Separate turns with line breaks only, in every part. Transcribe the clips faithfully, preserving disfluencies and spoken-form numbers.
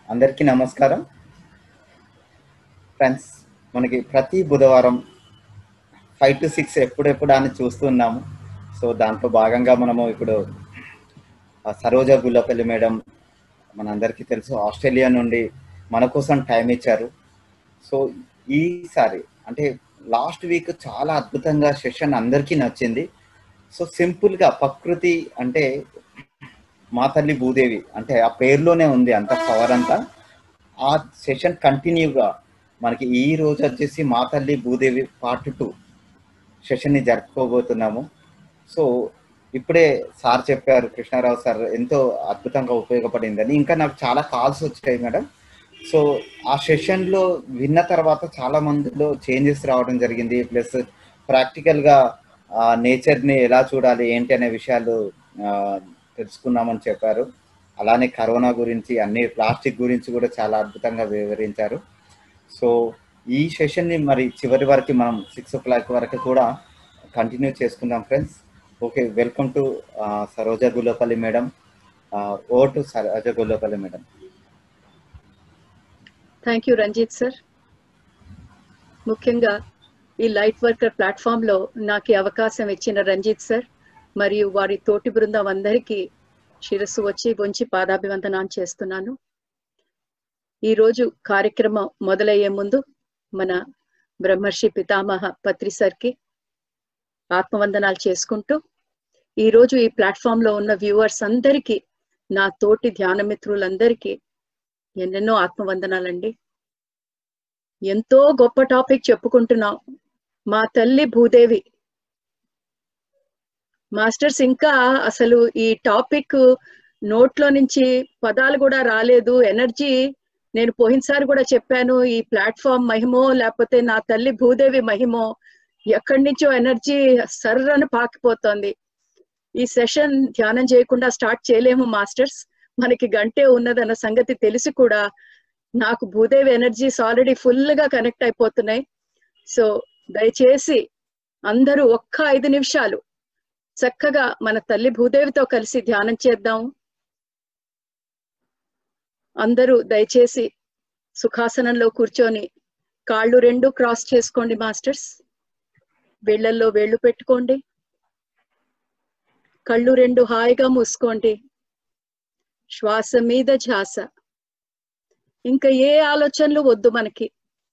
అందరికీ నమస్కారం ఫ్రెండ్స్. మనకి ప్రతి బుధవారం ఫైవ్ టు సిక్స్ ఎప్పుడెప్పుడు అని చూస్తున్నాము. సో దాంట్లో భాగంగా మనము ఇప్పుడు సరోజ గుల్లపల్లి మేడం మనందరికీ తెలుసు, ఆస్ట్రేలియా నుండి మన కోసం టైం ఇచ్చారు. సో ఈసారి అంటే లాస్ట్ వీక్ చాలా అద్భుతంగా సెషన్ అందరికీ నచ్చింది. సో సింపుల్గా ప్రకృతి అంటే మా తల్లి భూదేవి అంటే ఆ పేరులోనే ఉంది అంత పవర్ అంతా. ఆ సెషన్ కంటిన్యూగా మనకి ఈ రోజు వచ్చేసి మా తల్లి భూదేవి పార్ట్ టూ సెషన్ని జరుపుకోబోతున్నాము. సో ఇప్పుడే సార్ చెప్పారు, కృష్ణారావు సార్ ఎంతో అద్భుతంగా ఉపయోగపడిందని. ఇంకా నాకు చాలా కాల్స్ వచ్చాయి మేడం. సో ఆ సెషన్లో విన్న తర్వాత చాలా మందిలో చేంజెస్ రావడం జరిగింది. ప్లస్ ప్రాక్టికల్గా నేచర్ని ఎలా చూడాలి ఏంటి అనే విషయాలు తెలుసుకున్నామని చెప్పారు. అలానే కరోనా గురించి, అన్ని ప్లాస్టిక్ గురించి కూడా చాలా అద్భుతంగా వివరించారు. సో ఈ సెషన్ని మరి చివరి వరకు మనం సిక్స్ ఓ క్లాక్ వరకు కూడా కంటిన్యూ చేసుకుందాం friends. Okay, welcome to Saroja Gullapalli madam. ఓ to Saroja Gullapalli madam.
Thank you Ranjith sir. ముఖ్యంగా ఈ లైట్ వర్కర్ ప్లాట్ఫామ్లో నాకు ఈ అవకాశం ఇచ్చిన రంజిత్ సార్ మరియు వారి తోటి బృందం అందరికీ శిరస్సు వచ్చి వంచి పాదాభివందనాన్ని చేస్తున్నాను. ఈరోజు కార్యక్రమం మొదలయ్యే ముందు మన బ్రహ్మర్షి పితామహ పత్రి సార్కి ఆత్మవందనాలు చేసుకుంటూ, ఈరోజు ఈ ప్లాట్ఫామ్లో ఉన్న వ్యూవర్స్ అందరికీ, నా తోటి ధ్యాన మిత్రులందరికీ ఎన్నెన్నో ఆత్మవందనాలండి. ఎంతో గొప్ప టాపిక్ చెప్పుకుంటున్నాం, మా తల్లి భూదేవి. మాస్టర్స్ ఇంకా అసలు ఈ టాపిక్ నోట్లో నుంచి పదాలు కూడా రాలేదు. ఎనర్జీ నేను పోయినసారి కూడా చెప్పాను, ఈ ప్లాట్ఫామ్ మహిమో లేకపోతే నా తల్లి భూదేవి మహిమో, ఎక్కడి నుంచో ఎనర్జీ సర్రని పాకిపోతోంది. ఈ సెషన్ ధ్యానం చేయకుండా స్టార్ట్ చేయలేము మాస్టర్స్, మనకి గంటే ఉన్నదన్న సంగతి తెలిసి కూడా నాకు భూదేవి ఎనర్జీస్ ఆల్రెడీ ఫుల్ గా కనెక్ట్ అయిపోతున్నాయి. సో దయచేసి అందరూ ఒక్క ఐదు నిమిషాలు చక్కగా మన తల్లి భూదేవితో కలిసి ధ్యానం చేద్దాం. అందరూ దయచేసి సుఖాసనంలో కూర్చొని కాళ్ళు రెండు క్రాస్ చేసుకోండి మాస్టర్స్. వేళ్లల్లో వేళ్లు పెట్టుకోండి, కళ్ళు రెండు హాయిగా మూసుకోండి. శ్వాస మీద ధ్యాస, ఇంకా ఏ ఆలోచనలు వద్దు మనకి.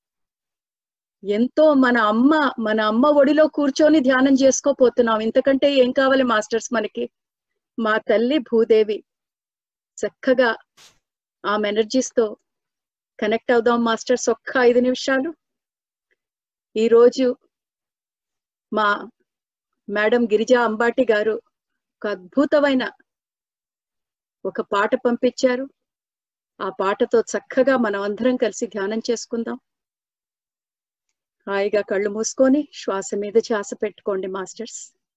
ఎంతో మన అమ్మ మన అమ్మ ఒడిలో కూర్చొని ధ్యానం చేసుకోపోతున్నాం. ఇంతకంటే ఏం కావాలి మాస్టర్స్ మనకి? మా తల్లి భూదేవి, చక్కగా ఆమె ఎనర్జీస్ తో కనెక్ట్ అవుదాం మాస్టర్స్ ఒక్క ఐదు నిమిషాలు. ఈరోజు మా మేడం గిరిజా అంబాటి గారు ఒక అద్భుతమైన ఒక పాట పంపించారు. ఆ పాటతో చక్కగా మనం అందరం కలిసి ధ్యానం చేసుకుందాం. హాయిగా కళ్ళు మూసుకొని శ్వాస మీద ధ్యాస పెట్టుకోండి మాస్టర్స్.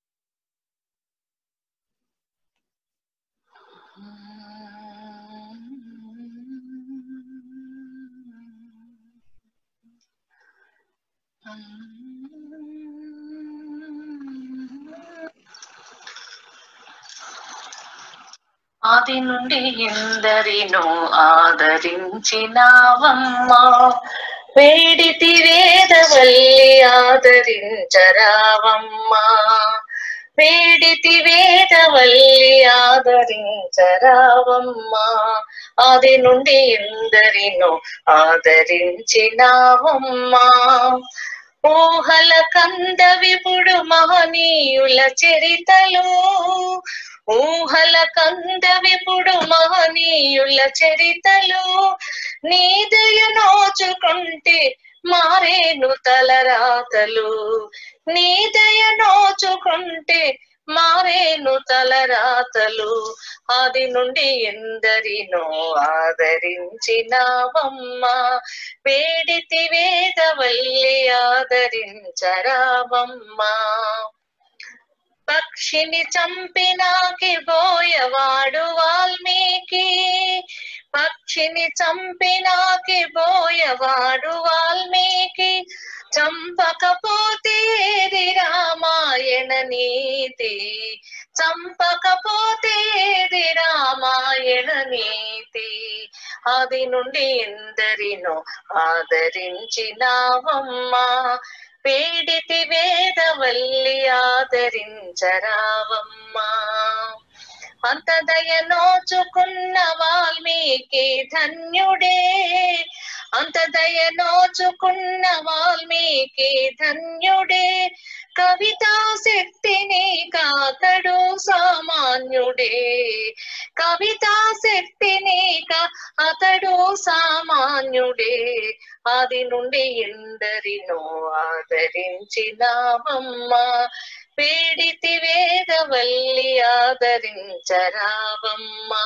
ఆది నుండి ఎందరినో ఆదరించినావమ్మా, వేడితి వేదవల్లి ఆదరించరావమ్మా, వేడితి వేదవల్లి ఆదరించరావమ్మా, ఆది నుండి ఎందరినో ఆదరించినావమ్మా. ఊహల కంద విపుడు మహనీయుల చరితలు, ఊహల కంద విపుడు మహనీయుల చరితలు, నీ దయ నోచుకుంటే మారేను తలరాతలు, నీ దయ నోచుకుంటే మారేను తలరాతలు, ఆది నుండి ఎందరినో ఆదరించినావమ్మా, వేడితి వేదవల్లి ఆదరించరావమ్మా. పక్షిని చంపినాకి బోయవాడు వాల్మీకి, పక్షిని చంపినాకి బోయవాడు వాల్మీకి, చంపకపోతే ఏది రామాయణ నీతి, చంపకపోతే ఏది రామాయణ నీతి. ఆది నుండి ఎందరినో ఆదరించినావమ్మా, వేడితి వేదవల్లి ఆదరించరావమ్మా. అంత దయ నోచుకున్న వాల్మీకి ధన్యుడే, అంత దయ నోచుకున్న వాల్మీకి ధన్యుడే. కవితా శక్తిని కాకడు సామాన్యుడే, కవితా శక్తిని కా అతడు సామాన్యుడే. ఆది నుండి ఎందరినో ఆదరించినావమ్మా, వేడితి వేదవల్లి ఆదరించరావమ్మా.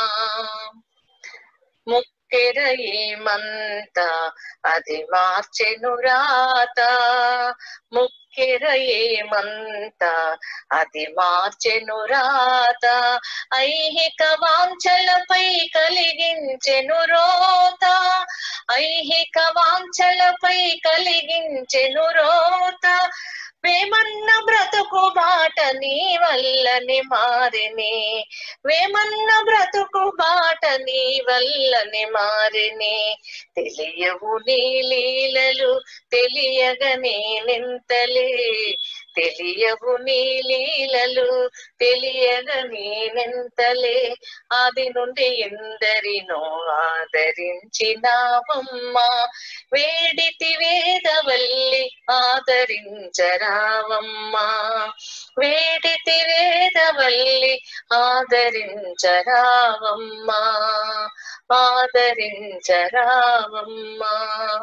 ముక్కెర ఏమంత అది మార్చెను రాత, ముక్కెర ఏమంత అది మార్చెను రాత. ఐహిక వాంఛలపై కలిగించెను రోత, ఐహిక వాంఛలపై కలిగించెను రోత. వేమన్న బ్రతుకు బాట నీ వల్లని మారినే, వేమన్న బ్రతుకు బాట నీ వల్లని మారినే. తెలియవు నీ లీలలు తెలియగనే నింతలే, తెలియవు నీ లీలలు తెలియగనే నింతలే. ఆది నుండి ఎందరినో ఆదరించినావమ్మా, వేడితి వేదవల్లి ఆదరించరావమ్మా, వేడితి వేదవల్లి ఆదరించరావమ్మా, ఆదరించరావమ్మా.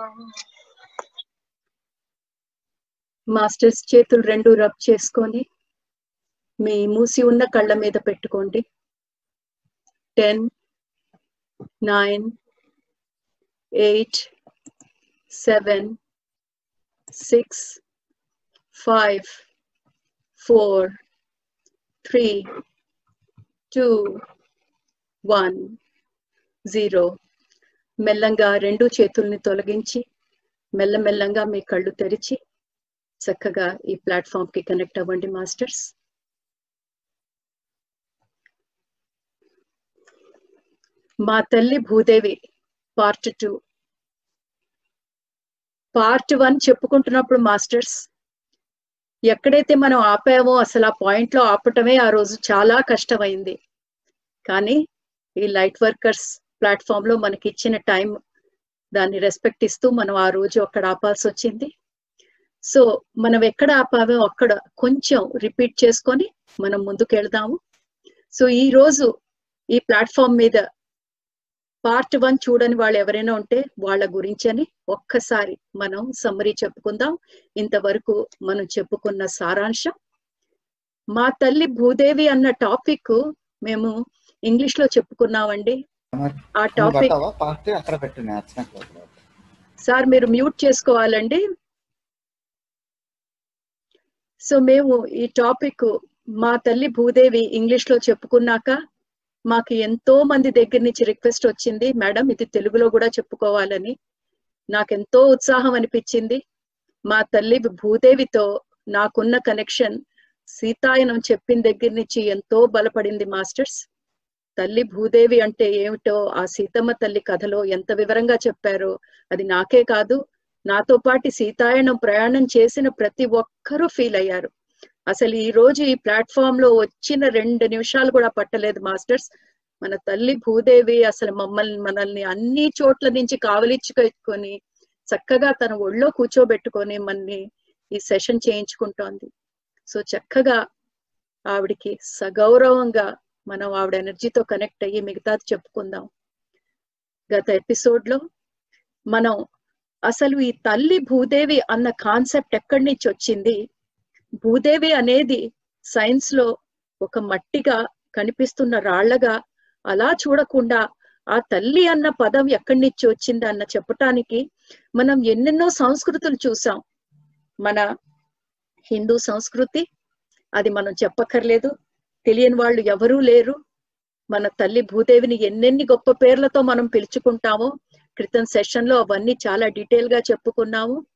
మాస్టర్స్ చేతులు రెండు రబ్ చేసుకొని మీ మూసి ఉన్న కళ్ళ మీద పెట్టుకోండి. Ten, nine, eight, seven, six, five, four, three, two, one, zero. మెల్లంగా రెండు చేతుల్ని తొలగించి మెల్లమెల్లంగా మీ కళ్ళు తెరిచి చక్కగా ఈ ప్లాట్ఫామ్ కి కనెక్ట్ అవ్వండి మాస్టర్స్. మా తల్లి Bhudevi part two. Part one చెప్పుకుంటున్నప్పుడు మాస్టర్స్ ఎక్కడైతే మనం ఆపామో అసలు ఆ పాయింట్ లో ఆపటమే ఆ రోజు చాలా కష్టమైంది. కానీ ఈ లైట్ వర్కర్స్ ప్లాట్ఫామ్ లో మనకి ఇచ్చిన టైం దాన్ని రెస్పెక్ట్ ఇస్తూ మనం ఆ రోజు అక్కడ ఆపాల్సి వచ్చింది. సో మనం ఎక్కడ ఆపామో అక్కడ కొంచెం రిపీట్ చేసుకొని మనం ముందుకు వెళ్దాము. సో ఈ రోజు ఈ ప్లాట్ఫామ్ మీద పార్ట్ వన్ చూడని వాళ్ళు ఎవరైనా ఉంటే వాళ్ళ గురించని ఒక్కసారి మనం సమ్మరీ చెప్పుకుందాం. ఇంతవరకు మనం చెప్పుకున్న సారాంశం. మా తల్లి భూదేవి అన్న టాపిక్ మేము ఇంగ్లీష్ లో చెప్పుకున్నామండి. ఆ టాపిక్ సార్ మీరు మ్యూట్ చేసుకోవాలండి. సో మేము ఈ టాపిక్ మా తల్లి భూదేవి ఇంగ్లీష్ లో చెప్పుకున్నాక మాకు ఎంతో మంది దగ్గర నుంచి రిక్వెస్ట్ వచ్చింది, మేడం ఇది తెలుగులో కూడా చెప్పుకోవాలని. నాకెంతో ఉత్సాహం అనిపించింది. మా తల్లి భూదేవితో నాకున్న కనెక్షన్ సీతాయనం చెప్పిన దగ్గర నుంచి ఎంతో బలపడింది మాస్టర్స్. తల్లి భూదేవి అంటే ఏమిటో ఆ సీతమ్మ తల్లి కథలో ఎంత వివరంగా చెప్పారో అది నాకే కాదు, నాతో పాటు సీతాయనం ప్రయాణం చేసిన ప్రతి ఒక్కరూ ఫీల్ అయ్యారు. అసలు ఈ రోజు ఈ ప్లాట్ఫామ్ లో వచ్చిన రెండు నిమిషాలు కూడా పట్టలేదు మాస్టర్స్. మన తల్లి భూదేవి అసలు మమ్మల్ని మనల్ని అన్ని చోట్ల నుంచి కావలిచ్చుకొని చక్కగా తన ఒళ్ళో కూర్చోబెట్టుకొని మనని ఈ సెషన్ చేయించుకుంటోంది. సో చక్కగా ఆవిడికి సగౌరవంగా మనం ఆవిడ ఎనర్జీతో కనెక్ట్ అయ్యి మిగతాది చెప్పుకుందాం. గత ఎపిసోడ్ లో మనం అసలు ఈ తల్లి భూదేవి అన్న కాన్సెప్ట్ ఎక్కడి నుంచి వచ్చింది, భూదేవి అనేది సైన్స్ లో ఒక మట్టిగా కనిపిస్తున్న రాళ్లగా అలా చూడకుండా ఆ తల్లి అన్న పదం ఎక్కడి నుంచి వచ్చింది అన్న చెప్పటానికి మనం ఎన్నెన్నో సంస్కృతులు చూసాం. మన హిందూ సంస్కృతి అది మనం చెప్పక్కర్లేదు, తెలియని వాళ్ళు ఎవరూ లేరు. మన తల్లి భూదేవిని ఎన్నెన్ని గొప్ప పేర్లతో మనం పిలుచుకుంటామో క్రితం సెషన్ లో అవన్నీ చాలా డీటెయిల్ గా చెప్పుకున్నాము.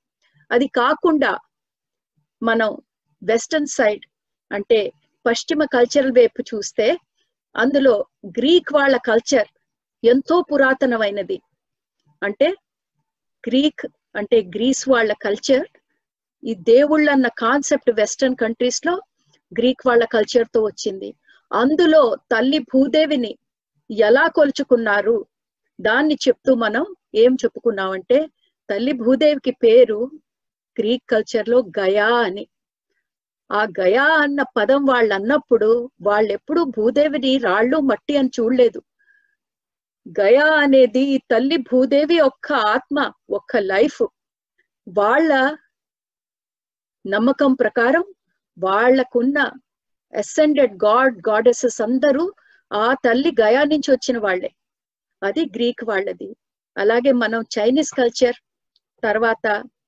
అది కాకుండా మనం వెస్టర్న్ సైడ్ అంటే పశ్చిమ కల్చరల్ వైపు చూస్తే అందులో గ్రీక్ వాళ్ళ కల్చర్ ఎంతో పురాతనమైనది. అంటే గ్రీక్ అంటే గ్రీస్ వాళ్ళ కల్చర్, ఈ దేవుళ్ళు అన్న కాన్సెప్ట్ వెస్టర్న్ కంట్రీస్ లో గ్రీక్ వాళ్ళ కల్చర్ తో వచ్చింది. అందులో తల్లి భూదేవిని ఎలా కొలుచుకున్నారు దాన్ని చెప్తూ మనం ఏం చెప్పుకున్నామంటే తల్లి భూదేవికి పేరు గ్రీక్ కల్చర్ లో గయా అని. ఆ గయా అన్న పదం వాళ్ళు అన్నప్పుడు వాళ్ళెప్పుడు భూదేవిని రాళ్ళు మట్టి అని చూడలేదు. గయా అనేది తల్లి భూదేవి ఒక్క ఆత్మ, ఒక్క లైఫ్. వాళ్ళ నమ్మకం ప్రకారం వాళ్లకున్న అసెండెడ్ గాడ్ గాడెసెస్ అందరూ ఆ తల్లి గయా నుంచి వచ్చిన వాళ్లే. అది గ్రీక్ వాళ్ళది. అలాగే మనం చైనీస్ కల్చర్, తర్వాత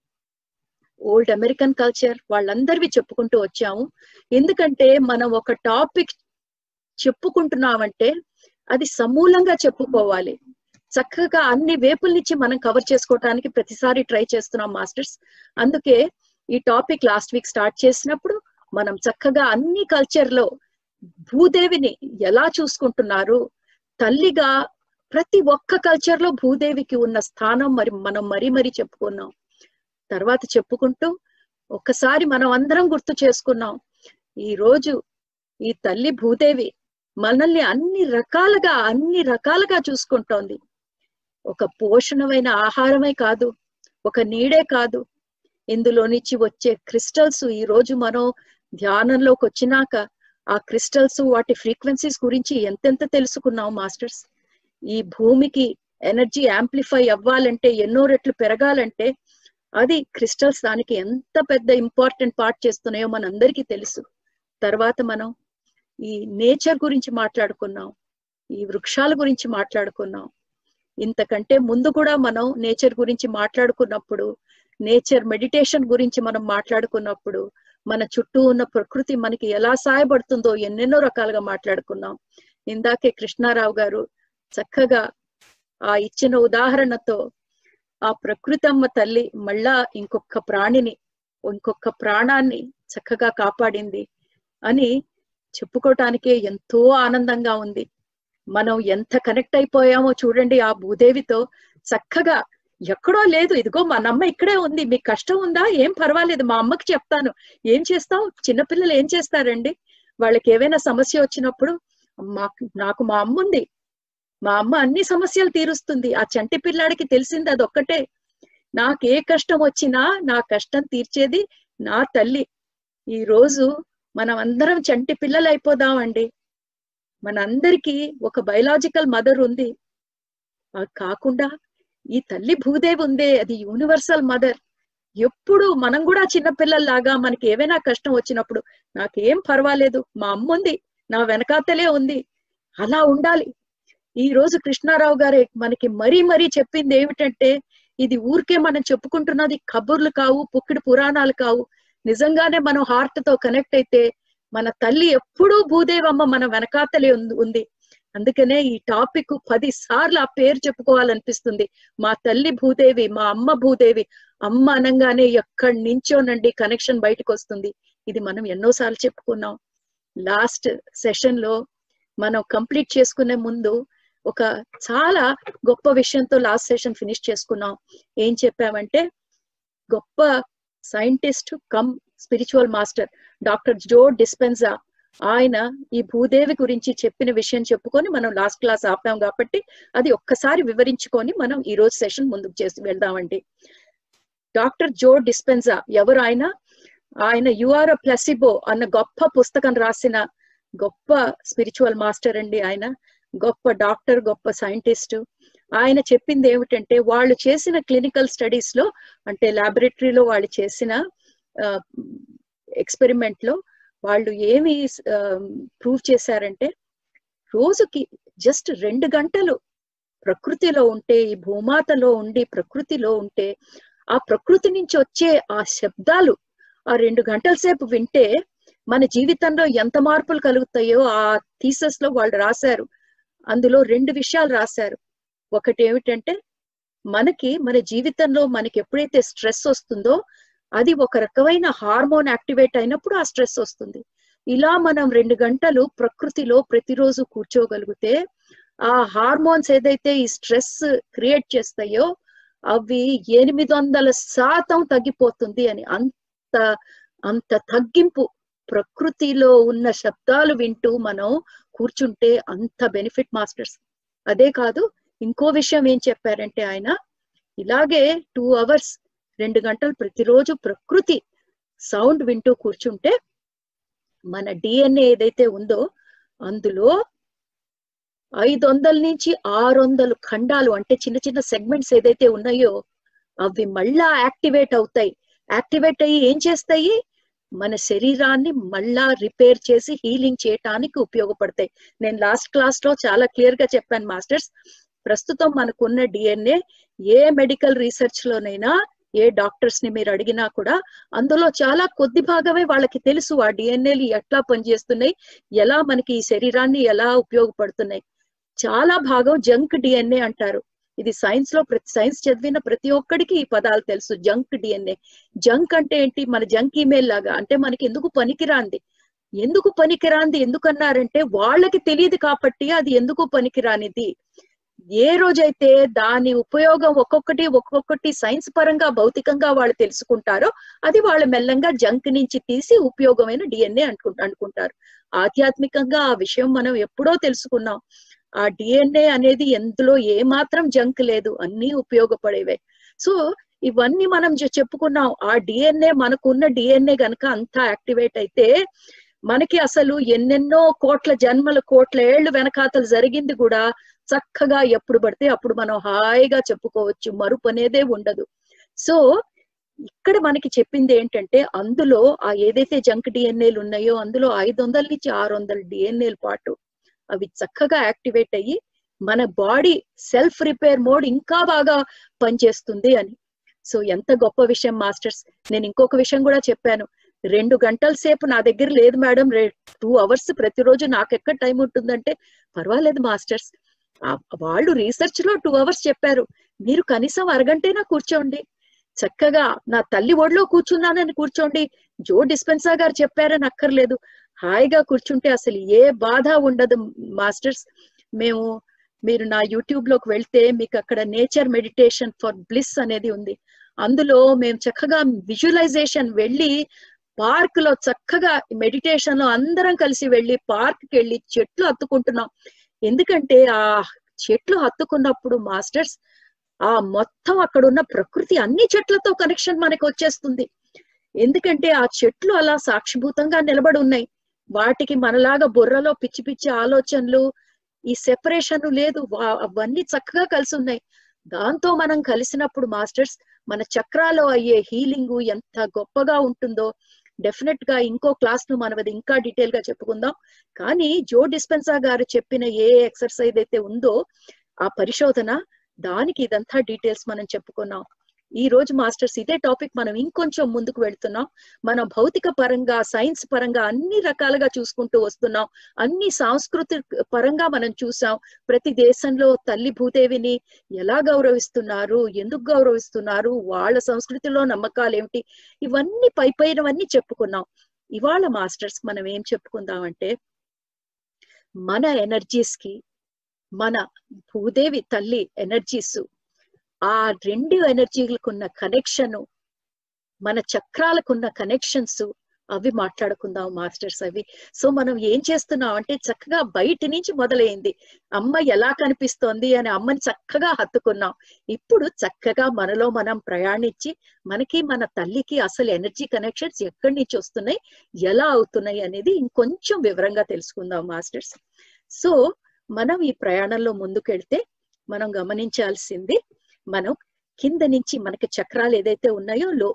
ఓల్డ్ అమెరికన్ కల్చర్ వాళ్ళందరివి చెప్పుకుంటూ వచ్చాము. ఎందుకంటే మనం ఒక టాపిక్ చెప్పుకుంటున్నామంటే అది సమూలంగా చెప్పుకోవాలి. చక్కగా అన్ని వేపుల నుంచి మనం కవర్ చేసుకోవటానికి ప్రతిసారి ట్రై చేస్తున్నాం మాస్టర్స్. అందుకే ఈ టాపిక్ లాస్ట్ వీక్ స్టార్ట్ చేసినప్పుడు మనం చక్కగా అన్ని కల్చర్ లో భూదేవిని ఎలా చూసుకుంటున్నారు, తల్లిగా ప్రతి ఒక్క కల్చర్ లో భూదేవికి ఉన్న స్థానం మరి మనం మరీ మరీ చెప్పుకున్నాం. తర్వాత చెప్పుకుంటూ ఒక్కసారి మనం అందరం గుర్తు చేసుకున్నాం, ఈ రోజు ఈ తల్లి భూదేవి మనల్ని అన్ని రకాలుగా అన్ని రకాలుగా చూసుకుంటోంది. ఒక పోషణమైన ఆహారమే కాదు, ఒక నీడే కాదు, ఇందులో నుంచి వచ్చే క్రిస్టల్స్. ఈ రోజు మనం ధ్యానంలోకి వచ్చినాక ఆ క్రిస్టల్స్ వాటి ఫ్రీక్వెన్సీస్ గురించి ఎంతెంత తెలుసుకున్నాం మాస్టర్స్. ఈ భూమికి ఎనర్జీ యాంప్లిఫై అవ్వాలంటే, ఎన్నో రెట్లు పెరగాలంటే అది క్రిస్టల్స్ దానికి ఎంత పెద్ద ఇంపార్టెంట్ పార్ట్ చేస్తున్నాయో మనందరికీ తెలుసు. తర్వాత మనం ఈ నేచర్ గురించి మాట్లాడుకున్నాం, ఈ వృక్షాల గురించి మాట్లాడుకున్నాం. ఇంతకంటే ముందు కూడా మనం నేచర్ గురించి మాట్లాడుకున్నప్పుడు, నేచర్ మెడిటేషన్ గురించి మనం మాట్లాడుకున్నప్పుడు మన చుట్టూ ఉన్న ప్రకృతి మనకి ఎలా సహాయపడుతుందో ఎన్నెన్నో రకాలుగా మాట్లాడుకున్నాం. ఇందాకే కృష్ణారావు గారు చక్కగా ఆ ఇచ్చిన ఉదాహరణతో ఆ ప్రకృతమ్మ తల్లి మళ్ళా ఇంకొక ప్రాణిని, ఇంకొక ప్రాణాన్ని చక్కగా కాపాడింది అని చెప్పుకోవటానికే ఎంతో ఆనందంగా ఉంది. మనం ఎంత కనెక్ట్ అయిపోయామో చూడండి ఆ భూదేవితో. చక్కగా ఎక్కడో లేదు, ఇదిగో మన అమ్మ ఇక్కడే ఉంది, మీకు కష్టం ఉందా, ఏం పర్వాలేదు, మా అమ్మకి చెప్తాను. ఏం చేస్తావు, చిన్నపిల్లలు ఏం చేస్తారండి, వాళ్ళకి ఏవైనా సమస్య వచ్చినప్పుడు మాకు నాకు మా అమ్మ ఉంది, మా అమ్మ అన్ని సమస్యలు తీరుస్తుంది. ఆ చంటి పిల్లాడికి తెలిసింది అదొక్కటే, నాకు ఏ కష్టం వచ్చినా నా కష్టం తీర్చేది నా తల్లి. ఈ రోజు మనం అందరం చంటి పిల్లలు అయిపోదామండి. మనందరికీ ఒక బయలాజికల్ మదర్ ఉంది, అది కాకుండా ఈ తల్లి భూదేవి ఉందే, అది యూనివర్సల్ మదర్. ఎప్పుడు మనం కూడా చిన్నపిల్లల్లాగా మనకి ఏవైనా కష్టం వచ్చినప్పుడు నాకేం పర్వాలేదు, మా అమ్మ ఉంది, నా వెనకాతలే ఉంది, అలా ఉండాలి. ఈ రోజు కృష్ణారావు గారే మనకి మరీ మరీ చెప్పింది ఏమిటంటే, ఇది ఊరికే మనం చెప్పుకుంటున్నది కబుర్లు కావు, పుక్కిడి పురాణాలు కావు. నిజంగానే మనం హార్ట్ తో కనెక్ట్ అయితే మన తల్లి ఎప్పుడూ భూదేవమ్మ మన వెనకాతలే ఉంది. అందుకనే ఈ టాపిక్ పది సార్లు ఆ పేరు చెప్పుకోవాలనిపిస్తుంది. మా తల్లి భూదేవి, మా అమ్మ భూదేవి. అమ్మ అనగానే ఎక్కడి నుంచోనండి కనెక్షన్ బయటకు వస్తుంది. ఇది మనం ఎన్నోసార్లు చెప్పుకున్నాం. లాస్ట్ సెషన్ లో మనం కంప్లీట్ చేసుకునే ముందు ఒక చాలా గొప్ప విషయంతో లాస్ట్ సెషన్ ఫినిష్ చేసుకున్నాం. ఏం చెప్పామంటే, గొప్ప scientist cum spiritual master doctor Joe Dispenza ఆయన ఈ భూదేవి గురించి చెప్పిన విషయం చెప్పుకొని మనం లాస్ట్ క్లాస్ ఆపాం కాబట్టి అది ఒక్కసారి వివరించుకొని మనం ఈ రోజు సెషన్ ముందుకు చేసి వెళ్దామండి. డాక్టర్ జో డిస్పెన్జా ఎవరు? ఆయన ఆయన యు ఆర్ ఎ ప్లసిబో అన్న గొప్ప పుస్తకం రాసిన గొప్ప స్పిరిచువల్ మాస్టర్ అండి. ఆయన గొప్ప డాక్టర్, గొప్ప సైంటిస్ట్. ఆయన చెప్పింది ఏమిటంటే, వాళ్ళు చేసిన క్లినికల్ స్టడీస్ లో, అంటే లాబొరేటరీలో వాళ్ళు చేసిన ఎక్స్పెరిమెంట్ లో వాళ్ళు ఏమి ప్రూవ్ చేశారంటే, రోజుకి జస్ట్ రెండు గంటలు ప్రకృతిలో ఉంటే, ఈ భూమాతలో ఉండి ప్రకృతిలో ఉంటే, ఆ ప్రకృతి నుంచి వచ్చే ఆ శబ్దాలు ఆ రెండు గంటల సేపు వింటే మన జీవితంలో ఎంత మార్పులు కలుగుతాయో ఆ థీసస్ లో వాళ్ళు రాశారు. అందులో రెండు విషయాలు రాశారు. ఒకటి ఏమిటంటే, మనకి మన జీవితంలో మనకి ఎప్పుడైతే స్ట్రెస్ వస్తుందో అది ఒక రకమైన హార్మోన్ యాక్టివేట్ అయినప్పుడు ఆ స్ట్రెస్ వస్తుంది. ఇలా మనం రెండు గంటలు ప్రకృతిలో ప్రతిరోజు కూర్చోగలిగితే ఆ హార్మోన్స్ ఏదైతే ఈ స్ట్రెస్ క్రియేట్ చేస్తాయో అవి ఎనిమిది వందల శాతం తగ్గిపోతుంది అని. అంత అంత తగ్గింపు ప్రకృతిలో ఉన్న శబ్దాలు వింటూ మనం కూర్చుంటే అంత బెనిఫిట్ మాస్టర్స్. అదే కాదు, ఇంకో విషయం ఏం చెప్పారంటే ఆయన, ఇలాగే టూ అవర్స్ రెండు గంటలు ప్రతిరోజు ప్రకృతి సౌండ్ వింటూ కూర్చుంటే మన డిఎన్ఏ ఏదైతే ఉందో అందులో ఐదు వందల నుంచి ఆరు వందలు ఖండాలు అంటే చిన్న చిన్న సెగ్మెంట్స్ ఏదైతే ఉన్నాయో అవి మళ్ళా యాక్టివేట్ అవుతాయి. యాక్టివేట్ అయ్యి ఏం చేస్తాయి, మన శరీరాన్ని మళ్ళా రిపేర్ చేసి హీలింగ్ చేయటానికి ఉపయోగపడతాయి. నేను లాస్ట్ క్లాస్ లో చాలా క్లియర్ గా చెప్పాను మాస్టర్స్. ప్రస్తుతం మనకున్న డిఎన్ఏ ఏ మెడికల్ రీసెర్చ్ లోనైనా ఏ డాక్టర్స్ ని మీరు అడిగినా కూడా అందులో చాలా కొద్ది భాగమే వాళ్ళకి తెలుసు ఆ డిఎన్ఏలు ఎట్లా పనిచేస్తున్నాయి, ఎలా మనకి ఈ శరీరాన్ని ఎలా ఉపయోగపడుతున్నాయి. చాలా భాగం జంక్ డిఎన్ఏ అంటారు. ఇది సైన్స్ లో ప్రతి సైన్స్ చదివిన ప్రతి ఒక్కడికి ఈ పదాలు తెలుసు. Junk DNA. జంక్ అంటే ఏంటి, మన జంక్ ఈమెయిల్ లాగా. అంటే మనకి ఎందుకు పనికిరాంది. ఎందుకు పనికిరాంది ఎందుకన్నారంటే వాళ్ళకి తెలియదు కాబట్టి అది ఎందుకు పనికిరానిది. ఏ రోజైతే దాని ఉపయోగం ఒక్కొక్కటి ఒక్కొక్కటి సైన్స్ పరంగా భౌతికంగా వాళ్ళు తెలుసుకుంటారో అది వాళ్ళు మెల్లంగా జంక్ నుంచి తీసి ఉపయోగమైన డిఎన్ఏ అనుకుంటా అనుకుంటారు ఆధ్యాత్మికంగా ఆ విషయం మనం ఎప్పుడో తెలుసుకున్నాం. ఆ డిఎన్ఏ అనేది ఎందులో ఏ మాత్రం జంక్ లేదు, అన్ని ఉపయోగపడేవే. సో ఇవన్నీ మనం చెప్పుకున్నాం. ఆ డిఎన్ఏ మనకున్న డిఎన్ఏ గనక అంతా యాక్టివేట్ అయితే మనకి అసలు ఎన్నెన్నో కోట్ల జన్మలు కోట్ల ఏళ్ళు వెనకాతలు జరిగింది కూడా చక్కగా ఎప్పుడు పడితే అప్పుడు మనం హాయిగా చెప్పుకోవచ్చు. మరుపు అనేదే ఉండదు. సో ఇక్కడ మనకి చెప్పింది ఏంటంటే అందులో ఆ ఏదైతే జంక్ డిఎన్ఏలు ఉన్నాయో అందులో ఐదు వందల నుంచి ఆరు వందల డిఎన్ఏలు పాటు అవి చక్కగా యాక్టివేట్ అయ్యి మన బాడీ సెల్ఫ్ రిపేర్ మోడ్ ఇంకా బాగా పనిచేస్తుంది అని. సో ఎంత గొప్ప విషయం మాస్టర్స్. నేను ఇంకొక విషయం కూడా చెప్పాను. రెండు గంటల సేపు నా దగ్గర లేదు మేడం, టూ అవర్స్ ప్రతిరోజు నాకు ఎక్కడ టైం ఉంటుందంటే పర్వాలేదు మాస్టర్స్. వాళ్ళు రీసెర్చ్ లో టూ అవర్స్ చెప్పారు, మీరు కనీసం అరగంటైనా కూర్చోండి. చక్కగా నా తల్లి ఒడిలో కూర్చున్నానని కూర్చోండి. జో డిస్పెన్సా గారు చెప్పారని అక్కర్లేదు. హాయిగా కూర్చుంటే అసలు ఏ బాధ ఉండదు మాస్టర్స్. మేము మీరు నా యూట్యూబ్ లోకి వెళ్తే మీకు అక్కడ నేచర్ మెడిటేషన్ ఫర్ బ్లిస్ అనేది ఉంది. అందులో మేము చక్కగా విజువలైజేషన్ వెళ్ళి పార్క్ లో చక్కగా మెడిటేషన్ లో అందరం కలిసి వెళ్ళి పార్క్ కి వెళ్ళి చెట్లు హత్తుకుంటున్నాం. ఎందుకంటే ఆ చెట్లు హత్తుకున్నప్పుడు మాస్టర్స్ ఆ మొత్తం అక్కడ ఉన్న ప్రకృతి అన్ని చెట్లతో కనెక్షన్ మనకి వచ్చేస్తుంది. ఎందుకంటే ఆ చెట్లు అలా సాక్షిభూతంగా నిలబడి ఉన్నాయి. వాటికి మనలాగా బుర్రలో పిచ్చి పిచ్చి ఆలోచనలు ఈ సెపరేషన్ లేదు, అవన్నీ చక్కగా కలిసి ఉన్నాయి. దాంతో మనం కలిసినప్పుడు మాస్టర్స్ మన చక్రాలో అయ్యే హీలింగ్ ఎంత గొప్పగా ఉంటుందో డెఫినెట్ గా ఇంకో క్లాస్ ను మనం అది ఇంకా డీటెయిల్ గా చెప్పుకుందాం. కానీ జో డిస్పెన్సా గారు చెప్పిన ఏ ఎక్సర్సైజ్ అయితే ఉందో ఆ పరిశోధన దానికి ఇదంతా డీటెయిల్స్ మనం చెప్పుకున్నాం. ఈ రోజు మాస్టర్స్ ఇదే టాపిక్ మనం ఇంకొంచెం ముందుకు వెళ్తున్నాం. మనం భౌతిక పరంగా సైన్స్ పరంగా అన్ని రకాలుగా చూసుకుంటూ వస్తున్నాం. అన్ని సాంస్కృతిక పరంగా మనం చూసాం. ప్రతి దేశంలో తల్లి భూదేవిని ఎలా గౌరవిస్తున్నారు, ఎందుకు గౌరవిస్తున్నారు, వాళ్ళ సంస్కృతిలో నమ్మకాలు ఏమిటి, ఇవన్నీ పై పైనవన్నీ చెప్పుకున్నాం. ఇవాళ మాస్టర్స్ మనం ఏం చెప్పుకుందామంటే మన ఎనర్జీస్ కి మన భూదేవి తల్లి ఎనర్జీస్ ఆ రెండు ఎనర్జీలకున్న కనెక్షన్, మన చక్రాలకున్న కనెక్షన్స్ అవి మాట్లాడుకుందాం మాస్టర్స్. అవి సో మనం ఏం చేస్తున్నాం అంటే చక్కగా బయట నుంచి మొదలైంది. అమ్మ ఎలా కనిపిస్తోంది అని అమ్మని చక్కగా హత్తుకున్నాం. ఇప్పుడు చక్కగా మనలో మనం ప్రయాణించి మనకి మన తల్లికి అసలు ఎనర్జీ కనెక్షన్స్ ఎక్కడి నుంచి వస్తున్నాయి, ఎలా అవుతున్నాయి అనేది ఇంకొంచెం వివరంగా తెలుసుకుందాం మాస్టర్స్. సో మనం ఈ ప్రయాణంలో ముందుకెళ్తే మనం గమనించాల్సింది, మనం కింద నుంచి మనకి చక్రాలు ఏదైతే ఉన్నాయో లో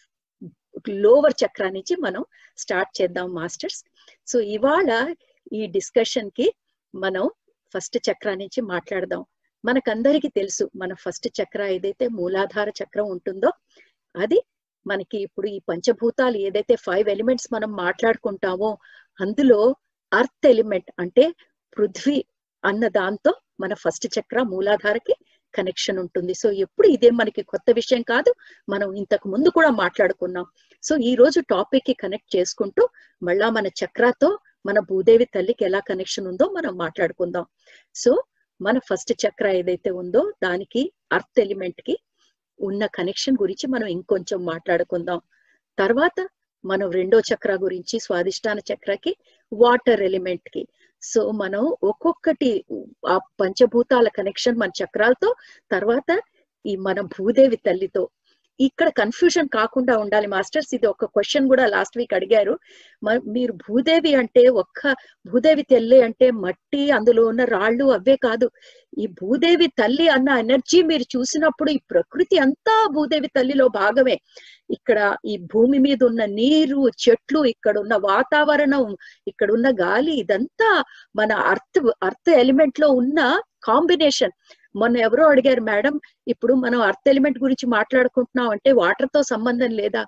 లోవర్ చక్రా నుంచి మనం స్టార్ట్ చేద్దాం మాస్టర్స్. సో ఇవాళ ఈ డిస్కషన్ కి మనం ఫస్ట్ చక్రా నుంచి మాట్లాడదాం. మనకందరికీ తెలుసు మన ఫస్ట్ చక్ర ఏదైతే మూలాధార చక్రం ఉంటుందో అది మనకి ఇప్పుడు ఈ పంచభూతాలు ఏదైతే ఫైవ్ ఎలిమెంట్స్ మనం మాట్లాడుకుంటామో అందులో అర్త్ ఎలిమెంట్ అంటే పృథ్వీ అన్న దాంతో మన ఫస్ట్ చక్ర మూలాధారకి కనెక్షన్ ఉంటుంది. సో ఎప్పుడు ఇదే మనకి కొత్త విషయం కాదు, మనం ఇంతకు ముందు కూడా మాట్లాడుకున్నాం. సో ఈ రోజు టాపిక్ కి కనెక్ట్ చేసుకుంటూ మళ్ళా మన చక్రాతో మన భూదేవి తల్లికి ఎలా కనెక్షన్ ఉందో మనం మాట్లాడుకుందాం. సో మన ఫస్ట్ చక్ర ఏదైతే ఉందో దానికి అర్త్ ఎలిమెంట్ కి ఉన్న కనెక్షన్ గురించి మనం ఇంకొంచెం మాట్లాడుకుందాం. తర్వాత మనం రెండో చక్ర గురించి స్వాదిష్టాన చక్రకి వాటర్ ఎలిమెంట్ కి. సో మనం ఒక్కొక్కటి ఆ పంచభూతాల కనెక్షన్ మన చక్రాలతో, తర్వాత ఈ మన భూదేవి తల్లితో. ఇక్కడ కన్ఫ్యూజన్ కాకుండా ఉండాలి మాస్టర్స్. ఇది ఒక క్వశ్చన్ కూడా లాస్ట్ వీక్ అడిగారు. మీరు భూదేవి అంటే ఒక్క భూదేవి తల్లి అంటే మట్టి, అందులో ఉన్న రాళ్ళు అవే కాదు. ఈ భూదేవి తల్లి అన్న ఎనర్జీ మీరు చూసినప్పుడు ఈ ప్రకృతి అంతా భూదేవి తల్లిలో భాగమే. ఇక్కడ ఈ భూమి మీద ఉన్న నీరు, చెట్లు, ఇక్కడ ఉన్న వాతావరణం, ఇక్కడ ఉన్న గాలి, ఇదంతా మన అర్త్ అర్త్ ఎలిమెంట్ లో ఉన్న కాంబినేషన్. మొన్న ఎవరో అడిగారు, మేడం ఇప్పుడు మనం అర్త్ ఎలిమెంట్ గురించి మాట్లాడుకుంటున్నాం అంటే వాటర్ తో సంబంధం లేదా?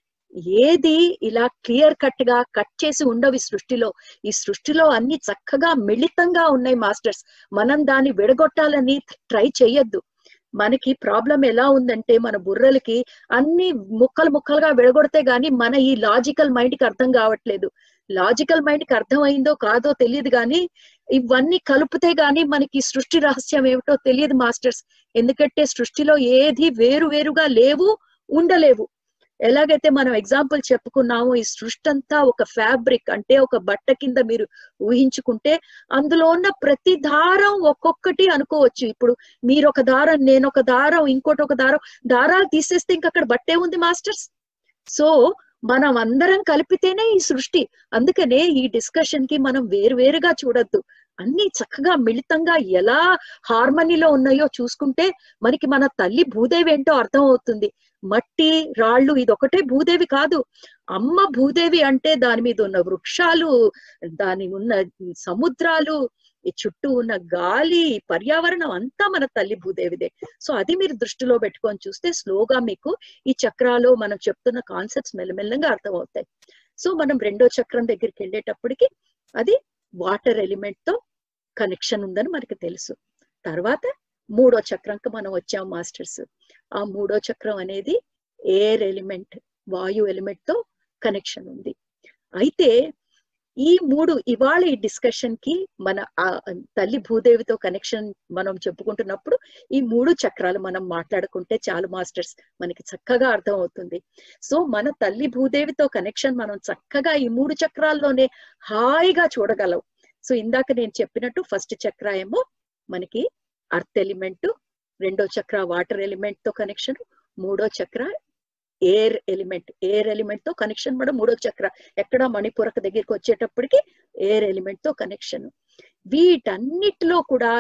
ఏది ఇలా క్లియర్ కట్ గా కట్ చేసి ఉండవు ఈ సృష్టిలో. ఈ సృష్టిలో అన్ని చక్కగా మిళితంగా ఉన్నాయి మాస్టర్స్. మనం దాన్ని విడగొట్టాలని ట్రై చెయ్యొద్దు. మనకి ప్రాబ్లం ఎలా ఉందంటే మన బుర్రలకి అన్ని ముక్కలు ముక్కలుగా విడగొడితే గానీ మన ఈ లాజికల్ మైండ్ కి అర్థం కావట్లేదు. లాజికల్ మైండ్ కి అర్థం అయిందో కాదో తెలియదు కానీ ఇవన్నీ కలిపితే గానీ మనకి సృష్టి రహస్యం ఏమిటో తెలియదు మాస్టర్స్. ఎందుకంటే సృష్టిలో ఏది వేరు వేరుగా లేవు, ఉండలేవు. ఎలాగైతే మనం ఎగ్జాంపుల్ చెప్పుకున్నాము, ఈ సృష్టి అంతా ఒక ఫ్యాబ్రిక్ అంటే ఒక బట్ట కింద మీరు ఊహించుకుంటే అందులో ఉన్న ప్రతి దారం ఒక్కొక్కటి అనుకోవచ్చు. ఇప్పుడు మీరు ఒక దారం, నేను ఒక దారం, ఇంకోటి ఒక దారం, దారాలు తీసేస్తే ఇంక అక్కడ బట్టే ఉంది మాస్టర్స్. సో మనం అందరం కలిపితేనే ఈ సృష్టి. అందుకనే ఈ డిస్కషన్ కి మనం వేరువేరుగా చూడొద్దు, అన్ని చక్కగా మిళితంగా ఎలా హార్మనీలో ఉన్నాయో చూసుకుంటే మనకి మన తల్లి భూదేవి ఏంటో అర్థం అవుతుంది. మట్టి, రాళ్ళు ఇదొకటే భూదేవి కాదు. అమ్మ భూదేవి అంటే దాని మీద ఉన్న వృక్షాలు, దాని ఉన్న సముద్రాలు, ఈ చుట్టూ ఉన్న గాలి, పర్యావరణం అంతా మన తల్లి భూదేవిదే. సో అది మీరు దృష్టిలో పెట్టుకొని చూస్తే స్లోగా మీకు ఈ చక్రాలో మనం చెప్తున్న కాన్సెప్ట్స్ మెల్లమెల్లగా అర్థం అవుతాయి. సో మనం రెండో చక్రం దగ్గరికి వెళ్ళేటప్పటికి అది వాటర్ ఎలిమెంట్ తో కనెక్షన్ ఉందని మనకి తెలుసు. తర్వాత మూడో చక్రంకి మనం వచ్చాం మాస్టర్స్. ఆ మూడో చక్రం అనేది ఎయిర్ ఎలిమెంట్, వాయు ఎలిమెంట్ తో కనెక్షన్ ఉంది. అయితే ఈ మూడు ఇవాళ ఈ డిస్కషన్ కి మన ఆ తల్లి భూదేవితో కనెక్షన్ మనం చెప్పుకుంటున్నప్పుడు ఈ మూడు చక్రాలు మనం మాట్లాడుకుంటే చాలు మాస్టర్స్, మనకి చక్కగా అర్థం అవుతుంది. సో మన తల్లి భూదేవితో కనెక్షన్ మనం చక్కగా ఈ మూడు చక్రాల్లోనే హాయిగా చూడగలం. సో ఇందాక నేను చెప్పినట్టు ఫస్ట్ చక్ర ఏమో మనకి అర్త్ ఎలిమెంట్, రెండో చక్ర వాటర్ ఎలిమెంట్ తో కనెక్షన్, మూడో chakra air element air element తో కనెక్షన్. మనం మూడో చక్ర ఎక్కడ మణిపూరక దగ్గరికి వచ్చేటప్పటికి ఎయిర్ ఎలిమెంట్ తో కనెక్షన్. వీటన్నిటిలో కూడా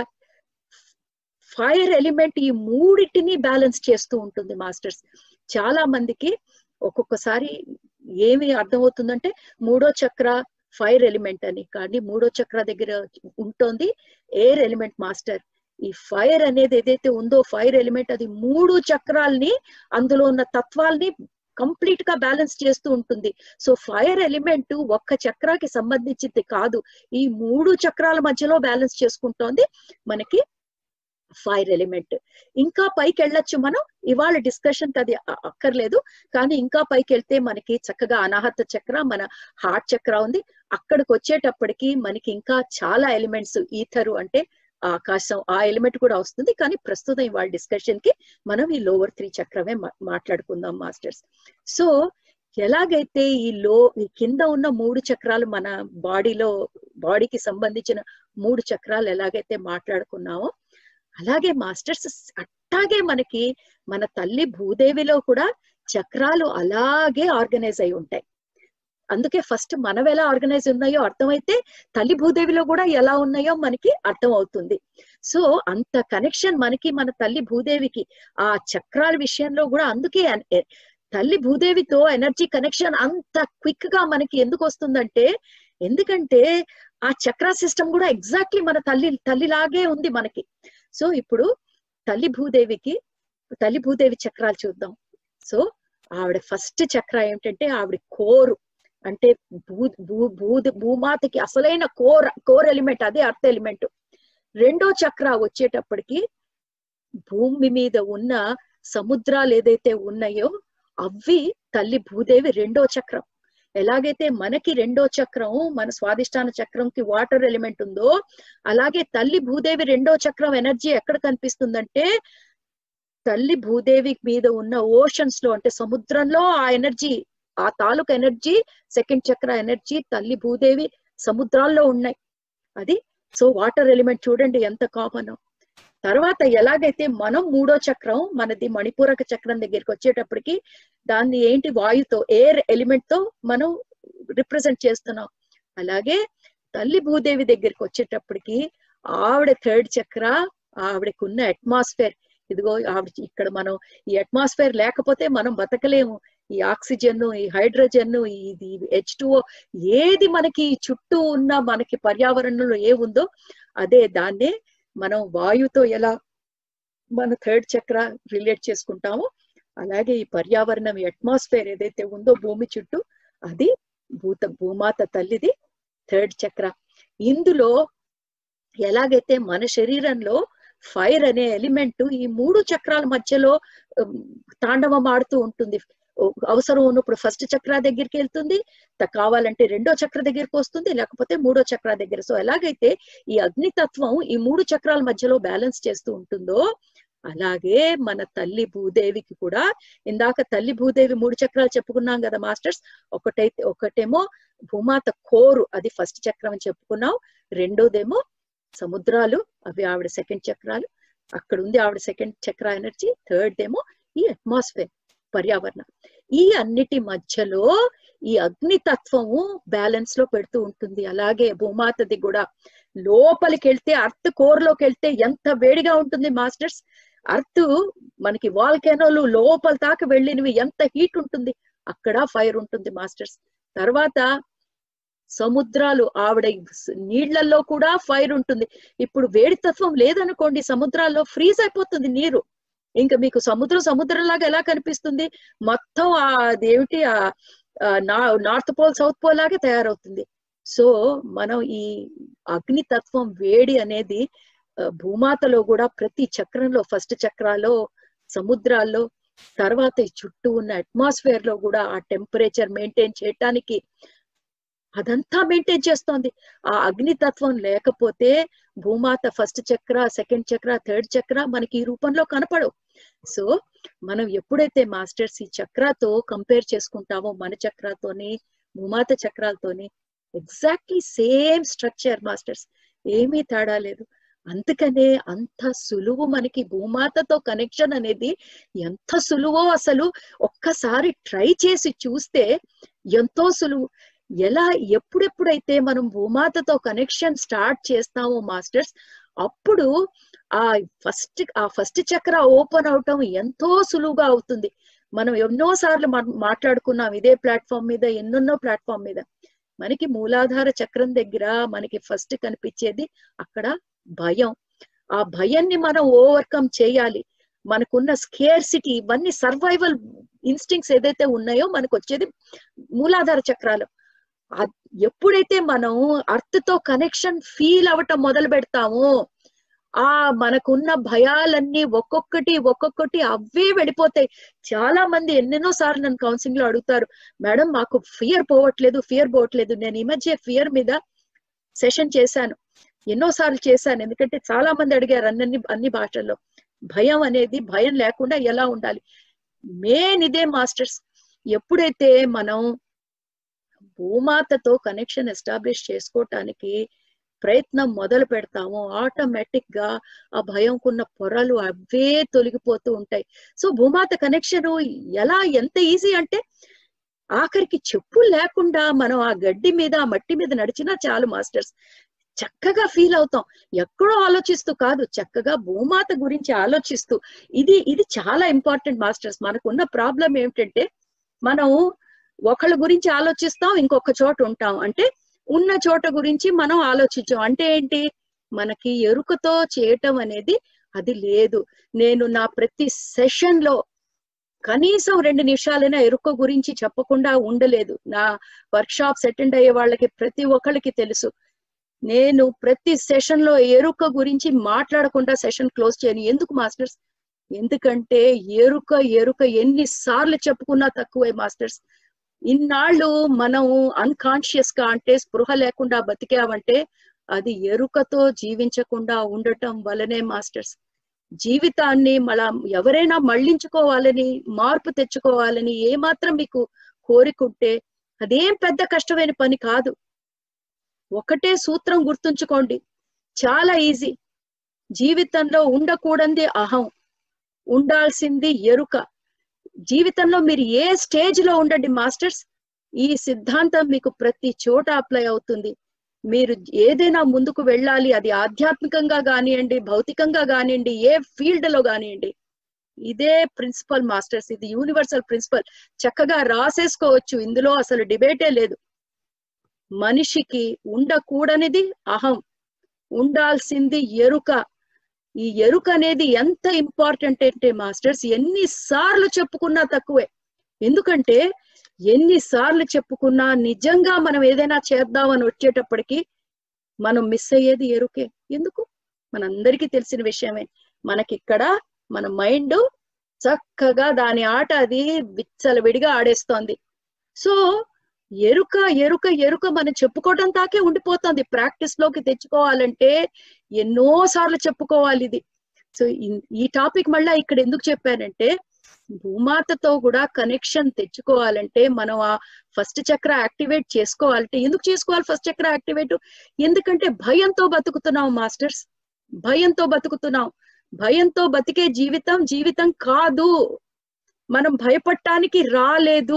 ఫైర్ ఎలిమెంట్ ఈ మూడింటిని బ్యాలెన్స్ చేస్తూ ఉంటుంది మాస్టర్స్. చాలా మందికి ఒక్కొక్కసారి ఏమి అర్థమవుతుందంటే మూడో చక్ర ఫైర్ ఎలిమెంట్ అని, కానీ మూడో చక్ర దగ్గర ఉంటుంది ఎయిర్ ఎలిమెంట్ మాస్టర్. ఈ ఫైర్ అనేది ఏదైతే ఉందో ఫైర్ ఎలిమెంట్ అది మూడు చక్రాల్ని, అందులో ఉన్న తత్వాల్ని కంప్లీట్ గా బ్యాలెన్స్ చేస్తూ ఉంటుంది. సో ఫైర్ ఎలిమెంట్ ఒక్క చక్రాకి సంబంధించింది కాదు, ఈ మూడు చక్రాల మధ్యలో బ్యాలెన్స్ చేసుకుంటోంది మనకి ఫైర్ ఎలిమెంట్. ఇంకా పైకి వెళ్ళొచ్చు మనం, ఇవాళ డిస్కషన్ అది అక్కర్లేదు. కానీ ఇంకా పైకి వెళ్తే మనకి చక్కగా అనాహత చక్ర, మన హార్ట్ చక్ర ఉంది. అక్కడికి వచ్చేటప్పటికి మనకి ఇంకా చాలా ఎలిమెంట్స్, ఈథరు అంటే ఆకాశం, ఆ ఎలిమెంట్ కూడా వస్తుంది. కానీ ప్రస్తుతం ఇవాళ డిస్కషన్ కి మనం ఈ లోవర్ త్రీ చక్రమే మాట్లాడుకుందాం మాస్టర్స్. సో ఎలాగైతే ఈ లో ఈ కింద ఉన్న మూడు చక్రాలు మన బాడీలో బాడీకి సంబంధించిన మూడు చక్రాలు ఎలాగైతే మాట్లాడుకున్నామో అలాగే మాస్టర్స్ అట్టాగే మనకి మన తల్లి భూదేవిలో కూడా చక్రాలు అలాగే ఆర్గనైజ్ అయి ఉంటాయి. అందుకే ఫస్ట్ మనం ఎలా ఆర్గనైజ్ ఉన్నాయో అర్థమైతే తల్లి భూదేవిలో కూడా ఎలా ఉన్నాయో మనకి అర్థం అవుతుంది. సో అంత కనెక్షన్ మనకి మన తల్లి భూదేవికి ఆ చక్రాల విషయంలో కూడా. అందుకే తల్లి భూదేవితో ఎనర్జీ కనెక్షన్ అంత క్విక్ గా మనకి ఎందుకు వస్తుందంటే, ఎందుకంటే ఆ చక్ర సిస్టమ్ కూడా ఎగ్జాక్ట్లీ మన తల్లి తల్లిలాగే ఉంది మనకి. సో ఇప్పుడు తల్లి భూదేవికి తల్లి భూదేవి చక్రాలు చూద్దాం. సో ఆవిడ ఫస్ట్ చక్ర ఏమిటంటే ఆవిడ కోరు, అంటే భూ భూ భూ భూమాతకి అసలైన కోర్ కోర్ ఎలిమెంట్, అదే అర్త్ ఎలిమెంట్. రెండో చక్ర వచ్చేటప్పటికి భూమి మీద ఉన్న సముద్రాలు ఏదైతే ఉన్నాయో అవి తల్లి భూదేవి రెండో చక్రం. ఎలాగైతే మనకి రెండో చక్రం మన స్వాదిష్టాన చక్రంకి వాటర్ ఎలిమెంట్ ఉందో, అలాగే తల్లి భూదేవి రెండో చక్రం ఎనర్జీ ఎక్కడ కనిపిస్తుందంటే తల్లి భూదేవి మీద ఉన్న ఓషన్స్ లో, అంటే సముద్రంలో ఆ ఎనర్జీ, ఆ తాలూకు ఎనర్జీ సెకండ్ చక్ర ఎనర్జీ తల్లి భూదేవి సముద్రాల్లో ఉన్నాయి. అది సో వాటర్ ఎలిమెంట్ చూడండి ఎంత కామన్. తర్వాత ఎలాగైతే మనం మూడో చక్రం మనది మణిపూరక చక్రం దగ్గరికి వచ్చేటప్పటికి దాన్ని ఏంటి వాయుతో, ఎయిర్ ఎలిమెంట్ తో మనం రిప్రజెంట్ చేస్తున్నాం. అలాగే తల్లి భూదేవి దగ్గరికి వచ్చేటప్పటికి ఆవిడ థర్డ్ చక్ర, ఆవిడకు ఉన్న అట్మాస్ఫియర్, ఇదిగో ఆవిడ ఇక్కడ మనం ఈ అట్మాస్ఫియర్ లేకపోతే మనం బతకలేము. ఈ ఆక్సిజన్, ఈ హైడ్రోజన్, ఇది హెచ్ టూ ఓ, ఏది మనకి చుట్టూ ఉన్న మనకి పర్యావరణంలో ఏ ఉందో అదే, దాన్నే మనం వాయుతో ఎలా మన థర్డ్ చక్ర రిలేట్ చేసుకుంటామో అలాగే ఈ పర్యావరణం, ఈ అట్మాస్ఫియర్ ఏదైతే ఉందో భూమి చుట్టూ, అది భూత భూమాత తల్లిది థర్డ్ చక్ర. ఇందులో ఎలాగైతే మన శరీరంలో ఫైర్ అనే ఎలిమెంట్ ఈ మూడు చక్రాల మధ్యలో తాండవం ఆడుతూ ఉంటుంది. అవసరం ఉన్నప్పుడు ఫస్ట్ చక్ర దగ్గరికి వెళ్తుంది, కావాలంటే రెండో చక్ర దగ్గరికి వస్తుంది, లేకపోతే మూడో చక్ర దగ్గర. సో ఎలాగైతే ఈ అగ్నితత్వం ఈ మూడు చక్రాల మధ్యలో బ్యాలెన్స్ చేస్తూ ఉంటుందో అలాగే మన తల్లి భూదేవికి కూడా, ఇందాక తల్లి భూదేవి మూడు చక్రాలు చెప్పుకున్నాం కదా మాస్టర్స్. ఒకటైతే ఒకటేమో భూమాత కోరు, అది ఫస్ట్ చక్రం అని చెప్పుకున్నాం. రెండోదేమో సముద్రాలు, అవి ఆవిడ సెకండ్ చక్రాలు, అక్కడ ఉంది ఆవిడ సెకండ్ చక్ర ఎనర్జీ. థర్డ్ ఏమో ఈ అట్మాస్ఫియర్, పర్యావరణం. ఈ అన్నిటి మధ్యలో ఈ అగ్నితత్వము బ్యాలెన్స్ లో పెడుతూ ఉంటుంది. అలాగే భూమాతది కూడా లోపలికి వెళ్తే, అర్త్ కోర్ లోకి వెళ్తే ఎంత వేడిగా ఉంటుంది మాస్టర్స్. అర్త్ మనకి వాల్కెనోలు లోపల దాకా వెళ్ళినవి ఎంత హీట్ ఉంటుంది, అక్కడ ఫైర్ ఉంటుంది మాస్టర్స్. తర్వాత సముద్రాలు, ఆవిడ నీళ్లలో కూడా ఫైర్ ఉంటుంది. ఇప్పుడు వేడి తత్వం లేదనుకోండి, సముద్రాల్లో ఫ్రీజ్ అయిపోతుంది నీరు. ఇంకా మీకు సముద్రం సముద్రంలాగా ఎలా కనిపిస్తుంది, మొత్తం ఆ అదేమిటి ఆ నార్త్ పోల్ సౌత్ పోల్ లాగే తయారవుతుంది. సో మనం ఈ అగ్నితత్వం వేడి అనేది భూమాతలో కూడా ప్రతి చక్రంలో, ఫస్ట్ చక్రాలో, సముద్రాల్లో, తర్వాత ఈ చుట్టూ ఉన్న అట్మాస్ఫియర్ లో కూడా ఆ టెంపరేచర్ మెయింటైన్ చేయటానికి అదంతా మెయింటైన్ చేస్తోంది. ఆ అగ్నితత్వం లేకపోతే భూమాత ఫస్ట్ చక్ర, సెకండ్ చక్ర, థర్డ్ చక్ర మనకి ఈ రూపంలో కనపడవు. సో మనం ఎప్పుడైతే మాస్టర్స్ ఈ చక్రాతో కంపేర్ చేసుకుంటామో, మన చక్రాతోని భూమాత చక్రాలతోని ఎగ్జాక్ట్లీ సేమ్ స్ట్రక్చర్ మాస్టర్స్, ఏమీ తేడా లేదు. అందుకనే అంత సులువు మనకి భూమాతతో కనెక్షన్ అనేది. ఎంత సులువో అసలు ఒక్కసారి ట్రై చేసి చూస్తే ఎంతో సులువు. ఎలా ఎప్పుడెప్పుడైతే మనం భూమాతతో కనెక్షన్ స్టార్ట్ చేస్తామో మాస్టర్స్, అప్పుడు ఆ ఫస్ట్ ఆ ఫస్ట్ చక్ర ఓపెన్ అవటం ఎంతో సులువుగా అవుతుంది. మనం ఎన్నో సార్లు మాట్లాడుకున్నాం ఇదే ప్లాట్ఫామ్ మీద, ఎన్నెన్నో ప్లాట్ఫామ్ మీద. మనకి మూలాధార చక్రం దగ్గర మనకి ఫస్ట్ కనిపించేది అక్కడ భయం. ఆ భయాన్ని మనం ఓవర్కమ్ చేయాలి. మనకున్న స్కేర్సిటీ, ఇవన్నీ సర్వైవల్ ఇన్స్టింక్ట్స్ ఏదైతే ఉన్నాయో మనకు వచ్చేది మూలాధార చక్రాలు. ఎప్పుడైతే మనం అర్త్ తో కనెక్షన్ ఫీల్ అవటం మొదలు పెడతామో, ఆ మనకున్న భయాలన్నీ ఒక్కొక్కటి ఒక్కొక్కటి అవే వెళ్ళిపోతాయి. చాలా మంది ఎన్నెన్నో సార్లు నన్ను కౌన్సిలింగ్ లో అడుగుతారు, మేడం మాకు ఫియర్ పోవట్లేదు, ఫియర్ పోవట్లేదు. నేను ఈ మధ్య ఫియర్ మీద సెషన్ చేశాను, ఎన్నో సార్లు చేశాను. ఎందుకంటే చాలా మంది అడిగారు అన్ని అన్ని భాషల్లో, భయం అనేది, భయం లేకుండా ఎలా ఉండాలి. మెయిన్ ఇదే మాస్టర్స్. ఎప్పుడైతే మనం భూమాతతో కనెక్షన్ ఎస్టాబ్లిష్ చేసుకోవటానికి ప్రయత్నం మొదలు పెడతామో, ఆటోమేటిక్ గా ఆ భయంకున్న పొరలు అవే తొలగిపోతూ ఉంటాయి. సో భూమాత కనెక్షన్ ఎలా, ఎంత ఈజీ అంటే ఆఖరికి చెప్పులు లేకుండా మనం ఆ గడ్డి మీద, ఆ మట్టి మీద నడిచినా చాలు మాస్టర్స్, చక్కగా ఫీల్ అవుతాం. ఎక్కడో ఆలోచిస్తూ కాదు, చక్కగా భూమాత గురించి ఆలోచిస్తూ. ఇది ఇది చాలా ఇంపార్టెంట్ మాస్టర్స్. మనకున్న ప్రాబ్లం ఏమిటంటే మనం ఒకళ్ళ గురించి ఆలోచిస్తాం, ఇంకొక చోట ఉంటాం. అంటే ఉన్న చోట గురించి మనం ఆలోచించాం అంటే ఏంటి, మనకి ఎరుకతో చేయటం అనేది అది లేదు. నేను నా ప్రతి సెషన్ లో కనీసం రెండు నిమిషాలైనా ఎరుక గురించి చెప్పకుండా ఉండలేదు. నా వర్క్ షాప్స్ అటెండ్ అయ్యే వాళ్ళకి ప్రతి ఒక్కళ్ళకి తెలుసు, నేను ప్రతి సెషన్ లో ఎరుక గురించి మాట్లాడకుండా సెషన్ క్లోజ్ చేయను. ఎందుకు మాస్టర్స్? ఎందుకంటే ఎరుక ఎరుక ఎన్నిసార్లు చెప్పుకున్నా తక్కువే మాస్టర్స్. ఇన్నాళ్ళు మనం అన్కాన్షియస్ గా అంటే స్పృహ లేకుండా బతికామంటే అది ఎరుకతో జీవించకుండా ఉండటం వలనే మాస్టర్స్. జీవితాన్ని మళ్ళా ఎవరైనా మళ్ళించుకోవాలని, మార్పు తెచ్చుకోవాలని ఏమాత్రం మీకు కోరికుంటే అదేం పెద్ద కష్టమైన పని కాదు. ఒకటే సూత్రం గుర్తుంచుకోండి, చాలా ఈజీ. జీవితంలో ఉండకూడనిది అహం, ఉండాల్సింది ఎరుక. జీవితంలో మీరు ఏ స్టేజ్ లో ఉండండి మాస్టర్స్, ఈ సిద్ధాంతం మీకు ప్రతి చోట అప్లై అవుతుంది. మీరు ఏదైనా ముందుకు వెళ్ళాలి, అది ఆధ్యాత్మికంగా కానివ్వండి, భౌతికంగా కానివ్వండి, ఏ ఫీల్డ్ లో కానివ్వండి, ఇదే ప్రిన్సిపల్ మాస్టర్స్. ఇది యూనివర్సల్ ప్రిన్సిపల్. చక్కగా రాసేసుకోవచ్చు, ఇందులో అసలు డిబేటే లేదు. మనిషికి ఉండకూడనిది అహం, ఉండాల్సింది ఎరుక. ఈ ఎరుక అనేది ఎంత ఇంపార్టెంట్ అంటే మాస్టర్స్ ఎన్నిసార్లు చెప్పుకున్నా తక్కువే. ఎందుకంటే ఎన్నిసార్లు చెప్పుకున్నా నిజంగా మనం ఏదైనా చేద్దామని వచ్చేటప్పటికి మనం మిస్ అయ్యేది ఎరుకే. ఎందుకు? మనందరికీ తెలిసిన విషయమే. మనకిక్కడ మన మైండ్ చక్కగా దాని ఆట అది విచ్చలవిడిగా ఆడేస్తోంది. సో ఎరుక ఎరుక ఎరుక మనం చెప్పుకోవడం తాకే ఉండిపోతుంది. ప్రాక్టీస్ లోకి తెచ్చుకోవాలంటే ఎన్నో సార్లు చెప్పుకోవాలి ఇది. సో ఈ టాపిక్ మళ్ళా ఇక్కడ ఎందుకు చెప్పానంటే, భూమాతతో కూడా కనెక్షన్ తెచ్చుకోవాలంటే మనం ఆ ఫస్ట్ చక్ర యాక్టివేట్ చేసుకోవాలంటే, ఎందుకు చేసుకోవాలి ఫస్ట్ చక్ర యాక్టివేట్? ఎందుకంటే భయంతో బతుకుతున్నాం మాస్టర్స్, భయంతో బతుకుతున్నాం. భయంతో బతికే జీవితం జీవితం కాదు. మనం భయపడటానికి రాలేదు.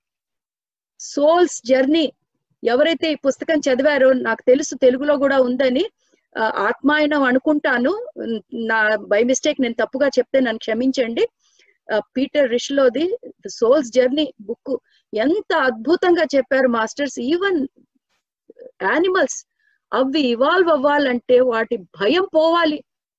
సోల్స్ జర్నీ, ఎవరైతే ఈ పుస్తకం చదివారో, నాకు తెలుసు తెలుగులో కూడా ఉందని, ఆత్మాయనం అనుకుంటాను, నా బై మిస్టేక్ నేను తప్పుగా చెప్తే నన్ను క్షమించండి. పీటర్ రిష్లోది సోల్స్ జర్నీ బుక్ ఎంత అద్భుతంగా చెప్పారు మాస్టర్స్. ఈవెన్ యానిమల్స్ అవి ఇవాల్వ్ అవ్వాలంటే వాటి భయం పోవాలి.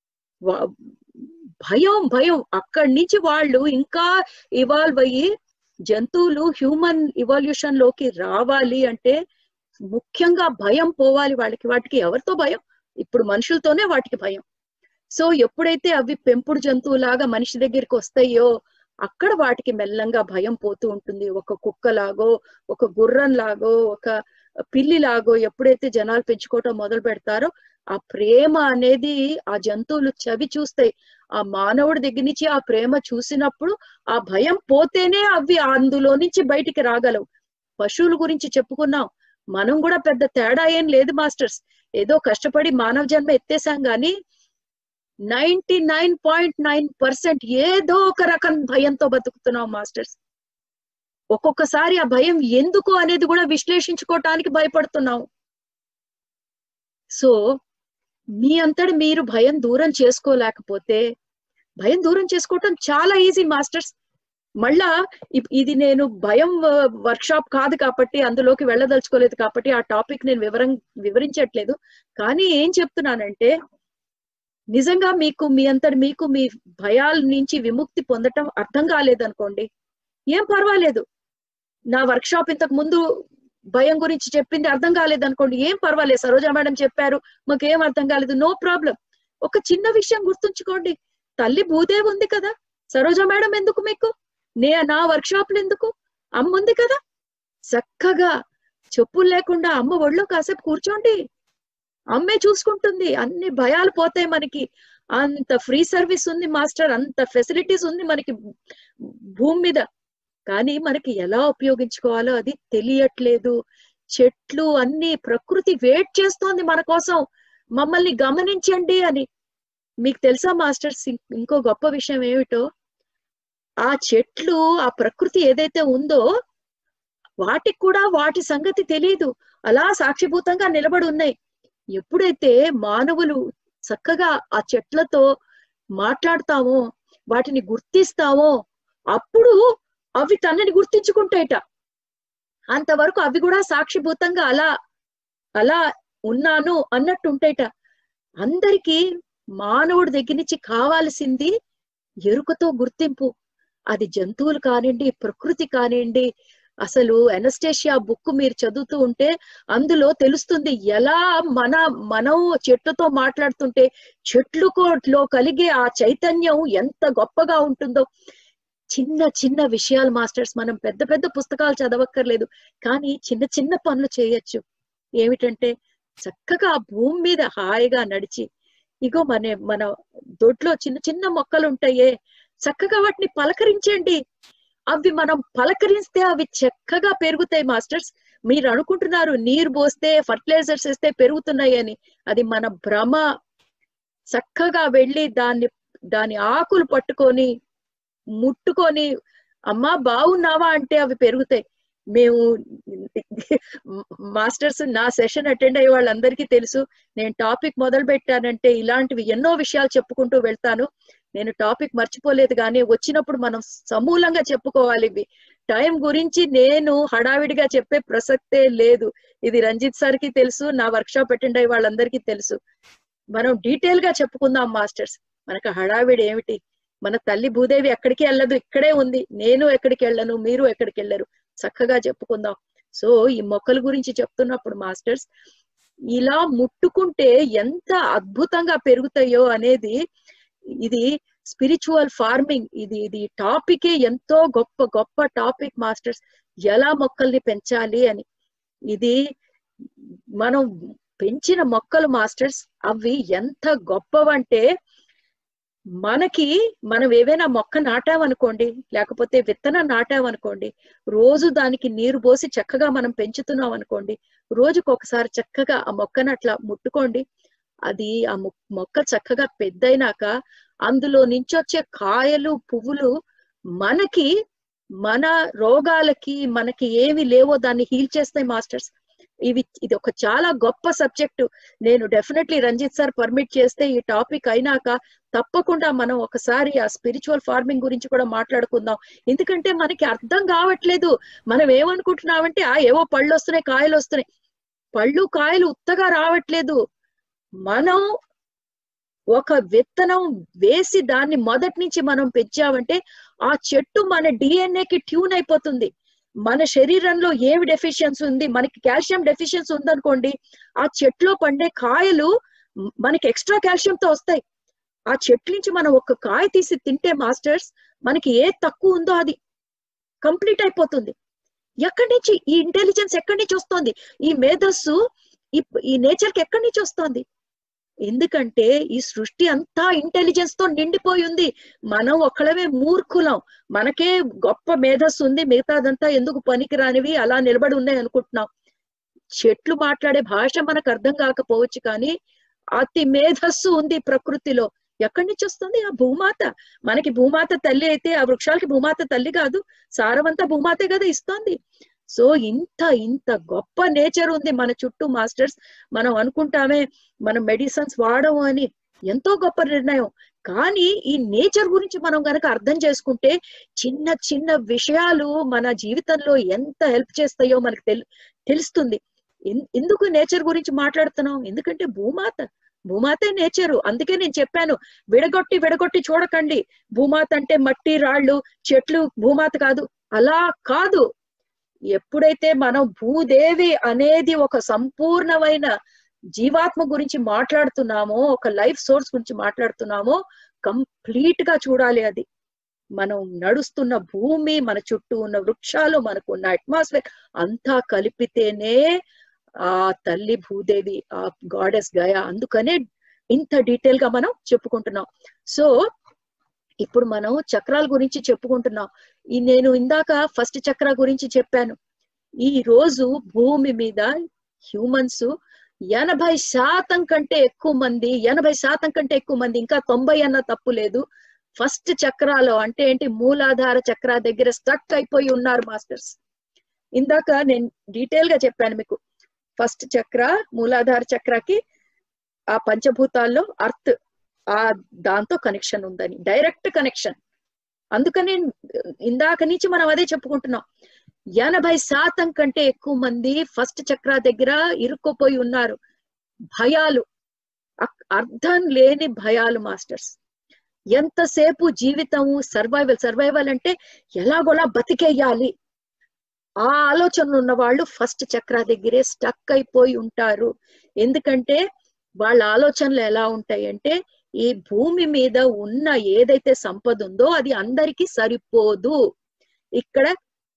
భయం భయం అక్కడి నుంచి వాళ్ళు ఇంకా ఇవాల్వ్ అయ్యి జంతువులు హ్యూమన్ ఇవాల్యూషన్ లోకి రావాలి అంటే ముఖ్యంగా భయం పోవాలి వాళ్ళకి. వాటికి ఎవరితో భయం? ఇప్పుడు మనుషులతోనే వాటికి భయం. సో ఎప్పుడైతే అవి పెంపుడు జంతువులాగా మనిషి దగ్గరికి వస్తాయో అక్కడ వాటికి మెల్లంగా భయం పోతూ ఉంటుంది. ఒక కుక్కలాగో, ఒక గుర్రం లాగో, ఒక పిల్లి లాగో ఎప్పుడైతే జనాలు పెంచుకోవటం మొదలు పెడతారో ఆ ప్రేమ అనేది ఆ జంతువులు చవి చూస్తాయి. ఆ మానవుడి దగ్గర నుంచి ఆ ప్రేమ చూసినప్పుడు ఆ భయం పోతేనే అవి అందులో నుంచి బయటికి రాగలవు. పశువుల గురించి చెప్పుకున్నాం, మనం కూడా పెద్ద తేడా ఏం లేదు మాస్టర్స్. ఏదో కష్టపడి మానవ జన్మ ఎత్తేసాం గాని ninety nine point nine percent ఏదో ఒక రకం భయంతో బతుకుతున్నాం మాస్టర్స్. ఒక్కొక్కసారి ఆ భయం ఎందుకు అనేది కూడా విశ్లేషించుకోవటానికి భయపడుతున్నాం. సో మీ అంతటి మీరు భయం దూరం చేసుకోలేకపోతే, భయం దూరం చేసుకోవటం చాలా ఈజీ మాస్టర్స్. మళ్ళా ఇది నేను భయం వర్క్ షాప్ కాదు కాబట్టి అందులోకి వెళ్ళదలుచుకోలేదు కాబట్టి ఆ టాపిక్ నేను వివరం వివరించట్లేదు. కానీ ఏం చెప్తున్నానంటే, నిజంగా మీకు మీ అంతటి మీకు మీ భయాల నుంచి విముక్తి పొందటం అర్థం కాలేదనుకోండి, ఏం పర్వాలేదు. నా వర్క్ షాప్ ఇంతకు ముందు భయం గురించి చెప్పింది అర్థం కాలేదనుకోండి, ఏం పర్వాలేదు. సరోజా మేడం చెప్పారు, మాకేం అర్థం కాలేదు, నో ప్రాబ్లం. ఒక చిన్న విషయం గుర్తుంచుకోండి, తల్లి భూదేవి ఉంది కదా, సరోజా మేడం ఎందుకు మీకు? నే నా వర్క్ షాప్లు ఎందుకు? అమ్మ ఉంది కదా, చక్కగా చెప్పులు లేకుండా అమ్మ ఒళ్ళో కాసేపు కూర్చోండి, అమ్మే చూసుకుంటుంది. అన్ని భయాలు పోతాయి మనకి. అంత ఫ్రీ సర్వీస్ ఉంది మాస్టర్, అంత ఫెసిలిటీస్ ఉంది మనకి భూమి మీద. కానీ మనకి ఎలా ఉపయోగించుకోవాలో అది తెలియట్లేదు. చెట్లు అన్ని ప్రకృతి వెయిట్ చేస్తోంది మన కోసం, మమ్మల్ని గమనించండి అని. మీకు తెలుసా మాస్టర్స్, ఇంకో గొప్ప విషయం ఏమిటో, ఆ చెట్లు ఆ ప్రకృతి ఏదైతే ఉందో వాటికి కూడా వాటి సంగతి తెలియదు, అలా సాక్షిభూతంగా నిలబడి ఉన్నాయి. ఎప్పుడైతే మానవులు చక్కగా ఆ చెట్లతో మాట్లాడతామో, వాటిని గుర్తిస్తామో, అప్పుడు అవి తనని గుర్తించుకుంటాయట. అంతవరకు అవి కూడా సాక్షిభూతంగా అలా అలా ఉన్నాను అన్నట్టు ఉంటాయట. అందరికీ మానవుడి దగ్గర నుంచి కావాల్సింది ఎరుకతో గుర్తింపు. అది జంతువులు కానివ్వండి, ప్రకృతి కానివ్వండి, అసలు ఎనస్టేషియా బుక్ మీరు చదువుతూ ఉంటే అందులో తెలుస్తుంది ఎలా మన మనం చెట్లతో మాట్లాడుతుంటే చెట్లులో కలిగే ఆ చైతన్యం ఎంత గొప్పగా ఉంటుందో. చిన్న చిన్న విషయాలు మాస్టర్స్, మనం పెద్ద పెద్ద పుస్తకాలు చదవక్కర్లేదు, కానీ చిన్న చిన్న పనులు చేయొచ్చు. ఏమిటంటే చక్కగా ఆ భూమి మీద హాయిగా నడిచి, ఇగో మన మన దొడ్లో చిన్న చిన్న మొక్కలు ఉంటాయే, చక్కగా వాటిని పలకరించండి. అవి మనం పలకరిస్తే అవి చక్కగా పెరుగుతాయి మాస్టర్స్. మీరు అనుకుంటున్నారు నీరు పోస్తే ఫర్టిలైజర్స్ వేస్తే పెరుగుతున్నాయి అని, అది మన భ్రమ. చక్కగా వెళ్ళి దాన్ని దాని ఆకులు పట్టుకొని ముట్టుకొని అమ్మా బాగున్నావా అంటే అవి పెరుగుతాయి. మేము మాస్టర్స్ నా సెషన్ అటెండ్ అయ్యే వాళ్ళందరికీ తెలుసు, నేను టాపిక్ మొదలు పెట్టానంటే ఇలాంటివి ఎన్నో విషయాలు చెప్పుకుంటూ వెళ్తాను. నేను టాపిక్ మర్చిపోలేదు, కానీ వచ్చినప్పుడు మనం సమూలంగా చెప్పుకోవాలి. ఇవి టైం గురించి నేను హడావిడిగా చెప్పే ప్రసక్తే లేదు. ఇది రంజిత్ సార్కి తెలుసు, నా వర్క్ షాప్ అటెండ్ అయ్యే వాళ్ళందరికీ తెలుసు. మనం డీటెయిల్ గా చెప్పుకుందాం మాస్టర్స్. మనకు హడావిడి ఏమిటి? మన తల్లి భూదేవి ఎక్కడికి వెళ్ళదు, ఇక్కడే ఉంది. నేను ఎక్కడికి వెళ్ళను, మీరు ఎక్కడికి వెళ్ళరు. చక్కగా చెప్పుకుందాం. సో ఈ మొక్కల గురించి చెప్తున్నప్పుడు మాస్టర్స్, ఇలా ముట్టుకుంటే ఎంత అద్భుతంగా పెరుగుతాయో అనేది, ఇది స్పిరిచువల్ ఫార్మింగ్, ఇది ఇది టాపికే ఎంతో గొప్ప గొప్ప టాపిక్ మాస్టర్స్. ఎలా మొక్కల్ని పెంచాలి అని. ఇది మనం పెంచిన మొక్కలు మాస్టర్స్, అవి ఎంత గొప్పవంటే, మనకి మనం ఏవైనా మొక్క నాటామనుకోండి, లేకపోతే విత్తనం నాటామనుకోండి, రోజు దానికి నీరు పోసి చక్కగా మనం పెంచుతున్నాం అనుకోండి, రోజుకు ఒకసారి చక్కగా ఆ మొక్కను అట్లా ముట్టుకోండి. అది ఆ మొక్క చక్కగా పెద్దయినాక అందులో నుంచి వచ్చే కాయలు పువ్వులు మనకి మన రోగాలకి మనకి ఏమి లేవో దాన్ని హీల్ చేస్తాయి మాస్టర్స్. ఇవి ఇది ఒక చాలా గొప్ప సబ్జెక్టు. నేను డెఫినెట్లీ రంజిత్ సార్ పర్మిట్ చేస్తే ఈ టాపిక్ అయినాక తప్పకుండా మనం ఒకసారి ఆ స్పిరిచువల్ ఫార్మింగ్ గురించి కూడా మాట్లాడుకుందాం. ఎందుకంటే మనకి అర్థం కావట్లేదు. మనం ఏమనుకుంటున్నామంటే ఆ ఏవో పళ్ళు వస్తున్నాయి, కాయలు వస్తున్నాయి. పళ్ళు కాయలు ఉత్తగా రావట్లేదు. మనం ఒక విత్తనం వేసి దాన్ని మొదటి నుంచి మనం పెంచామంటే ఆ చెట్టు మన డిఎన్ఏకి ట్యూన్ అయిపోతుంది. మన శరీరంలో ఏమి డెఫిషియన్సీ ఉంది, మనకి కాల్షియం డెఫిషియన్సీ ఉందనుకోండి, ఆ చెట్లో పండే కాయలు మనకి ఎక్స్ట్రా కాల్షియంతో వస్తాయి. ఆ చెట్టు నుంచి మనం ఒక కాయ తీసి తింటే మాస్టర్స్, మనకి ఏ తక్కువ ఉందో అది కంప్లీట్ అయిపోతుంది. ఎక్కడి నుంచి ఈ ఇంటెలిజెన్స్ ఎక్కడి నుంచి వస్తుంది? ఈ మేధస్సు ఈ నేచర్కి ఎక్కడి నుంచి వస్తుంది? ఎందుకంటే ఈ సృష్టి అంతా ఇంటెలిజెన్స్ తో నిండిపోయి ఉంది. మనం ఒక్కడమే మూర్ఖులం. మనకే గొప్ప మేధస్సు ఉంది, మిగతాదంతా ఎందుకు పనికిరానివి అలా నిలబడి ఉన్నాయి అనుకుంటున్నాం. చెట్లు మాట్లాడే భాష మనకు అర్థం కాకపోవచ్చు, కానీ అతి మేధస్సు ఉంది ప్రకృతిలో. ఎక్కడి నుంచి వస్తుంది? ఆ భూమాత. మనకి భూమాత తల్లి అయితే ఆ వృక్షాలకి భూమాత తల్లి కాదు, సారవంతా భూమాతే కదా ఇస్తోంది. సో ఇంత ఇంత గొప్ప నేచర్ ఉంది మన చుట్టూ మాస్టర్స్. మనం అనుకుంటామే మనం మెడిసిన్స్ వాడము అని, ఎంతో గొప్ప నిర్ణయం. కానీ ఈ నేచర్ గురించి మనం గనక అర్థం చేసుకుంటే చిన్న చిన్న విషయాలు మన జీవితంలో ఎంత హెల్ప్ చేస్తాయో మనకు తెలు తెలుస్తుంది. ఎందుకు నేచర్ గురించి మాట్లాడుతున్నాం? ఎందుకంటే భూమాత భూమాతే నేచరు. అందుకే నేను చెప్పాను, విడగొట్టి విడగొట్టి చూడకండి. భూమాత అంటే మట్టి రాళ్ళు చెట్లు భూమాత కాదు, అలా కాదు. ఎప్పుడైతే మనం భూదేవి అనేది ఒక సంపూర్ణమైన జీవాత్మ గురించి మాట్లాడుతున్నామో, ఒక లైఫ్ సోర్స్ గురించి మాట్లాడుతున్నామో, కంప్లీట్ గా చూడాలి. అది మనం నడుస్తున్న భూమి, మన చుట్టూ ఉన్న వృక్షాలు, మనకు ఉన్న అట్మాస్ఫియర్ అంతా కలిపితేనే ఆ తల్లి భూదేవి, ఆ గాడెస్ గయా. అందుకనే ఇంత డీటెయిల్ గా మనం చెప్పుకుంటున్నాం. సో ఇప్పుడు మనం చక్రాల గురించి చెప్పుకుంటున్నాం. ఈ నేను ఇందాక ఫస్ట్ చక్ర గురించి చెప్పాను. ఈ రోజు భూమి మీద హ్యూమన్స్ ఎనభై శాతం కంటే ఎక్కువ మంది ఎనభై శాతం కంటే ఎక్కువ మంది ఇంకా తొంభై అన్న తప్పు లేదు, ఫస్ట్ చక్రాలో అంటే ఏంటి, మూలాధార చక్ర దగ్గర స్టక్ అయిపోయి ఉన్నారు మాస్టర్స్. ఇందాక నేను డీటెయిల్ గా చెప్పాను మీకు. ఫస్ట్ చక్ర మూలాధార చక్రకి ఆ పంచభూతాల్లో అర్త్ ఆ దాంతో కనెక్షన్ ఉందని, డైరెక్ట్ కనెక్షన్. అందుకని ఇందాక నుంచి మనం అదే చెప్పుకుంటున్నాం. ఎనభై శాతం కంటే ఎక్కువ మంది ఫస్ట్ చక్ర దగ్గర ఇరుక్కుపోయి ఉన్నారు. భయాలు, అర్థం లేని భయాలు మాస్టర్స్. ఎంతసేపు జీవితము సర్వైవల్ సర్వైవల్ అంటే ఎలాగోలా బతికేయాలి, ఆ ఆలోచనలు ఉన్న వాళ్ళు ఫస్ట్ చక్ర దగ్గరే స్టక్ అయిపోయి ఉంటారు. ఎందుకంటే వాళ్ళ ఆలోచనలు ఎలా ఉంటాయి అంటే ఈ భూమి మీద ఉన్న ఏదైతే సంపద ఉందో అది అందరికీ సరిపోదు. ఇక్కడ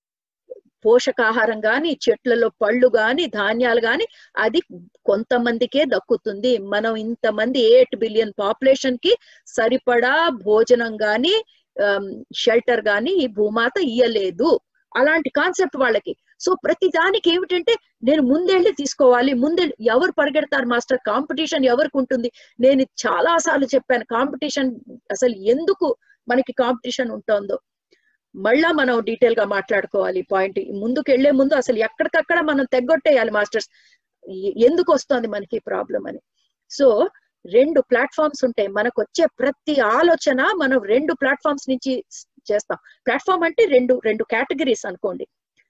పోషకాహారం గాని, చెట్లలో పళ్ళు గాని, ధాన్యాలు గాని అది కొంతమందికే దక్కుతుంది. మనం ఇంతమంది ఎయిట్ బిలియన్ పాపులేషన్ కి సరిపడా భోజనం గాని షెల్టర్ గాని ఈ భూమాత ఇయ్యలేదు. అలాంటి కాన్సెప్ట్ వాళ్ళకి. సో ప్రతి దానికి ఏమిటంటే నేను ముందెళ్ళి తీసుకోవాలి, ముందే ఎవరు పరిగెడతారు మాస్టర్, కాంపిటీషన్ ఎవరికి ఉంటుంది. నేను చాలా సార్లు చెప్పాను కాంపిటీషన్ అసలు ఎందుకు మనకి కాంపిటీషన్ ఉంటుందో మళ్ళా మనం డీటెయిల్ గా మాట్లాడుకోవాలి. పాయింట్ ముందుకు వెళ్లే ముందు అసలు ఎక్కడికక్కడ మనం తెగొట్టేయాలి మాస్టర్స్ ఎందుకు వస్తుంది మనకి ప్రాబ్లం అని. సో రెండు ప్లాట్ఫామ్స్ ఉంటాయి. మనకు వచ్చే ప్రతి ఆలోచన మనం రెండు ప్లాట్ఫామ్స్ నుంచి చేస్తాం. ప్లాట్ఫామ్ అంటే రెండు రెండు కేటగిరీస్ అనుకోండి.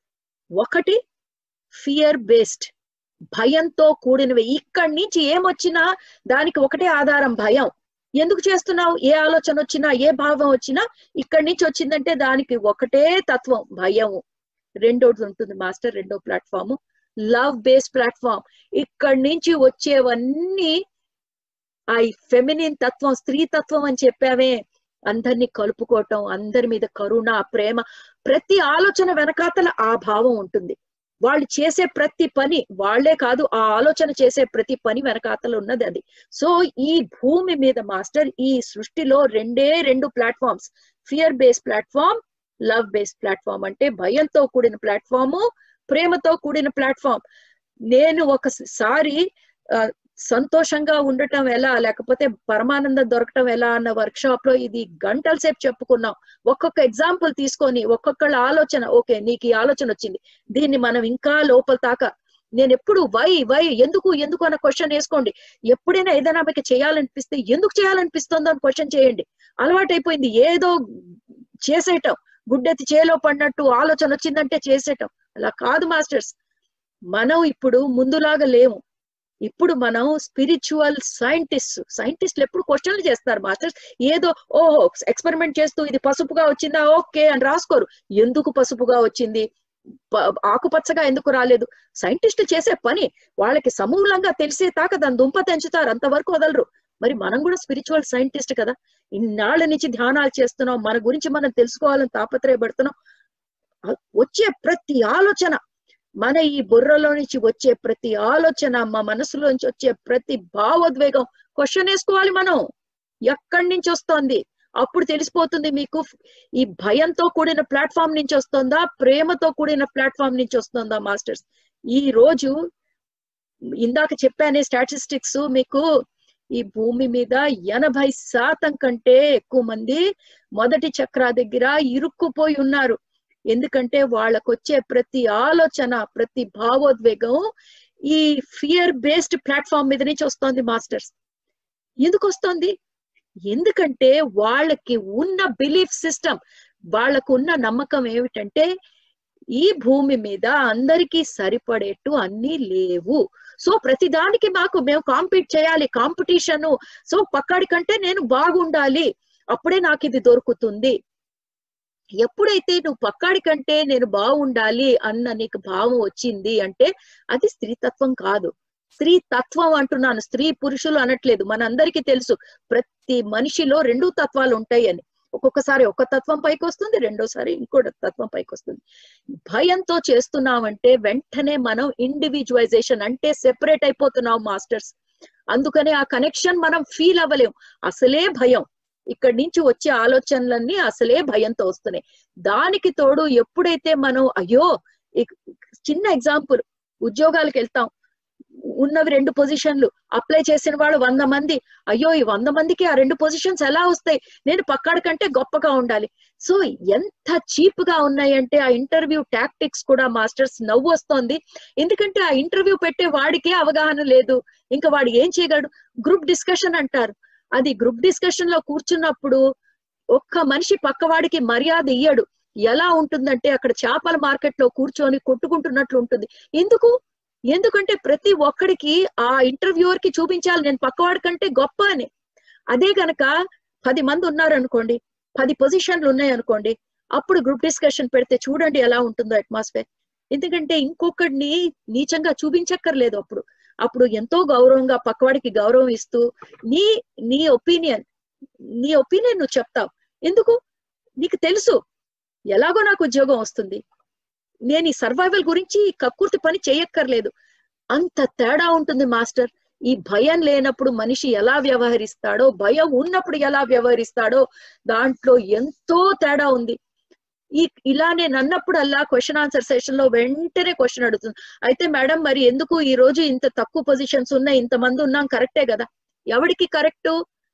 ఒకటి ఫియర్ బేస్డ్, భయంతో కూడినవి. ఇక్కడి నుంచి ఏమొచ్చినా దానికి ఒకటే ఆధారం, భయం. ఎందుకు చేస్తున్నావు, ఏ ఆలోచన వచ్చినా ఏ భావం వచ్చినా ఇక్కడి నుంచి వచ్చిందంటే దానికి ఒకటే తత్వం, భయము. రెండోది ఉంటుంది మాస్టర్, రెండో ప్లాట్ఫామ్ లవ్ బేస్డ్ ప్లాట్ఫామ్. ఇక్కడి నుంచి వచ్చేవన్నీ ఆ ఫెమినిన్ తత్వం, స్త్రీ తత్వం అని చెప్పావే, అందరినీ కలుపుకోవటం, అందరి మీద కరుణ, ప్రేమ. ప్రతి ఆలోచన వెనకాతల ఆ భావం ఉంటుంది. వాళ్ళు చేసే ప్రతి పని, వాళ్లే కాదు ఆ ఆలోచన చేసే ప్రతి పని వెనకాతల ఉన్నది అది. సో ఈ భూమి మీద మాస్టర్ ఈ సృష్టిలో రెండే రెండు platforms, fear based platform, love based platform. అంటే భయంతో కూడిన ప్లాట్ఫాము, ప్రేమతో కూడిన ప్లాట్ఫామ్. నేను ఒకసారి సంతోషంగా ఉండటం ఎలా, లేకపోతే పరమానందం దొరకటం ఎలా అన్న వర్క్ షాప్ లో ఇది గంటల సేపు చెప్పుకున్నాం. ఒక్కొక్క ఎగ్జాంపుల్ తీసుకొని ఒక్కొక్కళ్ళ ఆలోచన, ఓకే నీకు ఈ ఆలోచన వచ్చింది, దీన్ని మనం ఇంకా లోపల తాక. నేను ఎప్పుడు వై వై ఎందుకు ఎందుకు అన్న క్వశ్చన్ వేసుకోండి. ఎప్పుడైనా ఏదైనా మీకు చేయాలనిపిస్తే ఎందుకు చేయాలనిపిస్తుందో అని క్వశ్చన్ చేయండి. అలవాటైపోయింది ఏదో చేసేయటం, గుడ్డెత్తి చేలో పడినట్టు ఆలోచన వచ్చిందంటే చేసేయటం. అలా కాదు మాస్టర్స్, మనం ఇప్పుడు ముందులాగా లేము. ఇప్పుడు మనం స్పిరిచువల్ సైంటిస్ట్. సైంటిస్టులు ఎప్పుడు క్వశ్చన్లు చేస్తారు మాస్టర్స్. ఏదో ఓహో ఎక్స్పెరిమెంట్ చేస్తూ ఇది పసుపుగా వచ్చిందా ఓకే అని రాసుకోరు. ఎందుకు పసుపుగా వచ్చింది, ఆకుపచ్చగా ఎందుకు రాలేదు, సైంటిస్టులు చేసే పని. వాళ్ళకి సమూలంగా తెలిసే తాక దాని దుంప తెంచుతారు, అంతవరకు వదలరు. మరి మనం కూడా స్పిరిచువల్ సైంటిస్ట్ కదా, ఇన్నాళ్ళ నుంచి ధ్యానాలు చేస్తున్నాం, మన గురించి మనం తెలుసుకోవాలని తాపత్రయపడుతున్నాం. వచ్చే ప్రతి ఆలోచన, మన ఈ బుర్రలో నుంచి వచ్చే ప్రతి ఆలోచన, మా మనసులోంచి వచ్చే ప్రతి భావోద్వేగం క్వశ్చన్ వేసుకోవాలి మనం, ఎక్కడి నుంచి వస్తోంది. అప్పుడు తెలిసిపోతుంది మీకు ఈ భయంతో కూడిన ప్లాట్ఫామ్ నుంచి వస్తుందా, ప్రేమతో కూడిన ప్లాట్ఫామ్ నుంచి వస్తుందా మాస్టర్స్. ఈ రోజు ఇందాక చెప్పానే స్టాటిస్టిక్స్ మీకు, ఈ భూమి మీద ఎనభై శాతం కంటే ఎక్కువ మంది మొదటి చక్ర దగ్గర ఇరుక్కుపోయి ఉన్నారు. ఎందుకంటే వాళ్ళకు వచ్చే ప్రతి ఆలోచన, ప్రతి భావోద్వేగం ఈ ఫియర్ బేస్డ్ ప్లాట్ఫామ్ మీద నుంచి వస్తుంది మాస్టర్స్. ఎందుకు వస్తుంది, ఎందుకంటే వాళ్ళకి ఉన్న బిలీఫ్ సిస్టమ్, వాళ్ళకు ఉన్న నమ్మకం ఏమిటంటే ఈ భూమి మీద అందరికీ సరిపడేట్టు అన్ని లేవు. సో ప్రతి దానికి మాకు మేము కాంపీట్ చేయాలి, కాంపిటీషను. సో పక్కడి కంటే నేను బాగుండాలి, అప్పుడే నాకు ఇది దొరుకుతుంది. ఎప్పుడైతే నువ్వు పక్కాడి కంటే నేను బాగుండాలి అన్న నీకు భావం వచ్చింది అంటే అది స్త్రీతత్వం కాదు. స్త్రీ తత్వం అంటున్నాను, స్త్రీ పురుషులు అనట్లేదు. మనందరికీ తెలుసు ప్రతి మనిషిలో రెండు తత్వాలు ఉంటాయి అని. ఒక్కొక్కసారి ఒక తత్వం పైకి వస్తుంది, రెండోసారి ఇంకో తత్వం పైకి వస్తుంది. భయంతో చేస్తున్నామంటే వెంటనే మనం ఇండివిజువలైజేషన్ అంటే సెపరేట్ అయిపోతున్నాం మాస్టర్స్. అందుకనే ఆ కనెక్షన్ మనం ఫీల్ అవ్వలేం. అసలే భయం, ఇక్కడి నుంచి వచ్చే ఆలోచనలన్నీ అసలే భయంతో వస్తున్నాయి. దానికి తోడు ఎప్పుడైతే మనం అయ్యో, చిన్న ఎగ్జాంపుల్, ఉద్యోగాలకు వెళ్తాం, ఉన్నవి రెండు పొజిషన్లు, అప్లై చేసిన వాళ్ళు వంద మంది, అయ్యో ఈ వంద మందికి ఆ రెండు పొజిషన్స్ ఎలా వస్తాయి, నేను పక్కాడి కంటే గొప్పగా ఉండాలి. సో ఎంత చీప్ గా ఉన్నాయంటే ఆ ఇంటర్వ్యూ టాక్టిక్స్ కూడా మాస్టర్స్, నవ్వు వస్తోంది. ఎందుకంటే ఆ ఇంటర్వ్యూ పెట్టే వాడికే అవగాహన లేదు, ఇంకా వాడు ఏం చేయగలడు. గ్రూప్ డిస్కషన్ అంటారు, అది గ్రూప్ డిస్కషన్ లో కూర్చున్నప్పుడు ఒక్క మనిషి పక్కవాడికి మర్యాద ఇయ్యడు. ఎలా ఉంటుందంటే అక్కడ చేపల మార్కెట్ లో కూర్చొని కొట్టుకుంటున్నట్లు ఉంటుంది. ఎందుకు, ఎందుకంటే ప్రతి ఒక్కడికి ఆ ఇంటర్వ్యూవర్ కి చూపించాలి నేను పక్కవాడి కంటే గొప్ప అని. అదే గనక పది మంది ఉన్నారు అనుకోండి, పది పొజిషన్లు ఉన్నాయి అనుకోండి, అప్పుడు గ్రూప్ డిస్కషన్ పెడితే చూడండి ఎలా ఉంటుందో అట్మాస్ఫియర్. ఎందుకంటే ఇంకొకడిని నీచంగా చూపించక్కర్లేదు. అప్పుడు అప్పుడు ఎంతో గౌరవంగా పక్కవాడికి గౌరవం ఇస్తూ నీ నీ ఒపీనియన్ నీ ఒపీనియన్ నువ్వు చెప్తావు. ఎందుకు? నీకు తెలుసు ఎలాగో నాకు ఉద్యోగం వస్తుంది, నేను ఈ సర్వైవల్ గురించి కక్కుర్తి పని చేయక్కర్లేదు. అంత తేడా ఉంటుంది మాస్టర్. ఈ భయం లేనప్పుడు మనిషి ఎలా వ్యవహరిస్తాడో, భయం ఉన్నప్పుడు ఎలా వ్యవహరిస్తాడో దాంట్లో ఎంతో తేడా ఉంది. ఈ ఇలా నేను అన్నప్పుడల్లా క్వశ్చన్ ఆన్సర్ సెషన్ లో వెంటనే క్వశ్చన్ అడుగుతుంది. అయితే మేడం మరి ఎందుకు ఈ రోజు ఇంత తక్కువ పొజిషన్స్ ఉన్నాయి, ఇంతమంది ఉన్నాం, కరెక్టే కదా? ఎవరికి కరెక్ట్?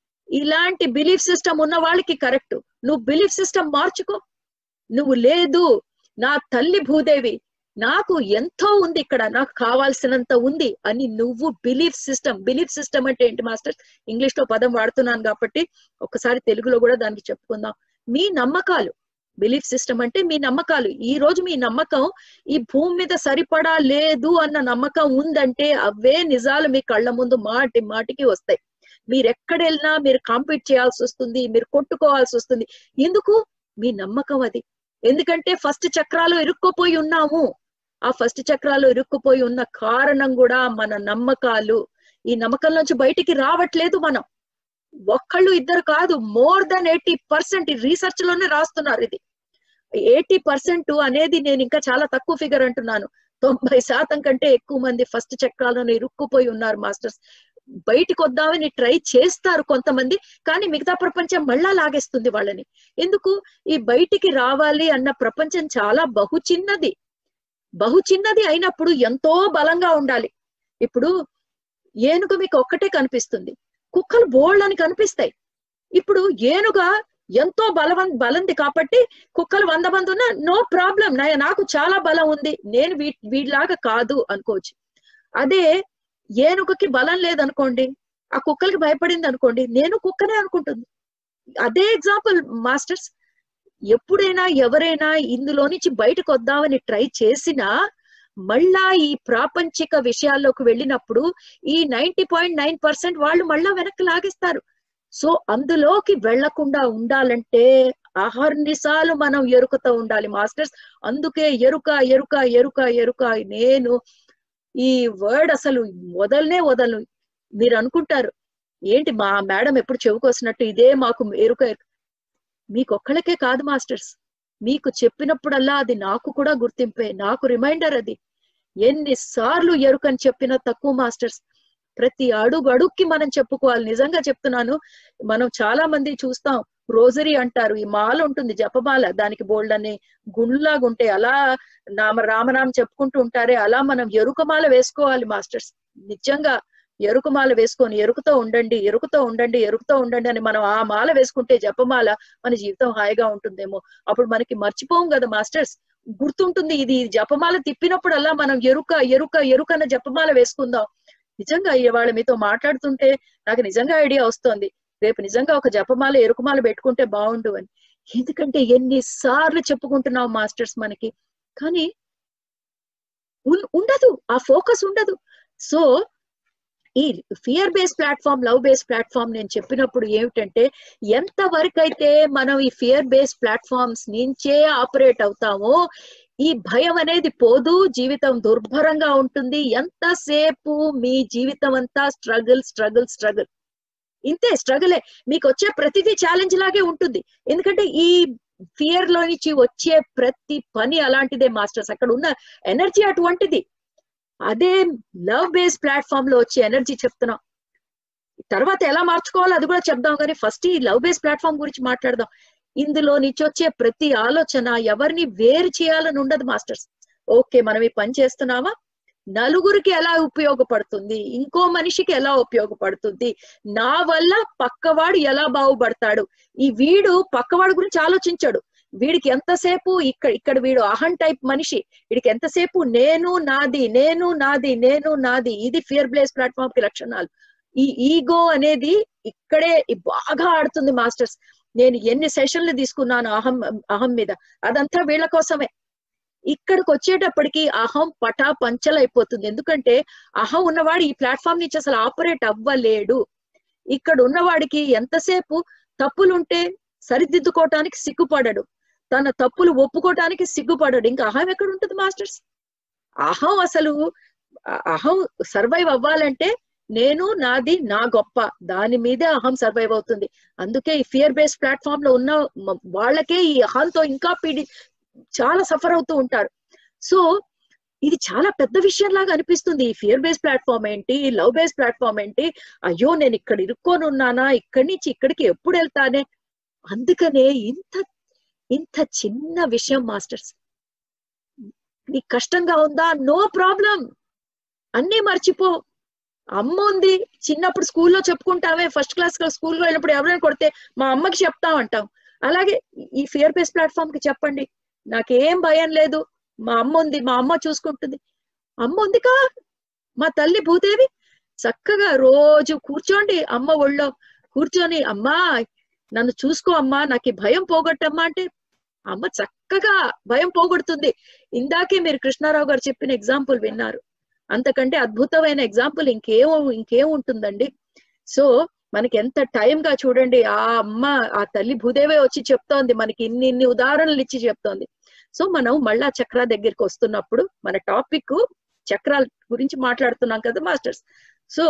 ఇలాంటి బిలీఫ్ సిస్టమ్ ఉన్న వాళ్ళకి కరెక్ట్. నువ్వు బిలీఫ్ సిస్టమ్ మార్చుకో. నువ్వు లేదు, నా తల్లి భూదేవి, నాకు ఎంతో ఉంది ఇక్కడ, నాకు కావాల్సినంత ఉంది అని నువ్వు బిలీఫ్ సిస్టమ్. బిలీఫ్ సిస్టమ్ అంటే ఏంటి మాస్టర్? ఇంగ్లీష్ లో పదం వాడుతున్నాను కాబట్టి ఒక్కసారి తెలుగులో కూడా దానికి చెప్పుకుందాం. మీ నమ్మకాలు. బిలీఫ్ సిస్టమ్ అంటే మీ నమ్మకాలు. ఈ రోజు మీ నమ్మకం ఈ భూమి మీద సరిపడా లేదు అన్న నమ్మకం ఉందంటే అవే నిజాలు మీ కళ్ళ ముందు మాటి మాటికి వస్తాయి. మీరు ఎక్కడ వెళ్ళినా మీరు కాంపీట్ చేయాల్సి వస్తుంది, మీరు కొట్టుకోవాల్సి వస్తుంది. ఎందుకు? మీ నమ్మకం అది. ఎందుకంటే ఫస్ట్ చక్రాలు ఇరుక్కుపోయి ఉన్నాము. ఆ ఫస్ట్ చక్రాలు ఇరుక్కుపోయి ఉన్న కారణం కూడా మన నమ్మకాలు. ఈ నమ్మకం నుంచి బయటికి రావట్లేదు మనం. ఒక్కళ్ళు ఇద్దరు కాదు, more than eighty percent research లోనే రాస్తున్నారు. ఇది ఎయిటీ పర్సెంట్ అనేది నేను ఇంకా చాలా తక్కువ ఫిగర్ అంటున్నాను. తొంభై శాతం కంటే ఎక్కువ మంది ఫస్ట్ చక్రాలను ఇరుక్కుపోయి ఉన్నారు మాస్టర్స్. బయటికి వద్దామని ట్రై చేస్తారు కొంతమంది, కానీ మిగతా ప్రపంచం మళ్ళా లాగేస్తుంది వాళ్ళని. ఎందుకు? ఈ బయటికి రావాలి అన్న ప్రపంచం చాలా బహు చిన్నది. బహు చిన్నది అయినప్పుడు ఎంతో బలంగా ఉండాలి. ఇప్పుడు ఏనుగు మీకు ఒక్కటే కనిపిస్తుంది, కుక్కలు బోల్డ్ అని కనిపిస్తాయి. ఇప్పుడు ఏనుగ ఎంతో బలవం బలంది కాబట్టి కుక్కలు వంద మంది ఉన్నా నో ప్రాబ్లం, నాకు చాలా బలం ఉంది, నేను వీ వీడిలాగా కాదు అనుకోవచ్చు. అదే ఏనుగుకి బలం లేదనుకోండి, ఆ కుక్కలకి భయపడింది అనుకోండి, నేను కుక్కనే అనుకుంటుంది. అదే ఎగ్జాంపుల్ మాస్టర్స్. ఎప్పుడైనా ఎవరైనా ఇందులో నుంచి బయటకు వద్దామని ట్రై చేసినా మళ్ళా ఈ ప్రాపంచిక విషయాల్లోకి వెళ్ళినప్పుడు ఈ నైన్టీ పాయింట్ నైన్ పర్సెంట్ వాళ్ళు మళ్ళా వెనక్కి లాగేస్తారు. సో అందులోకి వెళ్లకుండా ఉండాలంటే అహర్నిశాలు మనం ఎరుకతో ఉండాలి మాస్టర్స్. అందుకే ఎరుక ఎరుక ఎరుక ఎరుక. నేను ఈ వర్డ్ అసలు వదలనే వదలను. మీరు అనుకుంటారు ఏంటి మా మేడం ఎప్పుడు చెవుకొస్తున్నట్టు ఇదే మాకు ఎరుక. మీకొక్కళ్ళకే కాదు మాస్టర్స్, మీకు చెప్పినప్పుడల్లా అది నాకు కూడా గుర్తింపే, నాకు రిమైండర్. అది ఎన్నిసార్లు ఎరుకని చెప్పినా తక్కువ మాస్టర్స్. ప్రతి అడుగు అడుగుకి మనం చెప్పుకోవాలి. నిజంగా చెప్తున్నాను, మనం చాలా మంది చూస్తాం రోజరీ అంటారు, ఈ మాల ఉంటుంది జపమాల, దానికి బోల్డ్ అని గుండ్లాగా ఉంటాయి, అలా నామ రామనామ చెప్పుకుంటూ ఉంటారే, అలా మనం ఎరుకమాల వేసుకోవాలి మాస్టర్స్. నిజంగా ఎరుకమాల వేసుకొని ఎరుకుతో ఉండండి ఎరుకుతో ఉండండి ఎరుకుతో ఉండండి అని మనం ఆ మాల వేసుకుంటే జపమాల, మన జీవితం హాయిగా ఉంటుందేమో. అప్పుడు మనకి మర్చిపోం కదా మాస్టర్స్, గుర్తుంటుంది. ఇది జపమాల తిప్పినప్పుడల్లా మనం ఎరుక ఎరుక ఎరుకన్న జపమాల వేసుకుందాం. నిజంగా ఇవాళ మీతో మాట్లాడుతుంటే నాకు నిజంగా ఐడియా వస్తోంది, రేపు నిజంగా ఒక జపమాల ఎరుకమాల పెట్టుకుంటే బాగుండు అని. ఎందుకంటే ఎన్నిసార్లు చెప్పుకుంటున్నాం మాస్టర్స్ మనకి, కానీ ఉండదు, ఆ ఫోకస్ ఉండదు. సో ఈ fear based platform, love based platform నేను చెప్పినప్పుడు ఏమిటంటే, ఎంత వరకు అయితే మనం ఈ ఫియర్ బేస్డ్ ప్లాట్ఫామ్స్ నుంచే ఆపరేట్ అవుతామో ఈ భయం అనేది పోదు, జీవితం దుర్భరంగా ఉంటుంది. ఎంతసేపు మీ జీవితం అంతా స్ట్రగుల్ స్ట్రగుల్ స్ట్రగుల్, ఇంతే స్ట్రగులే. మీకు వచ్చే ప్రతిదీ ఛాలెంజ్ లాగే ఉంటుంది. ఎందుకంటే ఈ ఫియర్ లో నుంచి వచ్చే ప్రతి పని అలాంటిదే మాస్టర్స్. అక్కడ ఉన్న ఎనర్జీ అటువంటిది. అదే లవ్ బేస్డ్ ప్లాట్ఫామ్ లో వచ్చే ఎనర్జీ చెప్తున్నాం. తర్వాత ఎలా మార్చుకోవాలో అది కూడా చెప్దాం, కానీ ఫస్ట్ ఈ లవ్ బేస్డ్ ప్లాట్ఫామ్ గురించి మాట్లాడదాం. ఇందులో నుంచి వచ్చే ప్రతి ఆలోచన ఎవరిని వేరు చేయాలని ఉండదు మాస్టర్స్. ఓకే, మనం ఈ పని చేస్తున్నామా, నలుగురికి ఎలా ఉపయోగపడుతుంది, ఇంకో మనిషికి ఎలా ఉపయోగపడుతుంది, నా వల్ల పక్కవాడు ఎలా బాగుపడతాడు. ఈ వీడు పక్కవాడు గురించి ఆలోచించాడు, వీడికి ఎంతసేపు ఇక్కడ ఇక్కడ వీడు అహం టైప్ మనిషి, వీడికి ఎంతసేపు నేను నాది నేను నాది నేను నాది. ఇది ఫియర్ బేస్డ్ ప్లాట్ఫామ్ కి లక్షణాలు. ఈ ఈగో అనేది ఇక్కడే బాగా ఆడుతుంది మాస్టర్స్. నేను ఎన్ని సెషన్లు తీసుకున్నాను అహం అహం మీద, అదంతా వీళ్ళ కోసమే. ఇక్కడికి వచ్చేటప్పటికి అహం పటా పంచలైపోతుంది. ఎందుకంటే అహం ఉన్నవాడు ఈ ప్లాట్ఫామ్ నుంచి అసలు ఆపరేట్ అవ్వలేడు. ఇక్కడ ఉన్నవాడికి ఎంతసేపు తప్పులుంటే సరిదిద్దుకోవటానికి సిగ్గుపడడు, తన తప్పులు ఒప్పుకోవటానికి సిగ్గుపడడు. ఇంకా అహం ఎక్కడ ఉంటుంది మాస్టర్స్? అహం అసలు అహం సర్వైవ్ అవ్వాలంటే నేను నాది నా గొప్ప దాని మీదే అహం సర్వైవ్ అవుతుంది. అందుకే ఈ ఫియర్ బేస్డ్ ప్లాట్ఫామ్ లో ఉన్న వాళ్ళకే ఈ అహంతో ఇంకా పీడి చాలా సఫర్ అవుతూ ఉంటారు. సో ఇది చాలా పెద్ద విషయం లాగా అనిపిస్తుంది. ఈ ఫియర్ బేస్డ్ ప్లాట్ఫామ్ ఏంటి, ఈ లవ్ బేస్డ్ ప్లాట్ఫామ్ ఏంటి, అయ్యో నేను ఇక్కడ ఇరుక్కొని ఉన్నానా, ఇక్కడి నుంచి ఇక్కడికి ఎప్పుడు వెళ్తానే. అందుకనే ఇంత ఇంత చిన్న విషయం మాస్టర్స్, నీకు కష్టంగా ఉందా, నో ప్రాబ్లం, అన్నీ మర్చిపో. అమ్మ ఉంది, చిన్నప్పుడు స్కూల్లో చెప్పుకుంటావే, ఫస్ట్ క్లాస్ స్కూల్లో వెళ్ళినప్పుడు ఎవరైనా కొడితే మా అమ్మకి చెప్తాం అంటాం. అలాగే ఈ ఫియర్ బేస్డ్ ప్లాట్ఫామ్ కి చెప్పండి, నాకేం భయం లేదు, మా అమ్మ ఉంది, మా అమ్మ చూసుకుంటుంది. అమ్మ ఉంది కా, మా తల్లి భూదేవి చక్కగా రోజు కూర్చోండి అమ్మ ఒళ్ళో కూర్చొని, అమ్మా నన్ను చూసుకో అమ్మా, నాకు ఈ భయం పోగొట్టమ్మా అంటే అమ్మ చక్కగా భయం పోగొడుతుంది. ఇందాకే మీరు కృష్ణారావు గారు చెప్పిన ఎగ్జాంపుల్ విన్నారు, అంతకంటే అద్భుతమైన ఎగ్జాంపుల్ ఇంకేం ఇంకేం ఉంటుందండి. సో మనకి ఎంత టైం గా చూడండి, ఆ అమ్మ ఆ తల్లి భూదేవే వచ్చి చెప్తోంది మనకి, ఇన్ని ఇన్ని ఉదాహరణలు ఇచ్చి చెప్తోంది. సో మనం మళ్ళా చక్ర దగ్గరికి వస్తున్నప్పుడు మన టాపిక్ చక్రాల గురించి మాట్లాడుతున్నాం కదా మాస్టర్స్. సో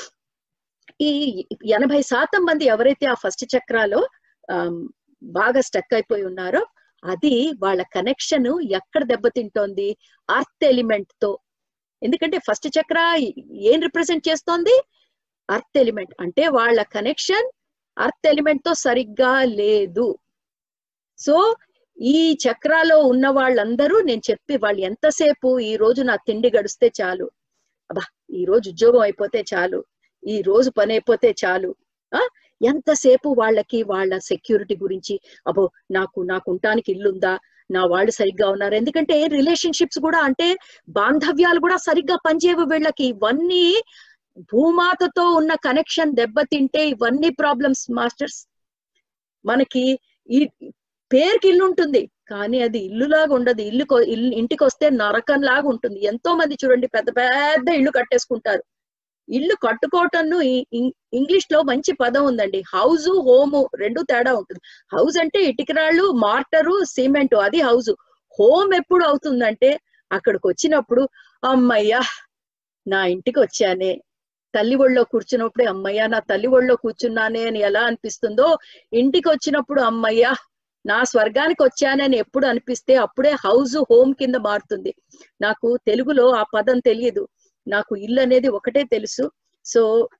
ఈ ఎనభై శాతం మంది ఎవరైతే ఆ ఫస్ట్ చక్రాలో బాగా స్టక్ అయిపోయి ఉన్నారో అది వాళ్ళ కనెక్షన్ ఎక్కడ దెబ్బతింటోంది, అర్త్ ఎలిమెంట్ తో. ఎందుకంటే ఫస్ట్ చక్ర ఏం రిప్రజెంట్ చేస్తోంది, అర్త్ ఎలిమెంట్. అంటే వాళ్ళ కనెక్షన్ అర్త్ ఎలిమెంట్ తో సరిగ్గా లేదు. సో ఈ చక్రాలో ఉన్న వాళ్ళందరూ నేను చెప్పి వాళ్ళు ఎంతసేపు ఈ రోజు నా తిండి గడిస్తే చాలు, అబ్బా ఈ రోజు ఉద్యోగం అయిపోతే చాలు, ఈ రోజు పని అయిపోతే చాలు, ఆ ఎంతసేపు వాళ్ళకి వాళ్ళ సెక్యూరిటీ గురించి, అబ్బో నాకు నాకు ఉండటానికి ఇల్లుందా, నా వాళ్ళు సరిగ్గా ఉన్నారు. ఎందుకంటే రిలేషన్షిప్స్ కూడా అంటే బాంధవ్యాలు కూడా సరిగ్గా పనిచేయవు వీళ్ళకి. ఇవన్నీ భూమాతతో ఉన్న కనెక్షన్ దెబ్బతింటే ఇవన్నీ ప్రాబ్లమ్స్ మాస్టర్స్. మనకి ఈ పేరుకి ఇల్లు ఉంటుంది కానీ అది ఇల్లులాగా ఉండదు. ఇల్లు ఇల్లు ఇంటికి వస్తే నరకం లాగా ఉంటుంది. ఎంతో మంది చూడండి పెద్ద పెద్ద ఇల్లు కట్టేసుకుంటారు. ఇల్లు కట్టుకోవటం ఇంగ్లీష్ లో మంచి పదం ఉందండి, హౌస్ హోము రెండు తేడా ఉంటుంది. హౌస్ అంటే ఇటుకరాళ్ళు మార్టరు సిమెంట్, అది హౌస్. హోమ్ ఎప్పుడు అవుతుందంటే అక్కడికి వచ్చినప్పుడు అమ్మయ్యా నా ఇంటికి వచ్చానే, తల్లి ఒళ్ళో కూర్చున్నప్పుడే అమ్మయ్యా నా తల్లి ఒళ్ళో కూర్చున్నానే అని ఎలా అనిపిస్తుందో, ఇంటికి వచ్చినప్పుడు అమ్మయ్యా నా స్వర్గానికి వచ్చానని ఎప్పుడు అనిపిస్తే అప్పుడే హౌస్ హోమ్ కింద మారుతుంది. నాకు తెలుగులో ఆ పదం తెలియదు, నాకు ఇల్లు అనేది ఒకటే తెలుసు. సో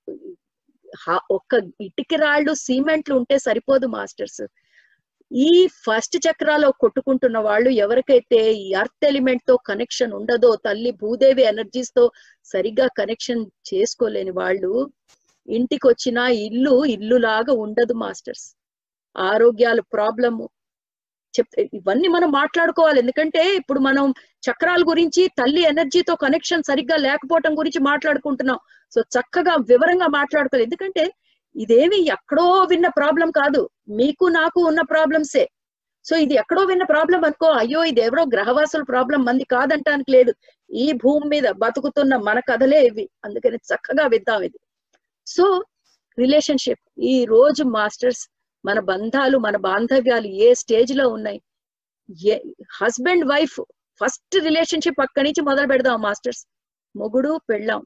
ఒక్క ఇటుక రాళ్ళు సిమెంట్లు ఉంటే సరిపోదు మాస్టర్స్. ఈ ఫస్ట్ చక్రాలో కొట్టుకుంటున్న వాళ్ళు ఎవరికైతే ఈ అర్త్ ఎలిమెంట్ తో కనెక్షన్ ఉండదో, తల్లి భూదేవి ఎనర్జీస్ తో సరిగ్గా కనెక్షన్ చేసుకోలేని వాళ్ళు ఇంటికి వచ్చిన ఇల్లు ఇల్లులాగా ఉండదు మాస్టర్స్. ఆరోగ్యాలు ప్రాబ్లము చెప్ ఇవన్నీ మనం మాట్లాడుకోవాలి. ఎందుకంటే ఇప్పుడు మనం చక్రాల గురించి తల్లి ఎనర్జీతో కనెక్షన్ సరిగ్గా లేకపోవటం గురించి మాట్లాడుకుంటున్నాం. సో చక్కగా వివరంగా మాట్లాడుకోవాలి. ఎందుకంటే ఇదేమి ఎక్కడో విన్న ప్రాబ్లం కాదు, మీకు నాకు ఉన్న ప్రాబ్లమ్సే. సో ఇది ఎక్కడో విన్న ప్రాబ్లం అనుకో, అయ్యో ఇది ఎవరో గ్రహవాసుల ప్రాబ్లం, మంది కాదంటానికి లేదు. ఈ భూమి మీద బతుకుతున్న మన కథలే ఇవి, అందుకని చక్కగా విద్దాం ఇది. సో రిలేషన్షిప్ ఈ రోజు మాస్టర్స్, మన బంధాలు మన బాంధవ్యాలు ఏ స్టేజ్ లో ఉన్నాయి, ఏ హస్బెండ్ వైఫ్ ఫస్ట్ రిలేషన్షిప్ అక్కడి నుంచి మొదలు పెడదాం మాస్టర్స్. మొగుడు పెళ్ళాం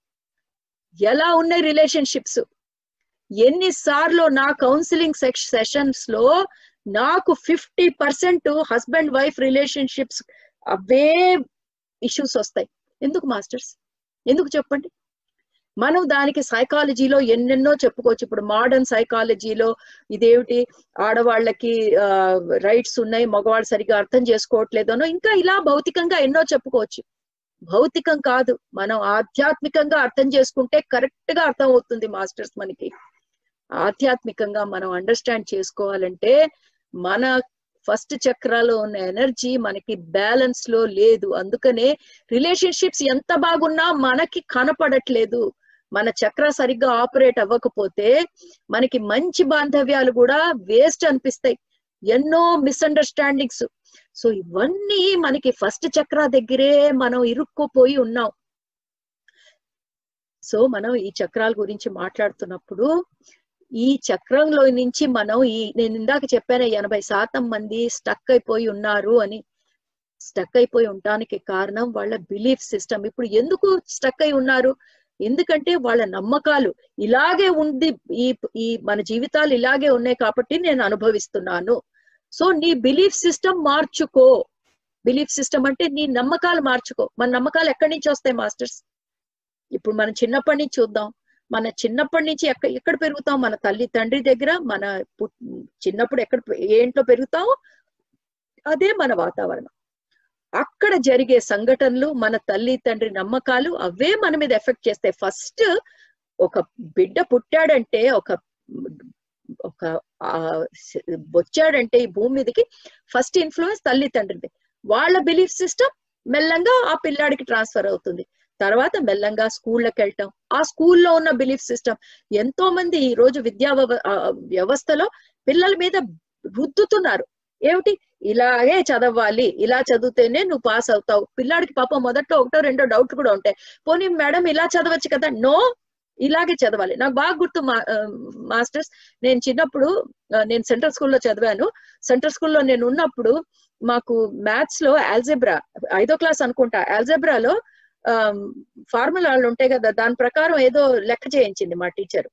ఎలా ఉన్నాయి రిలేషన్షిప్స్, ఎన్నిసార్లు నా కౌన్సిలింగ్ సెషన్స్ లో నాకు fifty percent husband wife relationships అవే ఇష్యూస్ వస్తాయి. ఎందుకు మాస్టర్స్, ఎందుకు చెప్పండి? మనం దానికి సైకాలజీలో ఎన్నెన్నో చెప్పుకోవచ్చు. ఇప్పుడు మోడర్న్ సైకాలజీలో ఇదేమిటి ఆడవాళ్ళకి ఆ రైట్స్ ఉన్నాయి, మగవాళ్ళు సరిగ్గా అర్థం చేసుకోవట్లేదనో, ఇంకా ఇలా భౌతికంగా ఎన్నో చెప్పుకోవచ్చు. భౌతికం కాదు, మనం ఆధ్యాత్మికంగా అర్థం చేసుకుంటే కరెక్ట్ గా అర్థం అవుతుంది మాస్టర్స్. మనకి ఆధ్యాత్మికంగా మనం అండర్స్టాండ్ చేసుకోవాలంటే మన ఫస్ట్ చక్రాలో ఉన్న ఎనర్జీ మనకి బ్యాలెన్స్ లో లేదు. అందుకనే రిలేషన్షిప్స్ ఎంత బాగున్నా మనకి కనపడట్లేదు. మన చక్ర సరిగ్గా ఆపరేట్ అవ్వకపోతే మనకి మంచి బాంధవ్యాలు కూడా వేస్ట్ అనిపిస్తాయి, ఎన్నో మిస్అండర్స్టాండింగ్స్. సో ఇవన్నీ మనకి ఫస్ట్ చక్ర దగ్గరే మనం ఇరుక్కుపోయి ఉన్నాం. సో మనం ఈ చక్రాల గురించి మాట్లాడుతున్నప్పుడు ఈ చక్రంలో నుంచి మనం ఈ నేను ఇందాక చెప్పాను ఎనభై శాతం మంది స్టక్ అయిపోయి ఉన్నారు అని. స్టక్ అయిపోయి ఉండడానికి కారణం వాళ్ళ బిలీఫ్ సిస్టమ్. ఇప్పుడు ఎందుకు స్టక్ అయి ఉన్నారు? ఎందుకంటే వాళ్ళ నమ్మకాలు ఇలాగే ఉంది, ఈ ఈ మన జీవితాలు ఇలాగే ఉన్నాయి కాబట్టి నేను అనుభవిస్తున్నాను. సో నీ బిలీఫ్ సిస్టమ్ మార్చుకో. బిలీఫ్ సిస్టమ్ అంటే నీ నమ్మకాలు మార్చుకో. మన నమ్మకాలు ఎక్కడి నుంచి వస్తాయి మాస్టర్స్? ఇప్పుడు మనం చిన్నప్పటి నుంచి చూద్దాం. మన చిన్నప్పటి నుంచి ఎక్కడ ఎక్కడ పెరుగుతాం? మన తల్లి తండ్రి దగ్గర. మన చిన్నప్పుడు ఎక్కడ ఏ ఇంట్లో పెరుగుతాం అదే మన వాతావరణం. అక్కడ జరిగే సంఘటనలు, మన తల్లి తండ్రి నమ్మకాలు అవే మన మీద ఎఫెక్ట్ చేస్తాయి. ఫస్ట్ ఒక బిడ్డ పుట్టాడంటే, ఒక ఒక వచ్చాడంటే ఈ భూమి మీదకి, ఫస్ట్ ఇన్ఫ్లుయెన్స్ తల్లి తండ్రిది. వాళ్ళ బిలీఫ్ సిస్టమ్ మెల్లంగా ఆ పిల్లాడికి ట్రాన్స్ఫర్ అవుతుంది. తర్వాత మెల్లంగా స్కూళ్ళకి వెళ్ళటం, ఆ స్కూల్లో ఉన్న బిలీఫ్ సిస్టమ్. ఎంతో మంది ఈ రోజు విద్యా వ్యవస్థలో పిల్లల మీద రుద్దుతున్నారు. ఏమిటి? ఇలాగే చదవాలి, ఇలా చదివితేనే నువ్వు పాస్ అవుతావు. పిల్లాడికి పాపం మొదట్లో ఒకటో రెండో డౌట్లు కూడా ఉంటాయి. పోనీ మేడం ఇలా చదవచ్చు కదా, నో ఇలాగే చదవాలి. నాకు బాగా గుర్తు మా మాస్టర్స్, నేను చిన్నప్పుడు నేను సెంట్రల్ స్కూల్లో చదివాను. సెంట్రల్ స్కూల్లో నేను ఉన్నప్పుడు మాకు మ్యాథ్స్ లో ఆల్జెబ్రా, ఐదో క్లాస్ అనుకుంటా, ఆల్జెబ్రాలో ఫార్ములాలు ఉంటాయి కదా, దాని ప్రకారం ఏదో లెక్క చేయించింది మా టీచర్.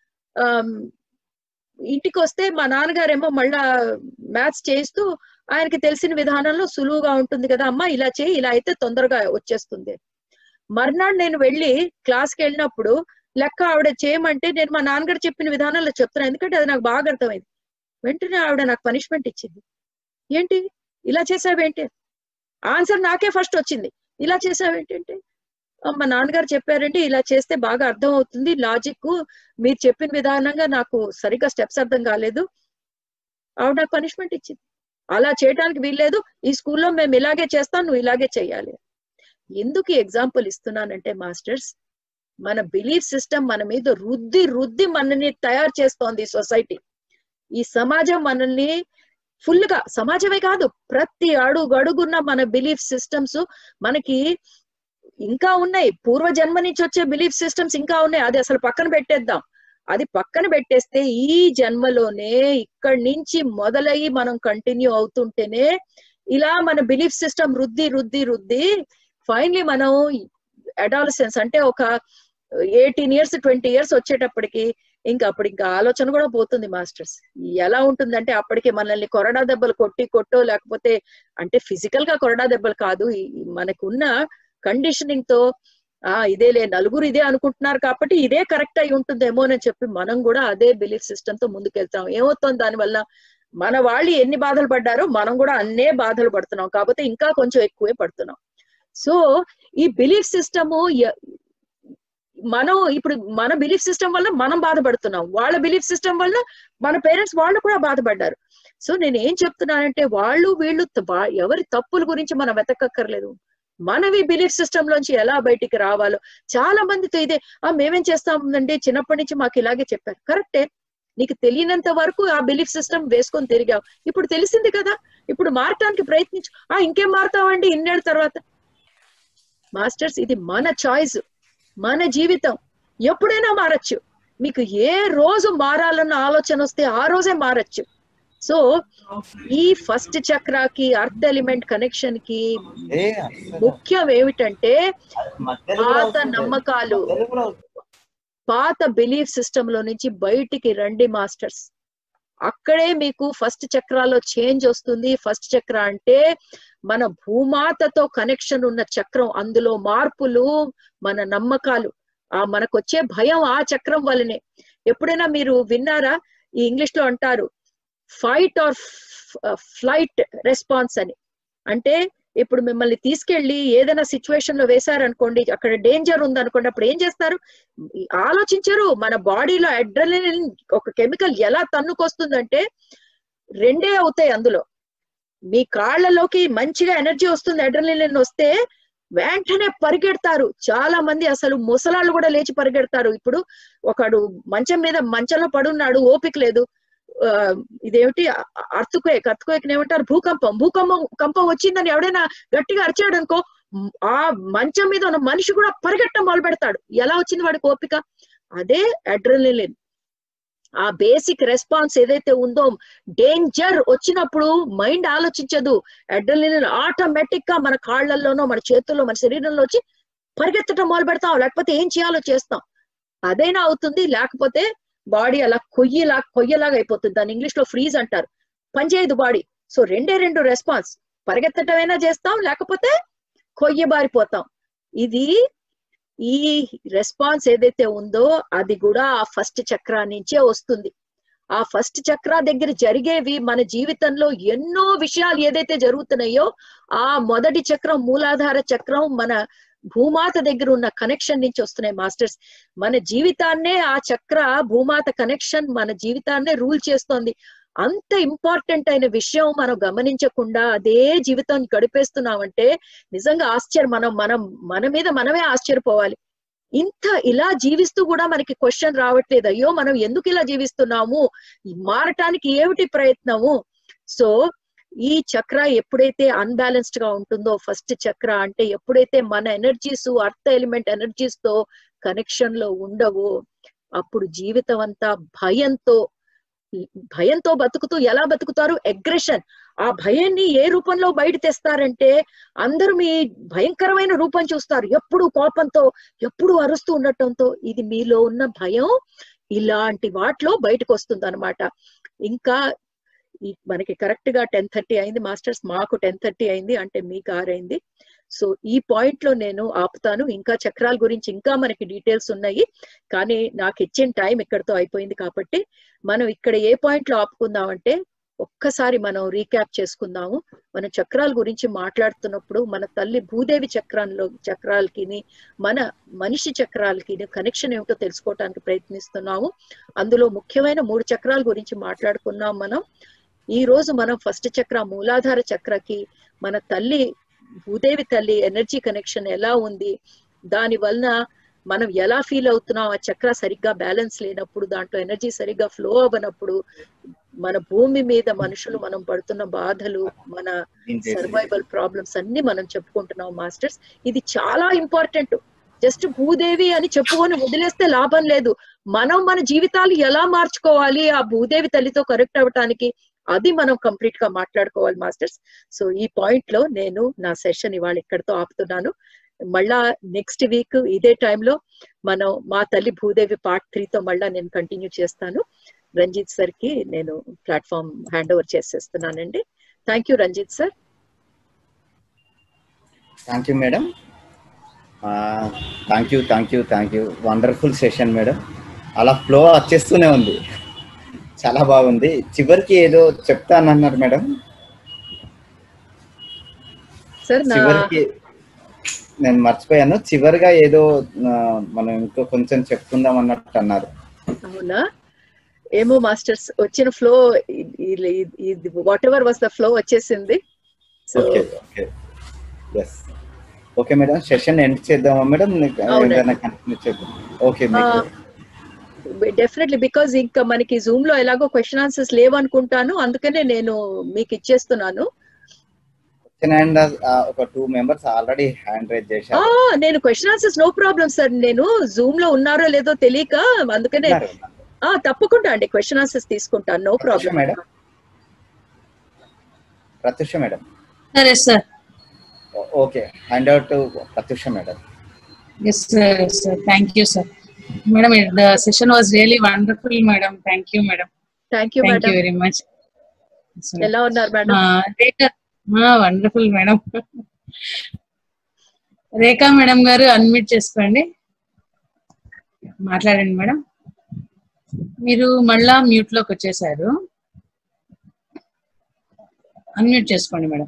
ఇంటికి వస్తే మా నాన్నగారేమో మళ్ళా మ్యాథ్స్ చేయిస్తూ, ఆయనకి తెలిసిన విధానంలో సులువుగా ఉంటుంది కదా అమ్మ, ఇలా చేయి, ఇలా అయితే తొందరగా వచ్చేస్తుంది. మర్నాడు నేను వెళ్ళి క్లాస్కి వెళ్ళినప్పుడు లెక్క ఆవిడ చేయమంటే నేను మా నాన్నగారు చెప్పిన విధానంలో చెప్తున్నాను, ఎందుకంటే అది నాకు బాగా అర్థమైంది. వెంటనే ఆవిడ నాకు పనిష్మెంట్ ఇచ్చింది. ఏంటి ఇలా చేసావేంటి? ఆన్సర్ నాకే ఫస్ట్ వచ్చింది. ఇలా చేసావేంటంటే, మా నాన్నగారు చెప్పారంటే ఇలా చేస్తే బాగా అర్థం అవుతుంది, లాజిక్ మీరు చెప్పిన విధానంగా నాకు సరిగ్గా స్టెప్స్ అర్థం కాలేదు. ఆవిడ నాకు పనిష్మెంట్ ఇచ్చింది. అలా చేయడానికి వీల్లేదు, ఈ స్కూల్లో మేము ఇలాగే చేస్తాం, నువ్వు ఇలాగే చెయ్యాలి. ఎందుకు ఎగ్జాంపుల్ ఇస్తున్నానంటే మాస్టర్స్, మన బిలీఫ్ సిస్టమ్ మన మీద రుద్ది రుద్ది మనల్ని తయారు చేస్తోంది సొసైటీ. ఈ సమాజం మనల్ని ఫుల్ గా, సమాజమే కాదు ప్రతి అడుగు అడుగున్న మన బిలీఫ్ సిస్టమ్స్ మనకి ఇంకా ఉన్నాయి. పూర్వ జన్మ నుంచి వచ్చే బిలీఫ్ సిస్టమ్స్ ఇంకా ఉన్నాయి. అది అసలు పక్కన పెట్టేద్దాం. అది పక్కన పెట్టేస్తే ఈ జన్మలోనే ఇక్కడి నుంచి మొదలయ్యి మనం కంటిన్యూ అవుతుంటేనే ఇలా మన బిలీఫ్ సిస్టమ్ రుద్ది రుద్ది రుద్ది ఫైనలీ మనం అడాలసెన్స్ అంటే ఒక ఎయిటీన్ ఇయర్స్ ట్వంటీ ఇయర్స్ వచ్చేటప్పటికి ఇంకా అప్పుడు ఇంకా ఆలోచన కూడా పోతుంది మాస్టర్స్. ఎలా ఉంటుందంటే అప్పటికే మనల్ని కొరడా దెబ్బలు కొట్టి కొట్టో, లేకపోతే అంటే ఫిజికల్ గా కొరడా దెబ్బలు కాదు, మనకున్న కండిషనింగ్ తో ఆ ఇదేలే నలుగురు ఇదే అనుకుంటున్నారు కాబట్టి ఇదే కరెక్ట్ అయి ఉంటుందేమో అని చెప్పి మనం కూడా అదే బిలీఫ్ సిస్టమ్ తో ముందుకెళ్తాం. ఏమవుతుంది దానివల్ల? మన వాళ్ళు ఎన్ని బాధలు పడ్డారో మనం కూడా అన్నే బాధలు పడుతున్నాం, కాకపోతే ఇంకా కొంచెం ఎక్కువే పడుతున్నాం. సో ఈ బిలీఫ్ సిస్టము మనం ఇప్పుడు మన బిలీఫ్ సిస్టమ్ వల్ల మనం బాధపడుతున్నాం, వాళ్ళ బిలీఫ్ సిస్టమ్ వల్ల మన పేరెంట్స్ వాళ్ళు కూడా బాధపడ్డారు. సో నేను ఏం చెప్తున్నానంటే వాళ్ళు వీళ్ళు ఎవరి తప్పుల గురించి మనం వెతకక్కర్లేదు, మనవి బిలీఫ్ సిస్టమ్ లోంచి ఎలా బయటికి రావాలో. చాలా మందితో ఇదే, ఆ మేమేం చేస్తామండి చిన్నప్పటి నుంచి మాకు ఇలాగే చెప్పారు. కరెక్టే, నీకు తెలియనంత వరకు ఆ బిలీఫ్ సిస్టమ్ వేసుకొని తిరిగావు. ఇప్పుడు తెలిసింది కదా, ఇప్పుడు మారటానికి ప్రయత్నించు. ఆ ఇంకేం మారుతావండి ఇన్నేళ్ళ తర్వాత? మాస్టర్స్ ఇది మన చాయిస్, మన జీవితం, ఎప్పుడైనా మారచ్చు. మీకు ఏ రోజు మారాలన్న ఆలోచన వస్తే ఆ రోజే మారచ్చు. సో ఈ ఫస్ట్ చక్రాకి అర్త్ ఎలిమెంట్ కనెక్షన్ కి ముఖ్యం ఏమిటంటే పాత నమ్మకాలు, పాత బిలీఫ్ సిస్టమ్ లో నుంచి బయటికి రండి మాస్టర్స్. అక్కడే మీకు ఫస్ట్ చక్రాలో చేంజ్ వస్తుంది. ఫస్ట్ చక్ర అంటే మన భూమాతతో కనెక్షన్ ఉన్న చక్రం, అందులో మార్పులు మన నమ్మకాలు, ఆ మనకొచ్చే భయం ఆ చక్రం వల్లనే. ఎప్పుడైనా మీరు విన్నారా, ఈ ఇంగ్లీష్ లో అంటారు ఫైట్ ఆర్ ఫ్లైట్ రెస్పాన్స్ అని. అంటే ఇప్పుడు మిమ్మల్ని తీసుకెళ్లి ఏదైనా సిచ్యువేషన్ లో వేశారనుకోండి, అక్కడ డేంజర్ ఉందనుకోండి, అప్పుడు ఏం చేస్తారు? ఆలోచించరు. మన బాడీలో అడ్రినలిన్ ఒక కెమికల్ ఎలా తన్నుకొస్తుందంటే రెండే అవుతాయి అందులో. మీ కాళ్ళలోకి మంచిగా ఎనర్జీ వస్తుంది, అడ్రినలిన్ వస్తే వెంటనే పరిగెడతారు. చాలా మంది అసలు ముసలాళ్ళు కూడా లేచి పరిగెడతారు. ఇప్పుడు ఒకడు మంచం మీద మంచంలో పడున్నాడు, ఓపిక లేదు, ఇదేమిటి అర్త్క్వేక్, అర్త్క్వేక్ ఏమంటారు, భూకంపం, భూకంపం కంపం వచ్చిందని ఎవడైనా గట్టిగా అరిచాడు అనుకో, ఆ మంచం మీద ఉన్న మనిషి కూడా పరిగెట్టడం మొదలు పెడతాడు. ఎలా వచ్చింది వాడికి ఓపిక? అదే అడ్రినలిన్. ఆ బేసిక్ రెస్పాన్స్ ఏదైతే ఉందో, డేంజర్ వచ్చినప్పుడు మైండ్ ఆలోచించదు, అడ్రినలిన్ ఆటోమేటిక్ గా మన కాళ్లలోనో మన చేతుల్లో మన శరీరంలో వచ్చి పరిగెత్తడం మొదలు పెడతాం, లేకపోతే ఏం చేయాలో చేస్తాం. అదైనా అవుతుంది, లేకపోతే బాడీ అలా కొయ్యిలా కొయ్యలాగా అయిపోతుంది. దాన్ని ఇంగ్లీష్ లో ఫ్రీజ్ అంటారు, పనిచేయదు బాడీ. సో రెండే రెండు రెస్పాన్స్, పరిగెత్తటమైనా చేస్తాం, లేకపోతే కొయ్య బారిపోతాం. ఇది ఈ రెస్పాన్స్ ఏదైతే ఉందో అది కూడా ఆ ఫస్ట్ చక్ర నుంచే వస్తుంది. ఆ ఫస్ట్ చక్ర దగ్గర జరిగేవి మన జీవితంలో ఎన్నో విషయాలు ఏదైతే జరుగుతున్నాయో ఆ మొదటి చక్రం మూలాధార చక్రం మన భూమాత దగ్గర ఉన్న కనెక్షన్ నుంచి వస్తున్నాయి మాస్టర్స్. మన జీవితాన్నే ఆ చక్ర భూమాత కనెక్షన్ మన జీవితాన్నే రూల్ చేస్తోంది. అంత ఇంపార్టెంట్ అయిన విషయం మనం గమనించకుండా అదే జీవితం గడిపేస్తున్నామంటే నిజంగా ఆశ్చర్యం. మనం మనం మన మీద మనమే ఆశ్చర్యపోవాలి. ఇంత ఇలా జీవిస్తూ కూడా మనకి క్వశ్చన్ రావట్లేదు, అయ్యో మనం ఎందుకు ఇలా జీవిస్తున్నాము, మారటానికి ఏమిటి ప్రయత్నము. సో ఈ చక్ర ఎప్పుడైతే అన్బ్యాలెన్స్డ్ గా ఉంటుందో, ఫస్ట్ చక్ర అంటే ఎప్పుడైతే మన ఎనర్జీస్ అర్త్ ఎలిమెంట్ ఎనర్జీస్ తో కనెక్షన్ లో ఉండవో అప్పుడు జీవితం అంతా భయంతో భయంతో బతుకుతూ ఎలా బతుకుతారు, అగ్రెషన్. ఆ భయాన్ని ఏ రూపంలో బయట తెస్తారంటే అందరూ మీ భయంకరమైన రూపం చూస్తారు, ఎప్పుడు కోపంతో ఎప్పుడు అరుస్తూ ఉండటంతో. ఇది మీలో ఉన్న భయం ఇలాంటి వాటిలో బయటకు వస్తుంది అనమాట. ఇంకా మనకి కరెక్ట్ గా టెన్ థర్టీ అయింది మాస్టర్స్, మాకు టెన్ థర్టీ అయింది, అంటే మీకు ఆరైంది. సో ఈ పాయింట్ లో నేను ఆపుతాను. ఇంకా చక్రాల గురించి ఇంకా మనకి డీటెయిల్స్ ఉన్నాయి, కానీ నాకు ఇచ్చిన టైం ఇక్కడతో అయిపోయింది కాబట్టి మనం ఇక్కడ ఏ పాయింట్ లో ఆపుకుందామంటే ఒక్కసారి మనం రీక్యాప్ చేసుకుందాము. మనం చక్రాల గురించి మాట్లాడుతున్నప్పుడు మన తల్లి భూదేవి చక్రంలో చక్రాలకి మన మనిషి చక్రాలకి కనెక్షన్ ఏమిటో తెలుసుకోవడానికి ప్రయత్నిస్తున్నాము. అందులో ముఖ్యమైన మూడు చక్రాల గురించి మాట్లాడుకున్నాం మనం. ఈ రోజు మనం ఫస్ట్ చక్ర మూలాధార చక్రకి మన తల్లి భూదేవి తల్లి ఎనర్జీ కనెక్షన్ ఎలా ఉంది, దాని వలన మనం ఎలా ఫీల్ అవుతున్నాం, ఆ చక్ర సరిగ్గా బ్యాలెన్స్ లేనప్పుడు, దాంట్లో ఎనర్జీ సరిగ్గా ఫ్లో అవ్వనప్పుడు, మన భూమి మీద మనుషులు మనం పడుతున్న బాధలు, మన సర్వైవల్ ప్రాబ్లమ్స్ అన్ని మనం చెప్పుకుంటున్నాం మాస్టర్స్. ఇది చాలా ఇంపార్టెంట్. జస్ట్ భూదేవి అని చెప్పుకొని వదిలేస్తే లాభం లేదు. మనం మన జీవితాలు ఎలా మార్చుకోవాలి ఆ భూదేవి తల్లితో కరెక్ట్ అవ్వటానికి, అది మనం కంప్లీట్ గా మాట్లాడుకోవాలి మాస్టర్స్. సో ఈ పాయింట్ లో నేను నా సెషన్ ఇవాళ ఇక్కడితో ఆపుతున్నాను. మళ్ళా నెక్స్ట్ వీక్ ఇదే టైంలో మనం మా తల్లి భూదేవి పార్ట్ త్రీతో మళ్ళా నేను కంటిన్యూ చేస్తాను. రంజిత్ సార్ కి నేను ప్లాట్ఫామ్ హ్యాండ్ ఓవర్ చేసేస్తున్నానండి. Thank you Ranjith sir.
Thank you madam. Thank you thank you thank you wonderful session madam. అలా ఫ్లో వచ్చేస్తూనే ఉంది, చాలా బాగుంది. చివరికి ఏదో చెప్తానన్నారు మేడం.
సార్
చివరికి నేను మర్చిపోయాను, చివరిగా ఏదో మనం ఇంకో కొంచెం చెప్పుకుందాం అన్నట్టు అన్నారు.
అవునా, ఏమో మాస్టర్స్ వచ్చిన flow whatever was the flow వచ్చేసింది.
Okay okay yes okay madam, session end చేద్దామా మేడం? కంటిన్యూ చేద్దాం. ఓకే
డెఫినెట్లీ, బికాజ్ ఇంకా మనకి జూమ్ లో ఎలాగో క్వశ్చన్ ఆన్సర్స్ లేవనుకుంటాను, అందుకనే నేను మీకు ఇచ్చేస్తున్నాను.
ఒక two members already hand raise చేశారు.
నేను question answers no problem sir, నేను జూమ్ లో ఉన్నారో లేదో తెలియక అందుకనే తప్పకుండా అండి క్వశ్చన్ ఆన్సర్స్ తీసుకుంటాను, no problem madam.
Prathyusha madam.
సరే sir.
Okay, hand out to Prathyusha madam.
Yes sir, yes sir. Thank you sir. Madam, the session was really wonderful madam. Thank you madam.
Thank you
Thank
madam.
you very much.
ఎలా ఉన్నారు madam?
Rekha wonderful madam. Rekha madam గారు unmute చేసుకోండి, మాట్లాడండి madam. మీరు మళ్ళా mute లోకి వచ్చేసారు, unmute చేసుకోండి మేడం.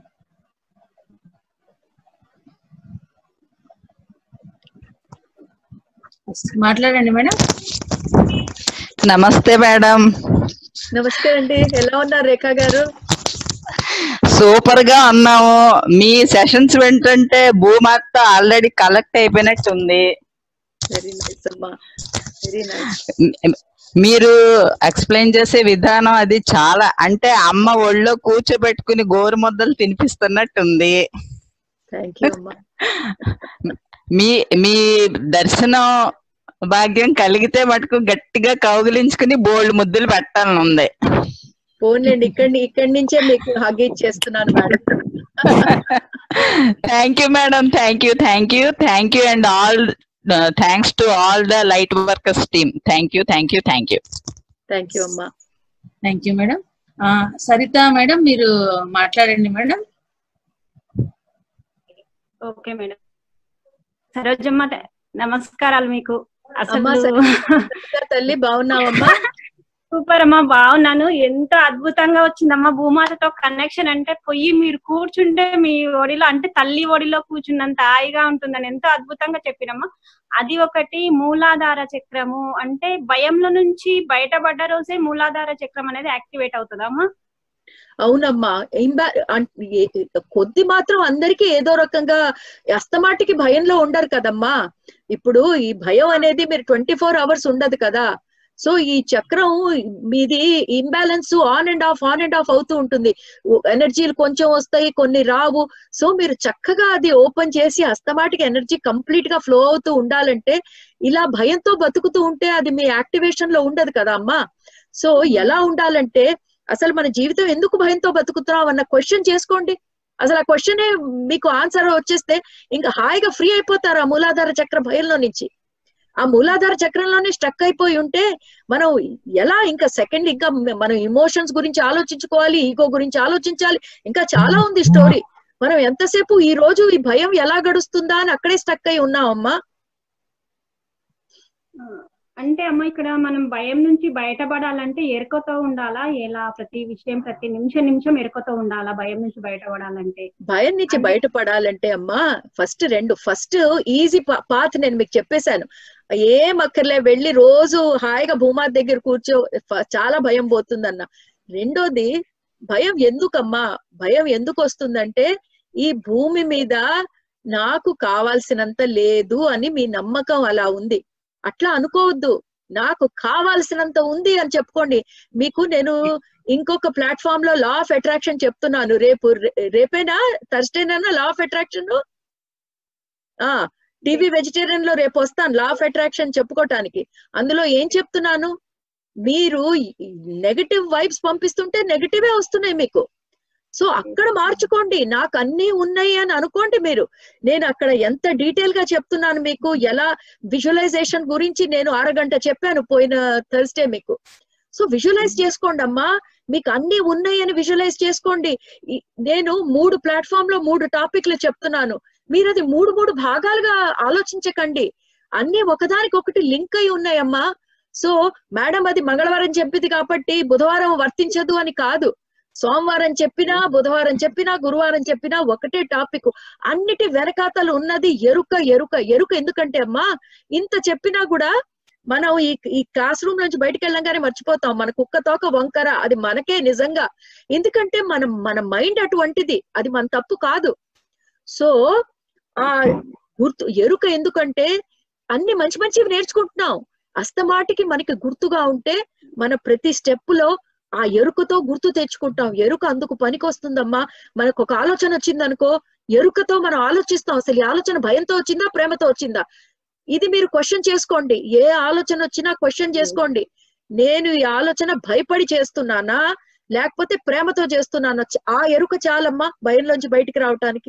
మాట్లాడండి మేడం.
నమస్తే మేడం.
నమస్తే అండి, ఎలా ఉన్నారు రేఖా గారు?
సూపర్ గా ఉన్నాము. మీ సెషన్స్ వింటుంటే భూమాత ఆల్రెడీ కలెక్ట్ అయిపోయినట్టుంది.
వెరీ నైస్ అమ్మా, వెరీ నైస్.
మీరు ఎక్స్ప్లెయిన్ చేసే విధానం అది చాలా, అంటే అమ్మ ఒళ్ళో కూర్చోబెట్టుకుని గోరు ముద్దలు తినిపిస్తున్నట్టుంది.
థ్యాంక్ యూ అమ్మా.
మీ మీ దర్శనం భాగ్యం కలిగితే మటుకు గట్టిగా కౌగిలించుకుని బోల్డ్ ముద్దులు పెట్టాలని ఉంది.
పోన్లేండి, ఇక్కడి ఇక్కడి నుంచే మీకు హగ్ ఇచ్చేస్తున్నాను madam.
Thank you madam, thank you thank you thank you and all thanks to all the light workers team. Thank you thank you thank you
thank you అమ్మా.
Thank you madam. Saritha madam మీరు మాట్లాడండి madam.
Okay madam. Sarojamma నమస్కారాలు మీకు.
అసలు తల్లి బాగున్నావమ్మా?
Super అమ్మా, బాగున్నాను. ఎంతో అద్భుతంగా వచ్చిందమ్మా భూమాతతో కనెక్షన్. అంటే పొయ్యి మీరు కూర్చుంటే మీ ఒడిలో అంటే తల్లి ఒడిలో కూర్చున్నంత హాయిగా ఉంటుందని ఎంతో అద్భుతంగా చెప్పినమ్మా. అది ఒకటి. మూలాధార చక్రము అంటే భయంలో నుంచి బయటపడ్డ రోజే మూలాధార చక్రం అనేది యాక్టివేట్ అవుతుందమ్మా?
అవునమ్మా. ఇంబా కొద్ది మాత్రం అందరికీ ఏదో రకంగా అస్తమాటికి భయంలో ఉండరు కదమ్మా. ఇప్పుడు ఈ భయం అనేది మీరు ట్వంటీ ఫోర్ అవర్స్ ఉండదు కదా. సో ఈ చక్రం మీది imbalance on and off on and off అవుతూ ఉంటుంది. ఎనర్జీలు కొంచెం వస్తాయి, కొన్ని రావు. సో మీరు చక్కగా అది ఓపెన్ చేసి అస్తమాటికి ఎనర్జీ కంప్లీట్ గా ఫ్లో అవుతూ ఉండాలంటే ఇలా భయంతో బతుకుతూ ఉంటే అది మీ యాక్టివేషన్ లో ఉండదు కదా అమ్మా. సో ఎలా ఉండాలంటే అసలు మన జీవితం ఎందుకు భయంతో బతుకుతున్నాం అన్న క్వశ్చన్ చేసుకోండి. అసలు ఆ క్వశ్చనే మీకు ఆన్సర్ వచ్చేస్తే ఇంకా హాయిగా ఫ్రీ అయిపోతారు ఆ మూలాధార చక్ర భయంలో నుంచి. ఆ మూలాధార చక్రంలోనే స్ట్రక్ అయిపోయి ఉంటే మనం ఎలా ఇంకా సెకండ్ ఇంకా మనం ఇమోషన్స్ గురించి ఆలోచించుకోవాలి, ఈగో గురించి ఆలోచించాలి, ఇంకా చాలా ఉంది స్టోరీ. మనం ఎంతసేపు ఈ రోజు ఈ భయం ఎలా గడుస్తుందా అని అక్కడే స్ట్రక్ అయి ఉన్నామమ్మా.
అంటే అమ్మ ఇక్కడ మనం భయం నుంచి బయటపడాలంటే ఎరుకతో ఉండాలా? ఎలా ప్రతి విషయం ప్రతి నిమిషం నిమిషం ఎరుకతో ఉండాలా భయం నుంచి బయటపడాలంటే?
భయం నుంచి బయటపడాలంటే అమ్మా ఫస్ట్ రెండు ఫస్ట్ ఈజీ పాత్ నేను మీకు చెప్పేశాను. ఏం అక్కర్లే, వెళ్ళి రోజు హాయిగా భూమాత దగ్గర కూర్చో, చాలా భయం పోతుందన్న. రెండోది భయం ఎందుకమ్మా, భయం ఎందుకు వస్తుందంటే ఈ భూమి మీద నాకు కావాల్సినంత లేదు అని మీ నమ్మకం అలా ఉంది. అట్లా అనుకోవద్దు, నాకు కావాల్సినంత ఉంది అని చెప్పుకోండి. మీకు నేను ఇంకొక ప్లాట్ఫామ్ లో లా ఆఫ్ అట్రాక్షన్ చెప్తున్నాను. రేపు రేపేనా థర్స్డేనా లా ఆఫ్ అట్రాక్షన్? ఆ టీవీ వెజిటేరియన్ లో రేపు వస్తాను లా ఆఫ్ అట్రాక్షన్ చెప్పుకోవటానికి. అందులో ఏం చెప్తున్నాను, మీరు నెగటివ్ వైబ్స్ పంపిస్తుంటే నెగటివే వస్తున్నాయి మీకు. సో అక్కడ మార్చుకోండి, నాకు అన్ని ఉన్నాయి అని అనుకోండి మీరు. నేను అక్కడ ఎంత డీటెయిల్ గా చెప్తున్నాను మీకు. ఎలా విజువలైజేషన్ గురించి నేను అరగంట చెప్పాను పోయిన థర్స్డే మీకు. సో విజువలైజ్ చేసుకోండి అమ్మా, మీకు అన్ని ఉన్నాయి అని విజువలైజ్ చేసుకోండి. నేను మూడు ప్లాట్ఫామ్ లో మూడు టాపిక్లు చెప్తున్నాను, మీరు అది మూడు మూడు భాగాలుగా ఆలోచించకండి. అన్ని ఒకదానికి ఒకటి లింక్ అయి ఉన్నాయమ్మా. సో మేడం అది మంగళవారం చెప్పింది కాబట్టి బుధవారం వర్తించదు అని కాదు. సోమవారం చెప్పినా, బుధవారం చెప్పినా, గురువారం చెప్పినా ఒకటే టాపిక్. అన్నిటి వెనకాతలు ఉన్నది ఎరుక ఎరుక ఎరుక. ఎందుకంటే అమ్మా ఇంత చెప్పినా కూడా మనం ఈ ఈ క్లాస్ రూమ్ నుంచి బయటకు వెళ్ళంగానే మర్చిపోతాం. మన కుక్క తోక వంకర అది మనకే నిజంగా. ఎందుకంటే మనం మన మైండ్ అటువంటిది, అది మన తప్పు కాదు. సో ఆ గుర్తు ఎరుక ఎందుకంటే అన్ని మంచి మంచివి నేర్చుకుంటున్నాం. అస్తమాటికి మనకి గుర్తుగా ఉంటే మన ప్రతి స్టెప్ లో ఆ ఎరుకతో గుర్తు తెచ్చుకుంటాం. ఎరుక అందుకు పనికి వస్తుందమ్మా. మనకు ఒక ఆలోచన వచ్చింది అనుకో, ఎరుకతో మనం ఆలోచిస్తాం. అసలు ఈ ఆలోచన భయంతో వచ్చిందా, ప్రేమతో వచ్చిందా? ఇది మీరు క్వశ్చన్ చేసుకోండి. ఏ ఆలోచన వచ్చినా క్వశ్చన్ చేసుకోండి. నేను ఈ ఆలోచన భయపడి చేస్తున్నానా లేకపోతే ప్రేమతో చేస్తున్నానా? ఆ ఎరుక చాలమ్మా భయంలోంచి బయటికి రావటానికి.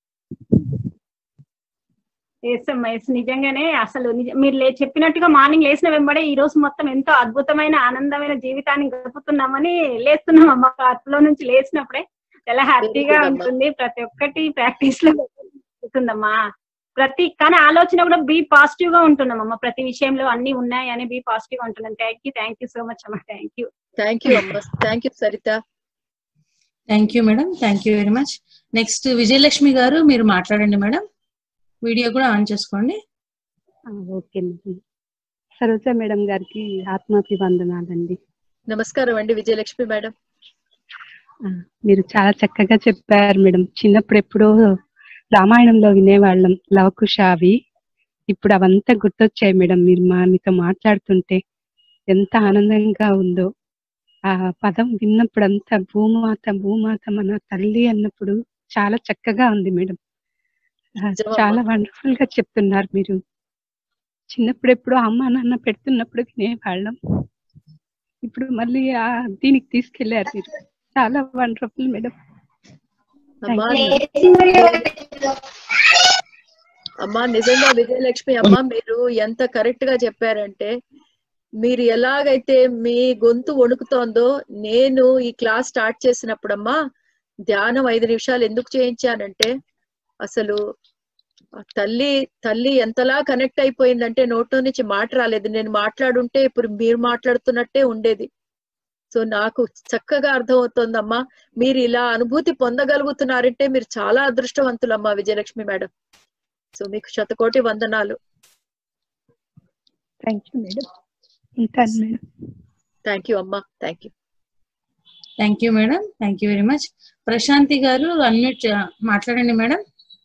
ఎస్ అమ్మా, ఎస్. నిజంగానే అసలు మీరు లే చెప్పినట్టుగా మార్నింగ్ లేచిన వెంబడే ఈ రోజు మొత్తం ఎంతో అద్భుతమైన ఆనందమైన జీవితాన్ని గడుపుతున్నామని లేస్తున్నాం అమ్మ. అట్లో నుంచి లేచినప్పుడే చాలా హ్యాపీగా ఉంటుంది. ప్రతి ఒక్కటి ప్రాక్టీస్ లో ఉంటుందమ్మా. ప్రతి కానీ ఆలోచన కూడా బీ పాజిటివ్ గా ఉంటున్నామమ్మా. ప్రతి విషయంలో అన్ని ఉన్నాయి అని బీ పాజిటివ్ గా ఉంటున్నాం. Thank you thank you so much అమ్మా. థ్యాంక్ యూ
థ్యాంక్ యూ అమ్మా. Thank you Saritha.
Thank you madam, thank you very much. Next Vijayalakshmi గారు మీరు మాట్లాడండి మేడం. వీడియో కూడా ఆన్ చేసుకోండి.
Okay madam. సరోజ మేడం గారికి ఆత్మాభివందనాలండి.
నమస్కారం అండి విజయలక్ష్మి మేడం.
మీరు చాలా చక్కగా చెప్పారు మేడం. చిన్నప్పుడు ఎప్పుడో రామాయణంలో వినేవాళ్ళం లవకుశ అవి. ఇప్పుడు అవంతా గుర్తొచ్చాయి మేడం. మీరు మా మీతో మాట్లాడుతుంటే ఎంత ఆనందంగా ఉందో. ఆ పదం విన్నప్పుడంతా భూమాత భూమాత మన తల్లి అన్నప్పుడు చాలా చక్కగా ఉంది మేడం. చాలా వండర్ఫుల్ గా చెప్తున్నారు మీరు. చిన్నప్పుడు ఎప్పుడు అమ్మ నాన్న పెడుతున్నప్పుడు తినేవాళ్ళం. ఇప్పుడు మళ్ళీ ఆ దీనికి తీసుకెళ్లారు మీరు. చాలా వండర్ఫుల్ మేడం.
అమ్మా అమ్మా నిజంగా విజయలక్ష్మి అమ్మ మీరు ఎంత కరెక్ట్ గా చెప్పారంటే, మీరు ఎలాగైతే మీ గొంతు వణుకుతోందో, నేను ఈ క్లాస్ స్టార్ట్ చేసినప్పుడమ్మా ధ్యానం ఐదు నిమిషాలు ఎందుకు చేయించానంటే, అసలు తల్లి తల్లి ఎంతలా కనెక్ట్ అయిపోయిందంటే నోట్లో నుంచి మాట రాలేదు. నేను మాట్లాడుంటే ఇప్పుడు మీరు మాట్లాడుతున్నట్టే ఉండేది. సో నాకు చక్కగా అర్థమవుతోందమ్మా, మీరు ఇలా అనుభూతి పొందగలుగుతున్నారంటే మీరు చాలా అదృష్టవంతులమ్మా విజయలక్ష్మి మేడం. సో మీకు శతకోటి వందనాలు.
Thank you madam. ఉంటాను మేడం.
థ్యాంక్ యూ అమ్మా. Thank you.
Thank you madam. Thank you very much. Prashanthi గారు అన్మ్యూట్ మాట్లాడండి మేడం.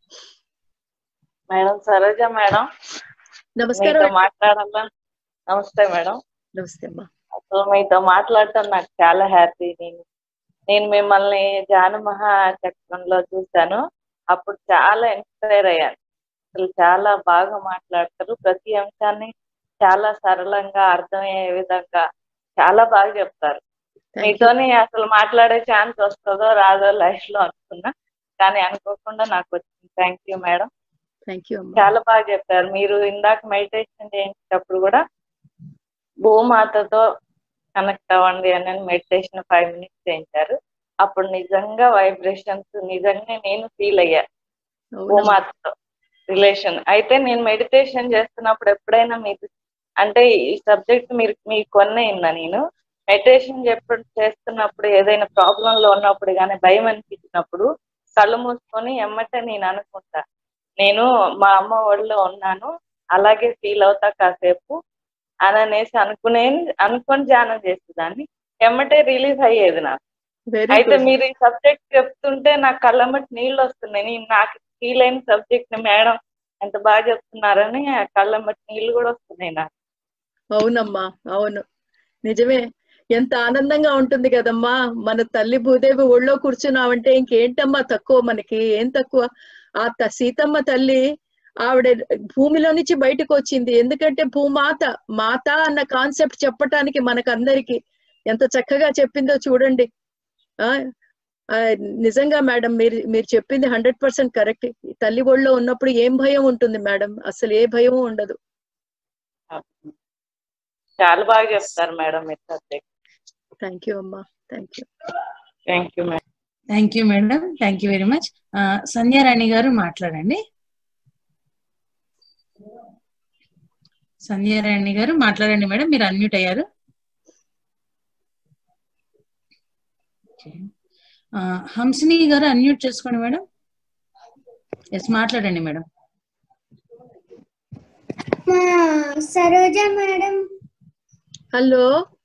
మేడం సరోజ మేడం,
నమస్కారం.
మీతో మాట్లాడాలా? నమస్తే మేడం.
నమస్తే అమ్మా.
అసలు మీతో మాట్లాడటం నాకు చాలా హ్యాపీ. నేను నేను మిమ్మల్ని ధ్యాన మహాచక్రంలో చూశాను, అప్పుడు చాలా ఇన్స్పైర్ అయ్యాను. అసలు చాలా బాగా మాట్లాడతారు, ప్రతి అంశాన్ని చాలా సరళంగా అర్థమయ్యే విధంగా చాలా బాగా చెప్తారు. మీతోనే అసలు మాట్లాడే ఛాన్స్ వస్తుందో రాదో లైఫ్ లో అనుకున్నా, కానీ అనుకోకుండా నాకు వచ్చింది. Thank you madam.
Thank you.
చాలా బాగా చెప్పారు. మీరు ఇందాక మెడిటేషన్ చేయించేటప్పుడు కూడా భూమాతతో కనెక్ట్ అవ్వండి అని మెడిటేషన్ ఫైవ్ మినిట్స్ చేయించారు. అప్పుడు నిజంగా వైబ్రేషన్స్ నిజంగా నేను ఫీల్ అయ్యా భూమాతతో రిలేషన్. అయితే నేను మెడిటేషన్ చేస్తున్నప్పుడు ఎప్పుడైనా మీకు అంటే ఈ సబ్జెక్ట్ మీరు మీకు కొన్నే ఉన్నా, నేను మెడిటేషన్ చెప్ప చేస్తున్నప్పుడు ఏదైనా ప్రాబ్లం లో ఉన్నప్పుడు కానీ భయం అనిపించినప్పుడు కళ్ళు మూసుకొని ఎమ్మటే నేను అనుకుంటా, నేను మా అమ్మ ఒళ్ళో ఉన్నాను, అలాగే ఫీల్ అవుతా కాసేపు అని అనేసి అనుకునే అనుకొని ధ్యానం చేసేదాన్ని. ఎమ్మటే రిలీఫ్ అయ్యేది నాకు. అయితే మీరు ఈ సబ్జెక్ట్ చెప్తుంటే నాకు కళ్ళమ్మటి నీళ్ళు వస్తున్నాయి. నేను నాకు ఫీల్ అయిన సబ్జెక్ట్ ని మేడం ఎంత బాగా చెప్తున్నారని కళ్ళమ్మటి నీళ్ళు కూడా వస్తున్నాయి నాకు.
అవునమ్మా, అవును, నిజమే. ఎంత ఆనందంగా ఉంటుంది కదమ్మా, మన తల్లి భూదేవి ఒళ్ళో కూర్చున్నామంటే ఇంకేంటమ్మా తక్కువ, మనకి ఏం తక్కువ. ఆ సీతమ్మ తల్లి ఆవిడ భూమిలో నుంచి బయటకు వచ్చింది. ఎందుకంటే భూమాత మాత అన్న కాన్సెప్ట్ చెప్పటానికి మనకందరికి ఎంత చక్కగా చెప్పిందో చూడండి. ఆ నిజంగా మేడం మీరు మీరు చెప్పింది హండ్రెడ్ పర్సెంట్ కరెక్ట్. తల్లి ఒళ్ళో ఉన్నప్పుడు ఏం భయం ఉంటుంది మేడం, అసలు ఏ భయం ఉండదు.
చాలా బాగా చెప్తారు మేడం మీరు సబ్జెక్ట్.
థ్యాంక్ యూ అమ్మా. Thank you.
Thank you madam.
Thank you madam. Thank you very much. Sandhyarani గారు మాట్లాడండి. సంధ్యారాణి గారు మాట్లాడండి మేడం, మీరు అన్మ్యూట్ అయ్యారు. హంసిని గారు అన్మ్యూట్ చేసుకోండి మేడం. ఎస్ మాట్లాడండి madam.
Saroja madam.
Hello.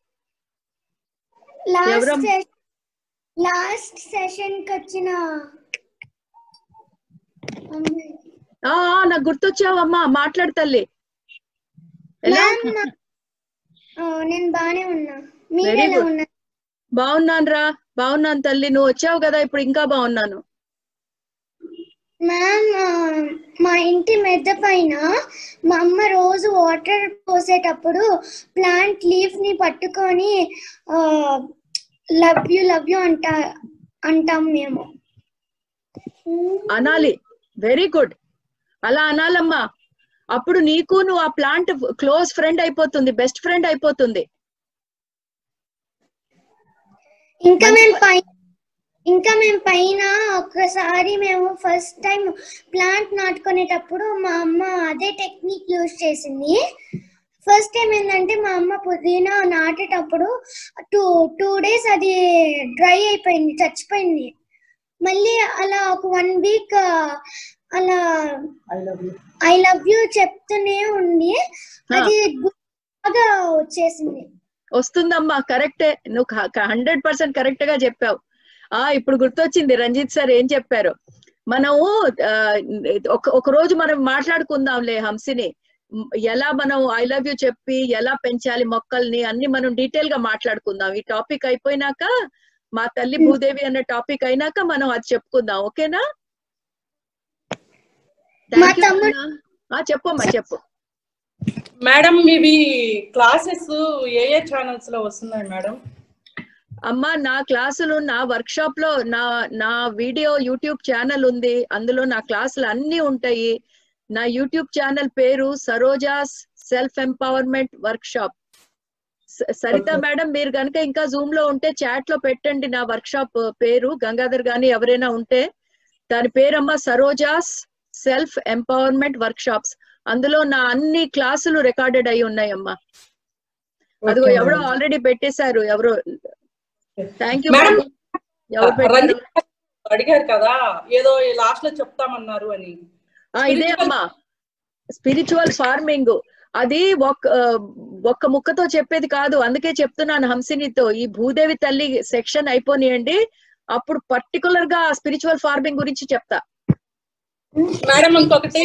Last last session కి వచ్చిన
నాకు గుర్తొచ్చావమ్మా, మాట్లాడు తల్లి.
నేను బానే ఉన్నా, మీరు ఎలా ఉన్నారు?
బాగున్నాను రా, బాగున్నాను తల్లి. నువ్వు వచ్చావు కదా, ఇప్పుడు ఇంకా బాగున్నాను.
మ్యామ్, మా ఇంటి మెద్ద పైన మా అమ్మ రోజు వాటర్ పోసేటప్పుడు ప్లాంట్ లీఫ్ ని పట్టుకొని లవ్ యూ లవ్ యూ అంట అంటాం మేము.
అనాలి. వెరీ గుడ్, అలా అనాలమ్మా. అప్పుడు నీకు నువ్వు ఆ ప్లాంట్ క్లోజ్ ఫ్రెండ్ అయిపోతుంది, బెస్ట్ ఫ్రెండ్ అయిపోతుంది.
ఇంకా మేము పైన ఇంకా మేము పైన ఒకసారి మేము ఫస్ట్ టైం ప్లాంట్ నాటుకునేటప్పుడు మా అమ్మ అదే టెక్నిక్ యూజ్ చేసింది. ఫస్ట్ టైం ఏంటంటే మా అమ్మ పుదీనా నాటేటప్పుడు టూ టూ డేస్ అది డ్రై అయిపోయింది, చచ్చిపోయింది. మళ్ళీ అలా ఒక వన్ వీక్ అలా ఐ లవ్ యూ చెప్తూనే ఉండి అది బాగా వచ్చేసింది.
వస్తుందమ్మా, కరెక్టే, నువ్వు హండ్రెడ్ పర్సెంట్ కరెక్ట్ గా చెప్పావు. ఆ ఇప్పుడు గుర్తొచ్చింది రంజిత్ సార్ ఏం చెప్పారు. మనము ఒక ఒక రోజు మనం మాట్లాడుకుందాంలే హంసిని, ఎలా మనం ఐ లవ్ యూ చెప్పి ఎలా పెంచాలి మొక్కల్ని అన్ని మనం డీటెయిల్ గా మాట్లాడుకుందాం. ఈ టాపిక్ అయిపోయినాక, మా తల్లి భూదేవి అన్న టాపిక్ అయినాక మనం అది చెప్పుకుందాం, ఓకేనా? చెప్పమ్మా, చెప్పు.
మేడం మీవి క్లాసెస్ ఏ ఏ ఛానల్స్ లో వస్తున్నాయి మేడం?
అమ్మా నా క్లాసులు నా వర్క్ షాప్ లో నా నా వీడియో యూట్యూబ్ ఛానల్ ఉంది, అందులో నా క్లాసులు అన్ని ఉంటాయి. నా యూట్యూబ్ ఛానల్ పేరు Saroja's self empowerment workshop. Saritha madam మీరు కనుక ఇంకా జూమ్ లో ఉంటే చాట్ లో పెట్టండి నా వర్క్ షాప్ పేరు. గంగాధర్ గాని ఎవరైనా ఉంటే దాని పేరమ్మా Saroja's self empowerment workshops. అందులో నా అన్ని క్లాసులు రికార్డెడ్ అయి ఉన్నాయమ్మా. అదిగో ఎవరో ఆల్రెడీ పెట్టేశారు ఎవరో. Thank you madam. ఎవరు పెట్టారు
అడిగారు కదా ఏదో లాస్ట్ లో చెప్తామన్నారు అని.
ఇదే అమ్మా స్పిరిచువల్ ఫార్మింగ్. అది ఒక్క ఒక్క ముక్కతో చెప్పేది కాదు, అందుకే చెప్తున్నాను హంసినితో ఈ భూదేవి తల్లి సెక్షన్ అయిపోనియండి, అప్పుడు పర్టికులర్ గా స్పిరిచువల్ ఫార్మింగ్ గురించి చెప్తా.
మేడం ఇంకొకటి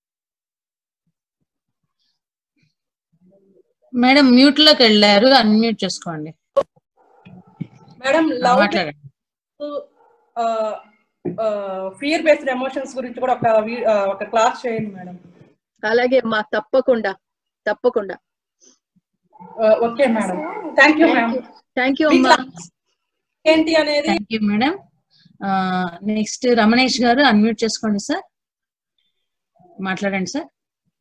మేడం మ్యూట్ లోకి వెళ్ళారు, అన్మ్యూట్ చేసుకోండి
madam. Love fear based emotions గురించి కూడా ఒక ఒక క్లాస్ చేయండి మేడం.
అలాగే అమ్మా, తప్పకుండా తప్పకుండా.
Okay madam, thank you madam.
Thank you అమ్మా.
ఏంటి అనేది
thank you madam. Next Ramanesh గారు అన్మ్యూట్ చేసుకోండి సార్, మాట్లాడండి సార్.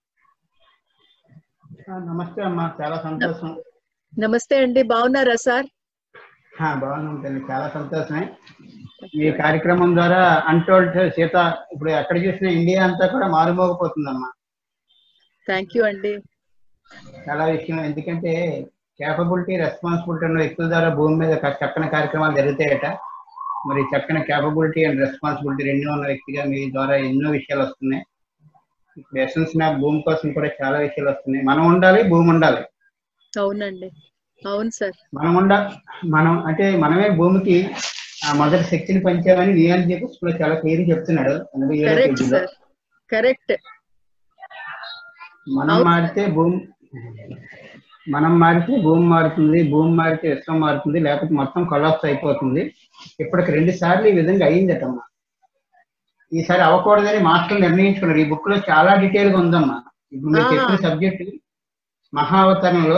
నమస్తే అమ్మా, చాలా సంతోషం.
నమస్తే అండి, బాగున్నారా సార్?
బాగున్నాం తల్లి, చాలా సంతోషమే. ఈ కార్యక్రమం ద్వారా అన్టోల్డ్ సీత ఇప్పుడు ఎక్కడ చూసినా ఇండియా అంతా కూడా మారుమోగిపోతుందమ్మా.
థ్యాంక్ యూ అండి.
చాలా విషయం, ఎందుకంటే క్యాపబిలిటీ రెస్పాన్సిబిలిటీ ఉన్న వ్యక్తుల ద్వారా భూమి మీద చక్కని కార్యక్రమాలు జరుగుతాయట. మరి చక్కని క్యాపబిలిటీ అండ్ రెస్పాన్సిబిలిటీ రెండు ఉన్న వ్యక్తిగా మీ ద్వారా ఎన్నో విషయాలు వస్తున్నాయి. ఇప్పుడు ఎసెన్స్ నా భూమి కోసం కూడా చాలా విషయాలు వస్తున్నాయి. మనం ఉండాలి, భూమి ఉండాలి.
అవునండి, అవును సార్.
మనం ఉండ మనం అంటే మనమే భూమికి ఆ మొదటి శక్తిని పంచామని నియాలజీ పుస్తకంలో చాలా క్లియర్ చెప్తున్నాడు.
కరెక్ట్.
మనం మారితే భూమి మనం మారితే భూమి మారుతుంది, భూమి మారితే విశ్వం మారుతుంది, లేకపోతే మొత్తం కొలాప్స్ అయిపోతుంది. ఇప్పటికి రెండు సార్లు ఈ విధంగా అయిందటమ్మా. ఈసారి అవ్వకూడదని మాస్టర్లు నిర్ణయించుకున్నారు. ఈ బుక్ లో చాలా డీటెయిల్ గా ఉందమ్మా. ఇప్పుడు మీరు చెప్పిన సబ్జెక్ట్ మహావతరణలో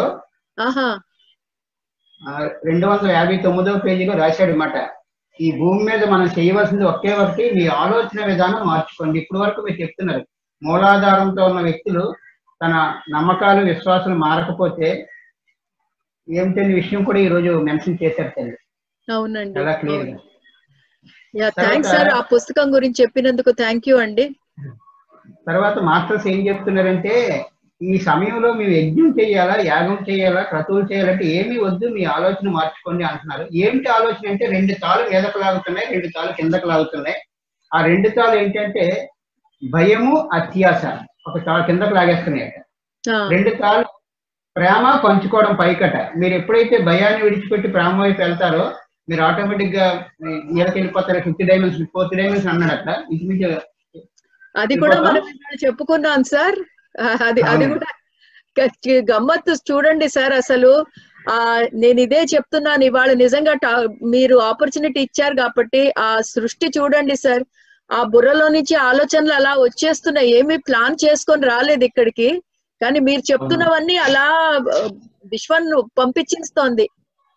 రెండు వందల యాభై తొమ్మిదవ పేజీలో రాశాడు అన్నమాట. ఈ భూమి మీద మనం చేయవలసింది ఒకే ఒకటి, మీ ఆలోచన విధానం మార్చుకోండి. ఇప్పటి వరకు మీరు చెప్తున్నారు మూలాధారంతో ఉన్న వ్యక్తులు తన నమ్మకాలు విశ్వాసాలు మారకపోతే ఏమిటనే విషయం కూడా ఈ రోజు మెన్షన్ చేశారు తల్లి.
అవునండి,
చాలా క్లియర్ గా.
థాంక్స్ సార్, ఆ పుస్తకం గురించి చెప్పినందుకు థ్యాంక్ యూ అండి.
తర్వాత మాస్టర్స్ ఏం చెప్తున్నారంటే ఈ సమయంలో మేము యజ్ఞం చేయాలా, యాగం చేయాలా, క్రతువులు చేయాలంటే ఏమీ వద్దు, మీ ఆలోచన మార్చుకోండి అంటున్నారు. ఏమిటి ఆలోచన అంటే రెండు తాళ్ళు మీదకు లాగుతున్నాయి, రెండు తాళ్ళు కిందకు లాగుతున్నాయి. ఆ రెండు తాళ్ళు ఏంటంటే భయము, అత్యాశ ఒక తాళ్ళు కిందకు లాగేస్తున్నాయట. రెండు తాళ్ళు ప్రేమ, పంచుకోవడం పైకట. మీరు ఎప్పుడైతే భయాన్ని విడిచిపెట్టి ప్రేమ వైపు వెళ్తారో మీరు ఆటోమేటిక్ గా మీదకి వెళ్ళిపోతారు. ఫిఫ్త్ డైమెన్షన్, ఫోర్త్ డైమెన్షన్ అన్నాడట. ఇంచుమించు
అది కూడా మనం చెప్పుకున్నాం సార్. అది అది కూడా గమ్మత్తు చూడండి సార్. అసలు ఆ నేను ఇదే చెప్తున్నాను ఇవాళ. నిజంగా మీరు ఆపర్చునిటీ ఇచ్చారు కాబట్టి ఆ సృష్టి చూడండి సార్. ఆ బుర్రలో నుంచి ఆలోచనలు అలా వచ్చేస్తున్నాయి. ఏమీ ప్లాన్ చేసుకొని రాలేదు ఇక్కడికి, కానీ మీరు చెప్తున్నవన్నీ అలా విశ్వం పంపించేస్తోంది.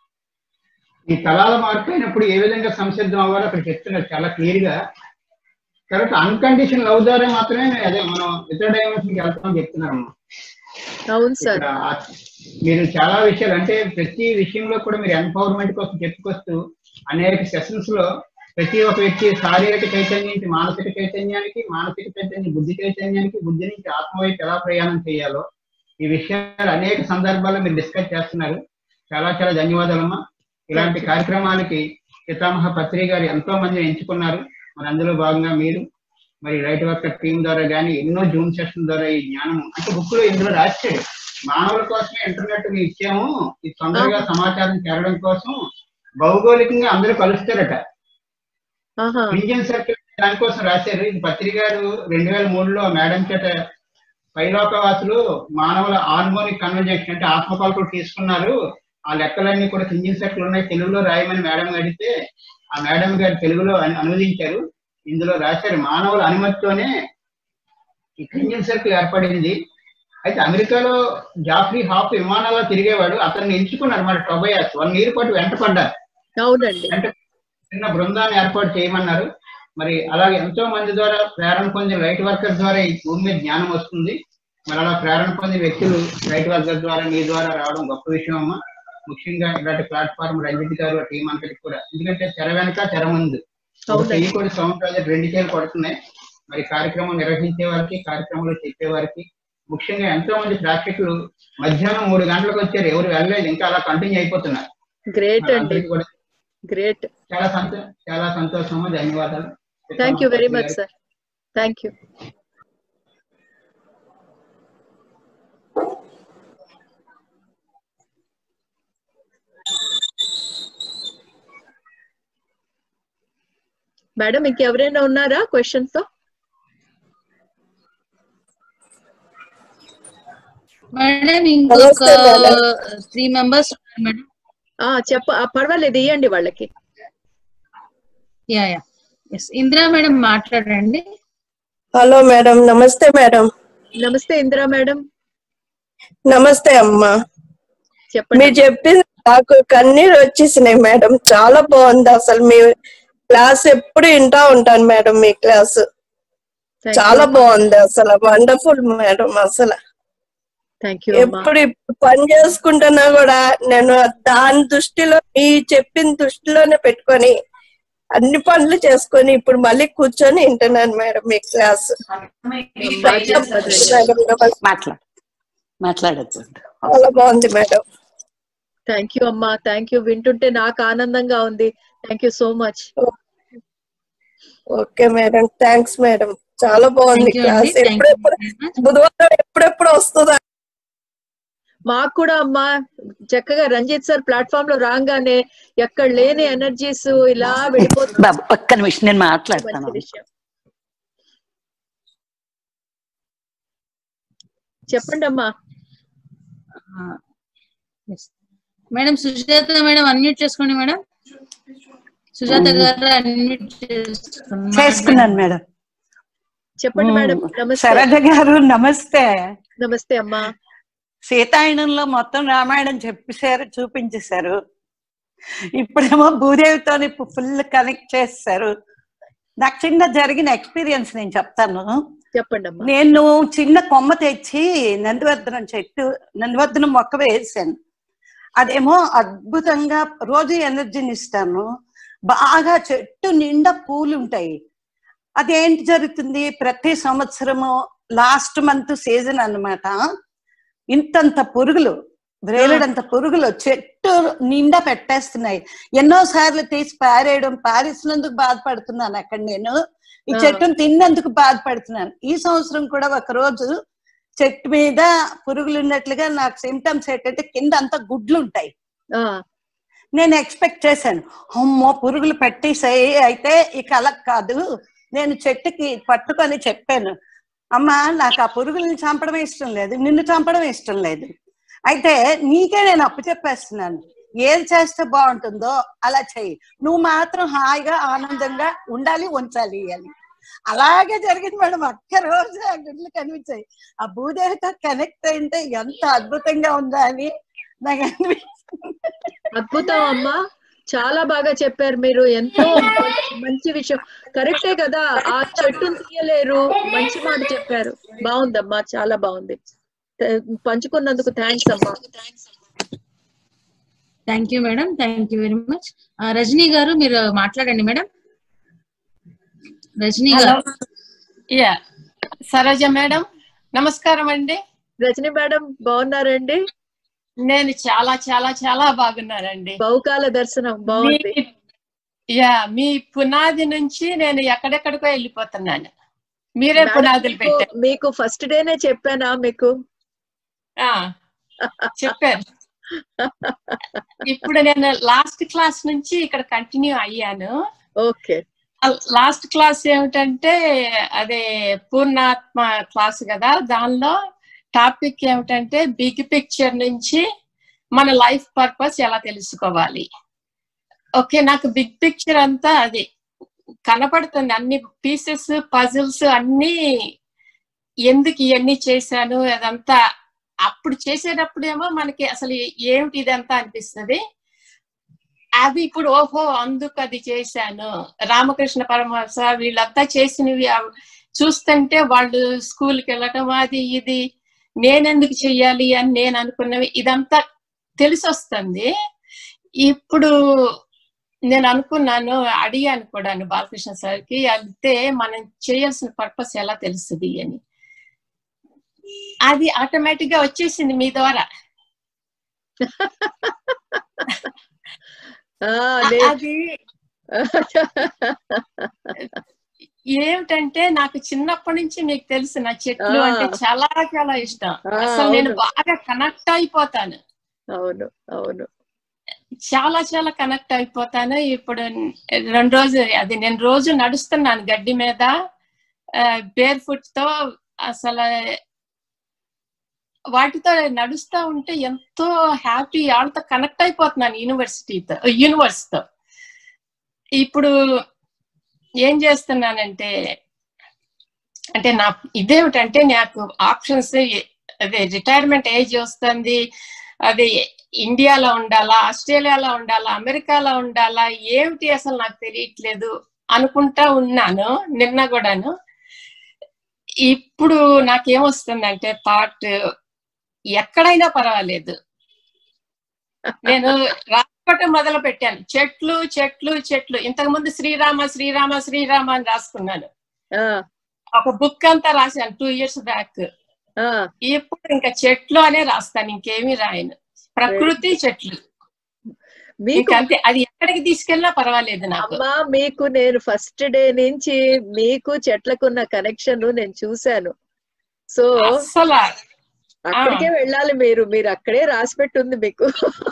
ఈ తలాల మార్పు అయినప్పుడు ఏ విధంగా సంసిద్ధం అవ్వాలో అక్కడ చెప్తున్నారు చాలా క్లియర్ గా. తర్వాత అన్కండిషన్ లవ్ ద్వారా మాత్రమే అదే మనం ఇతర డైమెన్షన్ కి వెళ్తామని చెప్తున్నారమ్మా.
అవును సార్.
మీరు చాలా విషయాలు అంటే ప్రతి విషయంలో కూడా మీరు ఎంపవర్మెంట్ కోసం చెప్పుకొస్తూ అనేక సెషన్స్ లో ప్రతి ఒక్క వ్యక్తి శారీరక చైతన్యం నుంచి మానసిక చైతన్యానికి, మానసిక చైతన్యం బుద్ధి చైతన్యానికి, బుద్ధి నుంచి ఆత్మ వైపు ఎలా ప్రయాణం చేయాలో ఈ విషయాలు అనేక సందర్భాల్లో మీరు డిస్కస్ చేస్తున్నారు. చాలా చాలా ధన్యవాదాలమ్మా. ఇలాంటి కార్యక్రమాలకి పితామహ పత్రి గారు ఎంతో మందిని ఎంచుకున్నారు. మరి అందులో భాగంగా మీరు మరి రైట్ వర్క్ టీం ద్వారా కానీ ఎన్నో జూమ్ సెషన్ ద్వారా ఈ జ్ఞానం అంటే బుక్ లో ఇందులో రాశాడు. మానవుల కోసమే ఇంటర్నెట్ ఇచ్చాము, ఇది తొందరగా సమాచారం చేరడం కోసం. భౌగోళికంగా అందరూ కలుస్తారట. ఇండియన్ సర్కిల్ దానికోసం రాశారు. ఇది పత్రి గారు రెండు వేల మూడులో మేడం చేత పైలోకవాసులు మానవుల హార్మోనిక్ కన్వర్జేషన్ అంటే ఆత్మకల్పలు తీసుకున్నారు. ఆ లెక్కలన్నీ కూడా ఇండియన్ సర్కిల్ ఉన్నాయి, తెలుగులో రాయమని మేడం అడిగితే ఆ మేడం గారు తెలుగులో అనువదించారు. ఇందులో రాశారు మానవుల అనుమతితోనే ఈ క్రిమినల్ సర్కిల్ ఏర్పడింది. అయితే అమెరికాలో జాఫ్రీ హాఫ్ విమానాల్లో తిరిగేవాడు, అతన్ని ఎంచుకున్నారు మరి టొబయాస్, వన్ ఇయర్ పాటు వెంట పడ్డారు.
అవునండి.
అంటే చిన్న బృందాన్ని ఏర్పాటు చేయమన్నారు. మరి అలాగే ఎంతో మంది ద్వారా ప్రేరణ పొందిన లైట్ వర్కర్స్ ద్వారా ఈ భూమి మీద జ్ఞానం వస్తుంది. మరి అలా ప్రేరణ పొందిన వ్యక్తులు లైట్ వర్కర్స్ ద్వారా మీ ద్వారా రావడం గొప్ప విషయం అమ్మా. ముఖ్యంగా ఇలాంటి ప్లాట్ఫామ్ రంజిత్ గారు టీం అంతటికి కూడా, ఎందుకంటే తెర వెనక తెర ముందు చెయ్యి కూడా సౌండ్ ప్రాజెక్ట్ రెండు చేలు పడుతున్నాయి. మరి కార్యక్రమం నిర్వహించే వారికి, కార్యక్రమంలో చెప్పే వారికి, ముఖ్యంగా ఎంతో మంది ప్రేక్షకులు మధ్యాహ్నం మూడు గంటలకు వచ్చారు, ఎవరు వెళ్ళలేదు, ఇంకా అలా కంటిన్యూ అయిపోతున్నారు.
గ్రేట్ అండి, గ్రేట్.
చాలా సంతో చాలా సంతోషం, ధన్యవాదాలు.
Thank you very much sir, thank you. Madam ఇంకెవరైనా ఉన్నారా క్వశ్చన్స్ తో?
మేడం ఇంకొక త్రీ మెంబర్స్ మేడం.
చెప్ప పర్వాలేదు, ఇవ్వండి వాళ్ళకి.
Yeah yeah yes Indira madam మాట్లాడండి.
హలో మేడం, నమస్తే మేడం.
నమస్తే ఇందిరా మేడం.
నమస్తే అమ్మా.
చెప్పండి.
మీరు చెప్పింది నాకు కన్నీరు వచ్చేసినాయి మేడం, చాలా బాగుంది. అసలు మీ క్లాస్ ఎప్పుడు వింటా ఉంటాను మేడం, మీ క్లాస్ చాలా బాగుంది, అసలు వండర్ఫుల్ మేడం. అసలు ఎప్పుడు పని చేసుకుంటున్నా కూడా నేను దాని దృష్టిలో, మీ చెప్పిన దృష్టిలోనే పెట్టుకొని అన్ని పనులు చేసుకొని ఇప్పుడు మళ్ళీ కూర్చొని వింటున్నాను మేడం మీ క్లాస్.
మాట్లాడచ్చు.
చాలా బాగుంది మేడం.
థ్యాంక్ యూ అమ్మా, థ్యాంక్ యూ. వింటుంటే నాకు ఆనందంగా ఉంది. Thank you so much.
Okay madam, thanks madam, చాలా బాగుంది క్లాస్. ఎప్పుడెప్పుడు బుధవారం ఎప్పుడెప్పుడు వస్తుందా?
మాకు కూడా అమ్మా చక్కగా రంజిత్ సార్ ప్లాట్ఫామ్ లో రాగానే ఎక్కడ లేని ఎనర్జీస్ ఇలా వెళ్ళిపోతుంది.
ఒక్క నిమిషం నేను మాట్లాడతాను.
చెప్పండి అమ్మా.
మేడం సుజాత మేడం అన్మ్యూట్ చేసుకోండి మేడం. సుజాత గారు అన్మ్యూట్
చేసుకున్నాను మేడం.
చెప్పండి మేడం.
సరోజ గారు నమస్తే.
నమస్తే అమ్మా.
సీతాయనంలో మొత్తం రామాయణం చెప్పేశారు, చూపించేశారు. ఇప్పుడేమో భూదేవితో ఫుల్ కనెక్ట్ చేస్తారు. నాకు చిన్న జరిగిన ఎక్స్పీరియన్స్ నేను చెప్తాను.
చెప్పండి.
నేను చిన్న కొమ్మ తెచ్చి నందివర్ధనం చెట్టు నందివర్ధనం మొక్క వేసాను. అదేమో అద్భుతంగా రోజు ఎనర్జీని ఇస్తాను. బాగా చెట్టు నిండా పూలు ఉంటాయి. అదేంటి జరుగుతుంది, ప్రతి సంవత్సరము లాస్ట్ మంత్ సీజన్ అన్నమాట, ఇంతంత పురుగులు, వేలడంత పురుగులు చెట్టు నిండా పెట్టేస్తున్నాయి. ఎన్నో సార్లు తీసి పారేయడం, పారేసినందుకు బాధపడుతున్నాను అక్కడ నేను. ఈ చెట్టును తిన్నందుకు బాధపడుతున్నాను. ఈ సంవత్సరం కూడా ఒక రోజు చెట్టు మీద పురుగులు ఉన్నట్లుగా నాకు సిమ్టమ్స్ ఏంటంటే కింద అంతా గుడ్లు ఉంటాయి. నేను ఎక్స్పెక్ట్ చేశాను, అమ్మో పురుగులు పెట్టేసాయి, అయితే ఇక అలా కాదు. నేను చెట్టుకి పట్టుకొని చెప్పాను, అమ్మా నాకు ఆ పురుగుల్ని చంపడం ఇష్టం లేదు, నిన్ను చంపడం ఇష్టం లేదు, అయితే నీకే నేను అప్పు చెప్పేస్తున్నాను, ఏది చేస్తే బాగుంటుందో అలా చెయ్యి, నువ్వు మాత్రం హాయిగా ఆనందంగా ఉండాలి, ఉంచాలి అని. అలాగే జరిగింది మేడం. ఒక్క రోజు ఆ గుడ్లు కనిపించాయి. ఆ భూదేవితో కనెక్ట్ అయితే ఎంత అద్భుతంగా ఉందా అని నాకు అనిపిస్తుంది.
అద్భుతం అమ్మా, చాలా బాగా చెప్పారు మీరు. ఎంతో మంచి విషయం. కరెక్టే కదా, ఆ చెట్టును తీయలేరు. మంచి మాట చెప్పారు. బాగుందమ్మా, చాలా బాగుంది. పంచుకున్నందుకు థ్యాంక్స్ అమ్మా.
Thank you madam, thank you very much. Rajani గారు మీరు మాట్లాడండి మేడం. రజనీ గారు.
యా సరోజ మేడం నమస్కారం అండి.
రజనీ మేడం బాగున్నారండి?
నేను చాలా చాలా చాలా బాగున్నానండి.
బహుకాల దర్శనం బాగుంది.
యా మీ పునాది నుంచి నేను ఎక్కడెక్కడికో వెళ్ళిపోతున్నాను. మీరే పునాదులు పెట్టారు.
మీకు ఫస్ట్ డేనే చెప్పానా మీకు?
చెప్పారు. ఇప్పుడు నేను లాస్ట్ క్లాస్ నుంచి ఇక్కడ కంటిన్యూ అయ్యాను.
ఓకే.
లాస్ట్ క్లాస్ ఏమిటంటే అదే పూర్ణాత్మ క్లాస్ కదా, దానిలో టాపిక్ ఏమిటంటే బిగ్ పిక్చర్ నుంచి మన లైఫ్ పర్పస్ ఎలా తెలుసుకోవాలి. ఓకే, నాకు బిగ్ పిక్చర్ అంతా అది కనపడుతుంది, అన్ని పీసెస్ పజిల్స్ అన్ని ఎందుకు ఇవన్నీ చేశాను అదంతా అప్పుడు చేసేటప్పుడేమో మనకి అసలు ఏమిటి ఇదంతా అనిపిస్తుంది. అది ఇప్పుడు ఓహో అందుకు అది చేశాను. రామకృష్ణ పరమహంస వీళ్ళంతా చేసినవి చూస్తుంటే వాళ్ళు స్కూల్కి వెళ్ళటం అది ఇది నేనెందుకు చెయ్యాలి అని నేను అనుకున్నవి ఇదంతా తెలిసి వస్తుంది. ఇప్పుడు నేను అనుకున్నాను, అడిగాను కూడా బాలకృష్ణ సార్కి, అయితే మనం చేయాల్సిన పర్పస్ ఎలా తెలుస్తుంది అని. అది ఆటోమేటిక్ గా వచ్చేసింది మీ ద్వారా. అది ఏమిటంటే నాకు చిన్నప్పటి నుంచి మీకు తెలుసు నా చెట్లు అంటే చాలా చాలా ఇష్టం. అసలు నేను బాగా కనెక్ట్ అయిపోతాను.
అవును అవును
చాలా చాలా కనెక్ట్ అయిపోతాను. ఇప్పుడు రెండు రోజు అది నేను రోజు నడుస్తున్నాను గడ్డి మీద బేర్ ఫుట్ తో. అసలు వాటితో నడుస్తూ ఉంటే ఎంతో హ్యాపీ, వాళ్ళతో కనెక్ట్ అయిపోతున్నాను యూనివర్సిటీతో యూనివర్స్ తో. ఇప్పుడు ఏం చేస్తున్నానంటే అంటే నా ఇదేమిటంటే నాకు ఆప్షన్స్ అదే రిటైర్మెంట్ ఏజ్ వస్తుంది, అదే ఇండియాలో ఉండాలా, ఆస్ట్రేలియాలో ఉండాలా, అమెరికాలో ఉండాలా, ఏమిటి అసలు నాకు తెలియట్లేదు అనుకుంటా ఉన్నాను నిన్న కూడాను. ఇప్పుడు నాకేమొస్తుందంటే థాట్ ఎక్కడైనా పర్వాలేదు, నేను రాసుకోవటం మొదలు పెట్టాను. చెట్లు చెట్లు చెట్లు. ఇంతకు ముందు శ్రీరామ శ్రీరామ శ్రీరామ అని రాసుకున్నాను. ఒక బుక్ అంతా రాశాను టూ ఇయర్స్ బ్యాక్. ఇప్పుడు ఇంకా చెట్లు అనే రాస్తాను, ఇంకేమీ రాయను. ప్రకృతి చెట్లు అంతే, అది ఎక్కడికి తీసుకెళ్ళినా పర్వాలేదు నాకు.
అమ్మా మీకు నేను ఫస్ట్ డే నుంచి మీకు చెట్లకున్న కనెక్షన్ నేను చూశాను. సో
అసలు
అక్కడికే వెళ్ళాలి మీరు, మీరు అక్కడే రాసి పెట్టుంది మీకు.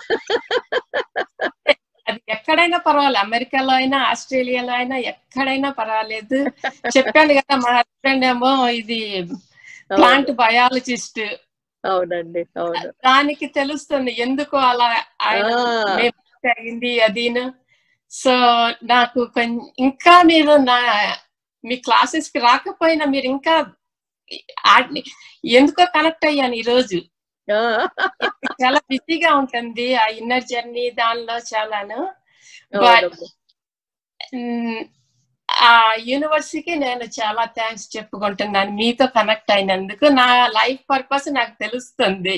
అది ఎక్కడైనా పర్వాలేదు, అమెరికాలో అయినా ఆస్ట్రేలియాలో అయినా ఎక్కడైనా పర్వాలేదు. చెప్పాను కదా మా హస్బెండ్ ఏమో ఇది ప్లాంట్ బయాలజిస్ట్.
అవునండి అవును.
దానికి తెలుస్తుంది ఎందుకు అలా ఆయన అయింది అదిను. సో నాకు ఇంకా మీరు నా మీ క్లాసెస్ కి రాకపోయినా మీరు ఇంకా ఎందుకో కనెక్ట్ అయ్యాను ఈ రోజు. చాలా బిజీగా ఉంటుంది ఆ ఇన్నర్ జర్నీ దానిలో చాలాను. బట్ ఆ యూనివర్సిటీకి నేను చాలా థ్యాంక్స్ చెప్పుకుంటున్నాను మీతో కనెక్ట్ అయినందుకు. నా లైఫ్ పర్పస్ నాకు తెలుస్తుంది.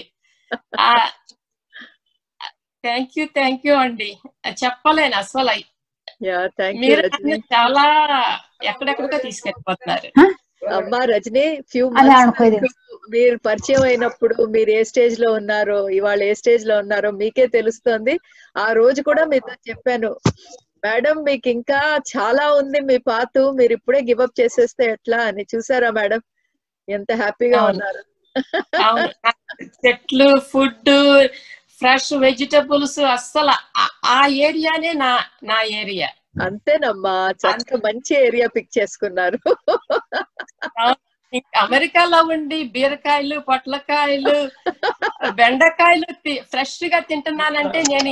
థ్యాంక్ యూ థ్యాంక్ యూ అండి, చెప్పలేను అసలు. మీరు చాలా ఎక్కడెక్కడికో తీసుకెళ్ళిపోతున్నారు.
అమ్మా రజనీ, ఫ్యూ మంత్స్ మీరు పరిచయం అయినప్పుడు మీరు ఏ స్టేజ్ లో ఉన్నారో ఇవాళ ఏ స్టేజ్ లో ఉన్నారో మీకే తెలుస్తుంది. ఆ రోజు కూడా మీతో చెప్పాను, మేడం మీకు ఇంకా చాలా ఉంది మీ పాతు, మీరు ఇప్పుడే గివప్ చేసేస్తే ఎట్లా అని. చూసారా మేడం ఎంత హ్యాపీగా ఉన్నారు.
చెట్లు, ఫుడ్, ఫ్రెష్ వెజిటబుల్స్, అస్సలు ఆ ఏరియానే నా నా ఏరియా.
అంతేనమ్మా, చాలా మంచి ఏరియా పిక్ చేసుకున్నారు.
అమెరికాలో ఉండి బీరకాయలు, పొట్లకాయలు, బెండకాయలు ఫ్రెష్ గా తింటున్నానంటే నేను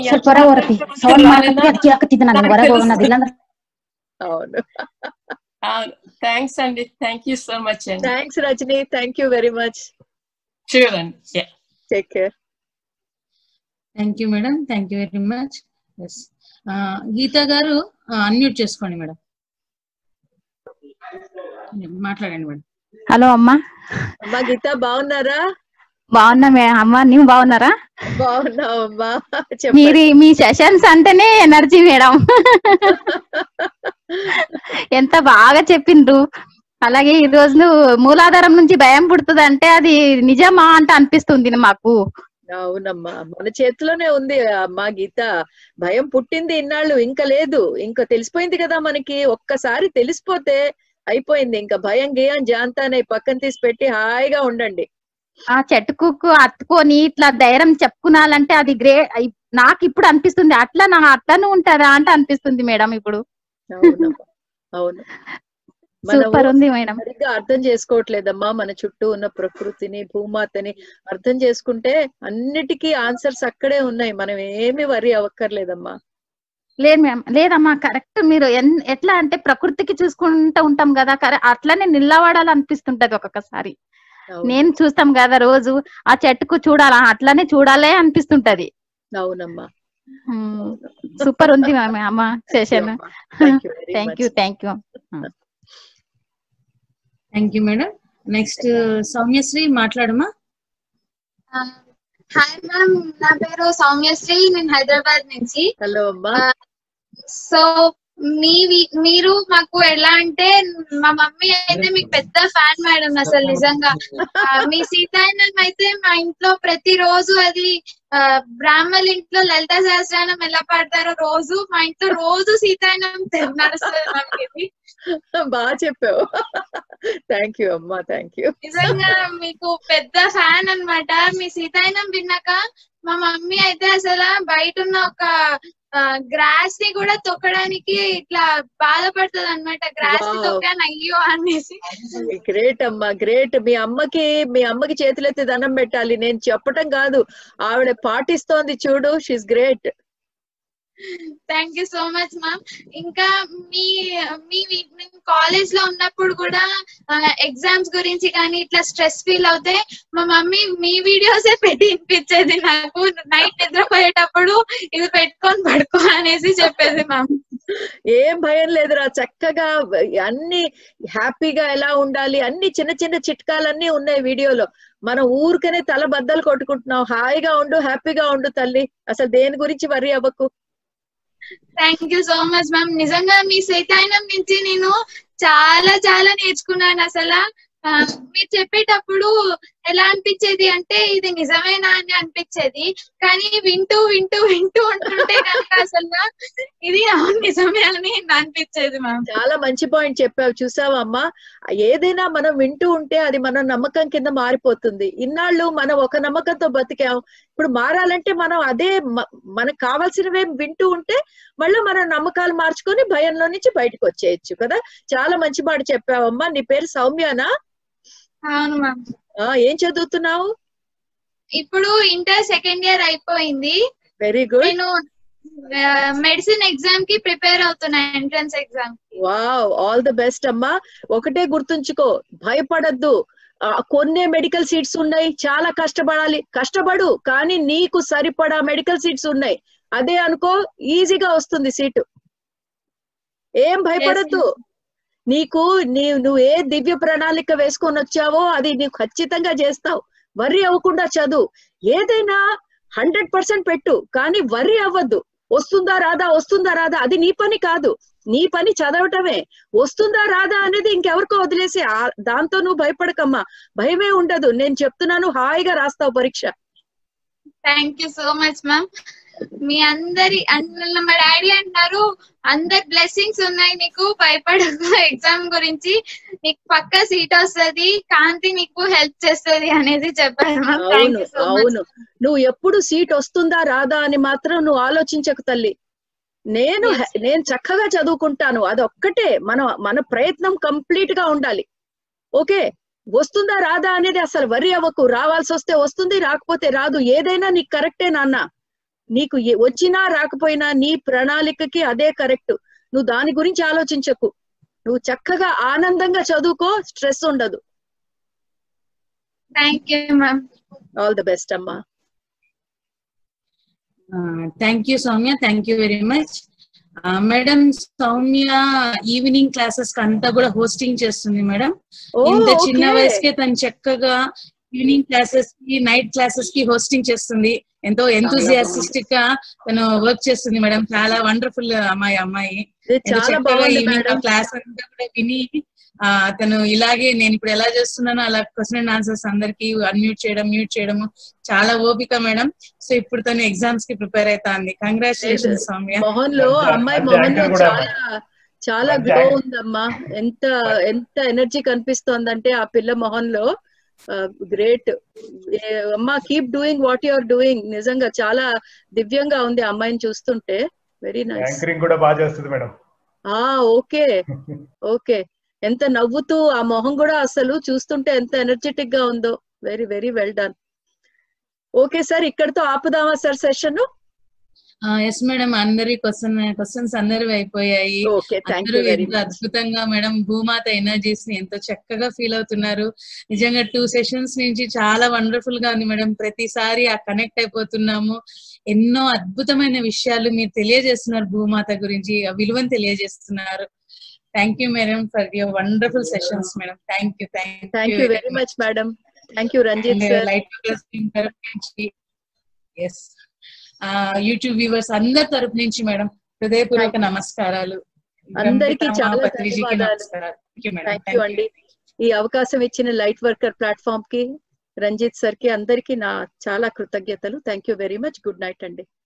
అవును
అవును. థ్యాంక్స్ అండి, థ్యాంక్ యూ సో మచ్ అండి.
Thanks Rajani, thank you very much.
చూడండి,
take care.
Thank you madam, thank you very much. Yes, Geetha గారు అన్మ్యూట్ చేసుకోండి మేడం, మాట్లాడండి మేడం.
హలో అమ్మా.
అమ్మా గీత బాగున్నారా?
బాగున్నా మేడం. అమ్మా నువ్వు బాగున్నారా?
బాగున్నావమ్మా.
మీరు మీ సెషన్స్ అంటేనే ఎనర్జీ మేడం. ఎంత బాగా చెప్పిండ్రు. అలాగే ఈ రోజు మూలాధారం నుంచి భయం పుడుతుంది అంటే అది నిజమా అంటే అనిపిస్తుంది మాకు.
అవునమ్మా, మన చేతిలోనే ఉంది అమ్మా గీత. భయం పుట్టింది ఇన్నాళ్ళు, ఇంకా లేదు, ఇంకా తెలిసిపోయింది కదా మనకి. ఒక్కసారి తెలిసిపోతే అయిపోయింది. ఇంకా భయం గేయం జాంతానే పక్కన తీసి పెట్టి హాయిగా ఉండండి.
ఆ చెట్టుకు అత్తుకొని ఇట్లా ధైర్యం చెప్పుకున్నాలంటే అది గ్రే. నాకు ఇప్పుడు అనిపిస్తుంది అట్లా నా అట్లను ఉంటారా అంటే అనిపిస్తుంది మేడం ఇప్పుడు.
అవును,
సూపర్ ఉంది మేడం.
సరిగ్గా అర్థం చేసుకోవట్లేదమ్మా మన చుట్టూ ఉన్న ప్రకృతిని, భూమాతని అర్థం చేసుకుంటే అన్నిటికీ ఆన్సర్స్ అక్కడే ఉన్నాయి. మనం ఏమి వరి అవ్వక్కర్లేదమ్మా.
లేదు మ్యామ్, లేదమ్మా కరెక్ట్. మీరు ఎట్లా అంటే ప్రకృతికి చూసుకుంటూ ఉంటాం కదా, అట్లానే నిలబడాలనిపిస్తుంటది ఒక్కొక్కసారి. నేను చూస్తాం కదా రోజు ఆ చెట్టుకు చూడాలా అట్లానే చూడాలే అనిపిస్తుంటది.
అవునమ్మా,
సూపర్ ఉంది మ్యామ్ అమ్మ session. Thank you thank you
thank you madam. Next Soumyasri మాట్లాడమా.
హాయ్ మ్యామ్, నా పేరు సౌమ్యశ్రీ, నేను హైదరాబాద్ నుంచి.
హలో అమ్మా.
సో మీ మీరు మాకు ఎలా అంటే మా మమ్మీ అయితే మీకు పెద్ద ఫ్యాన్ మేడం అసలు నిజంగా. మీ సీతాయనం అయితే మా ఇంట్లో ప్రతి రోజు అది ఆ బ్రాహ్మణ ఇంట్లో లలిత సహస్రనామం ఎలా పాడతారో రోజు మా ఇంట్లో రోజు సీతాయనం నడుస్తుంది మనకి.
బాగా చెప్పావు. థ్యాంక్ యూ అమ్మా, థ్యాంక్ యూ.
నిజంగా మీకు పెద్ద ఫ్యాన్ అన్నమాట. మీ సీతాయనం విన్నాక మా మమ్మీ అయితే అసలు బయట ఉన్న ఒక గ్రాస్ ని కూడా తొక్కడానికి ఇట్లా బాధపడుతుంది అనమాట. గ్రాస్ ని తొక్కాను అయ్యో అనేసి.
గ్రేట్ అమ్మా, గ్రేట్. మీ అమ్మకి మీ అమ్మకి చేతులెత్తి దండం పెట్టాలి. నేను చెప్పటం కాదు, ఆవిడ పాటిస్తోంది చూడు. She's great.
Thank you so much ma'am. ఇంకా మీ మీ కాలేజ్ లో ఉన్నప్పుడు కూడా ఎగ్జామ్స్ గురించి కానీ ఇట్లా స్ట్రెస్ ఫీల్ అవుతే మా మమ్మీ మీ వీడియోసే పెట్టి వినిపించేది నాకు. నైట్ నిద్రపోయేటప్పుడు ఇది పెట్టుకొని పడుకో అనేసి చెప్పేది మ్యామ్.
ఏం భయం లేదురా, చక్కగా అన్ని హ్యాపీగా ఎలా ఉండాలి అన్ని చిన్న చిన్న చిట్కాలన్నీ ఉన్నాయి వీడియోలో. మనం ఊరికనే తల బద్దలు కొట్టుకుంటున్నాం. హాయిగా ఉండు, హ్యాపీగా ఉండు తల్లి. అసలు దేని గురించి వరి అవ్వకు.
Thank you so much ma'am. నిజంగా మీ సీతాయనం నుంచి నేను చాలా చాలా నేర్చుకున్నాను. అసలు మీరు చెప్పేటప్పుడు ఎలా అనిపించేది అంటే ఇది నిజమేనా అని అనిపించేది, కానీ వింటూ వింటూ వింటూ ఉంటుంటే కనుక అసలు ఇది నిజమే అని అనిపించేది మ్యామ్.
చాలా మంచి పాయింట్ చెప్పావు. చూసావా అమ్మా, ఏదైనా మనం వింటూ ఉంటే అది మన నమ్మకం కింద మారిపోతుంది. ఇన్నాళ్ళు మనం ఒక నమ్మకంతో బతికాం, ఇప్పుడు మారాలంటే మనం అదే మనకు కావాల్సినవే వింటూ ఉంటే మళ్ళీ మన నమ్మకాలు మార్చుకొని భయంలో నుంచి బయటకు వచ్చేయచ్చు కదా. చాలా మంచి మాట చెప్పావమ్మా. నీ పేరు సౌమ్యనా?
అవును మ్యామ్.
ఏం చదువుతున్నావు?
ఇప్పుడు ఇంటర్ సెకండ్ ఇయర్ అయిపోయింది.
Very good.
నేను మెడిసిన్ ఎగ్జామ్ కి ప్రిపేర్ అవుతున్నా, entrance exam.
Wow, all the best అమ్మా. ఒకటే గుర్తుంచుకో, భయపడద్దు. కొన్ని మెడికల్ సీట్స్ ఉన్నాయి, చాలా కష్టపడాలి. కష్టపడు, కానీ నీకు సరిపడా మెడికల్ సీట్స్ ఉన్నాయి. అదే అనుకో, ఈజీగా వస్తుంది సీటు. ఏం భయపడద్దు. నీకు నీ నువ్వు ఏ దివ్య ప్రణాళిక వేసుకొని వచ్చావో అది నీకు ఖచ్చితంగా చేస్తావు. వర్రీ అవ్వకుండా చదువు. ఏదైనా హండ్రెడ్ పర్సెంట్ పెట్టు, కానీ వర్రీ అవ్వద్దు. వస్తుందా రాదా వస్తుందా రాదా అది నీ పని కాదు. నీ పని చదవటమే. వస్తుందా రాదా అనేది ఇంకెవరికో వదిలేసి దాంతో నువ్వు భయపడకమ్మా. భయమే ఉండదు. నేను చెప్తున్నాను, హాయిగా రాస్తావు పరీక్ష.
Thank you so much ma'am. మీ అందరి మా డాడీ అంటున్నారు అందరి బ్లెస్సింగ్స్ ఉన్నాయి నీకు, భయపడకు ఎగ్జామ్ గురించి, నీకు పక్కా సీట్ వస్తుంది, కాంతి నీకు హెల్ప్ చేస్తుంది అనేది చెప్పారు.
అవును అవును, నువ్వు ఎప్పుడు సీట్ వస్తుందా రాదా అని మాత్రం నువ్వు ఆలోచించకు తల్లి. నేను నేను చక్కగా చదువుకుంటాను, అదొక్కటే మన మన ప్రయత్నం కంప్లీట్ గా ఉండాలి. ఓకే, వస్తుందా రాదా అనేది అసలు వరి అవ్వకు. రావాల్సి వస్తే వస్తుంది, రాకపోతే రాదు. ఏదైనా నీకు కరెక్టే నాన్న. నీకు వచ్చినా రాకపోయినా నీ ప్రణాళికకి అదే కరెక్ట్. నువ్వు దాని గురించి ఆలోచించకు. నువ్వు చక్కగా ఆనందంగా చదువుకో, స్ట్రెస్ ఉండదు.
Thank you ma'am.
All the best అమ్మా.
Thank you Soumya, thank you very much madam. Soumya evening classes కి అంతా కూడా హోస్టింగ్ చేస్తుంది మేడం. ఇంత చిన్న వయసుకే తను చక్కగా ఈవినింగ్ క్లాసెస్ కి నైట్ క్లాసెస్ కి హోస్టింగ్ చేస్తుంది. ఎంతో ఎంతూజియాస్టిక్ గా తను వర్క్ చేస్తుంది మేడం. చాలా వండర్ఫుల్ అమ్మాయి అమ్మాయి ఈవినింగ్ క్లాస్ అంతా కూడా విని ఆ తను ఇలాగే నేను ఇప్పుడు ఎలా చేస్తున్నానో అలా క్వశ్చన్ అండ్ ఆన్సర్స్ అందరికి అన్మ్యూట్ చేయడం మ్యూట్ చేయడం చాలా ఓపిక మేడం. సో ఇప్పుడు తను ఎగ్జామ్స్ కి ప్రిపేర్ అవుతాంది. కంగ్రాచులేషన్స్ సౌమ్య.
మోహన్ లో అమ్మాయి మోహన్ లో చాలా చాలా గ్లో ఉందమ్మా. ఎంత ఎంత ఎనర్జీ కనిపిస్తోందంటే ఆ పిల్ల మొహన్ లో. గ్రేట్ అమ్మా, keep doing what you are doing. నిజంగా చాలా దివ్యంగా ఉంది ఆ అమ్మాయిని చూస్తుంటే. Very nice.
యాంకరింగ్ కూడా బాగా చేస్తుంది మేడం.
ఆ ఓకే ఓకే, ఎంత నవ్వుతూ ఆ మొహం కూడా అసలు చూస్తుంటే ఎంత ఎనర్జెటిక్ గా ఉందో. Very very well done. Okay sir, ఇక్కడతో ఆపుదామా సార్ సెషన్?
ఎస్ మేడం, అందరి క్వశ్చన్ క్వశ్చన్స్ అందరివి అయిపోయాయి. అందరూ ఎంత అద్భుతంగా మేడం భూమాత ఎనర్జీస్ ని ఎంతో చక్కగా ఫీల్ అవుతున్నారు. నిజంగా టూ సెషన్స్ నుంచి చాలా వండర్ఫుల్ గా ఉంది మేడం. ప్రతిసారి ఆ కనెక్ట్ అయిపోతున్నాము. ఎన్నో అద్భుతమైన విషయాలు మీరు తెలియజేస్తున్నారు భూమాత గురించి, ఆ విలువను తెలియజేస్తున్నారు. Thank you madam for your wonderful sessions madam. Thank you
thank you very much madam. Thank you Ranjith sir.
Light తరపు నుంచి ఎస్ యూట్యూబ్ వ్యూవర్స్ అందరి తరపు నుంచి మేడం హృదయపూర్వక నమస్కారాలు.
అందరికీ చాలా ధన్యవాదాలు. థ్యాంక్ యూ అండి. ఈ అవకాశం ఇచ్చిన లైట్ వర్కర్ ప్లాట్ఫామ్ కి, రంజిత్ సార్ కి అందరికీ నా చాలా కృతజ్ఞతలు. Thank you very much. Good night అండి.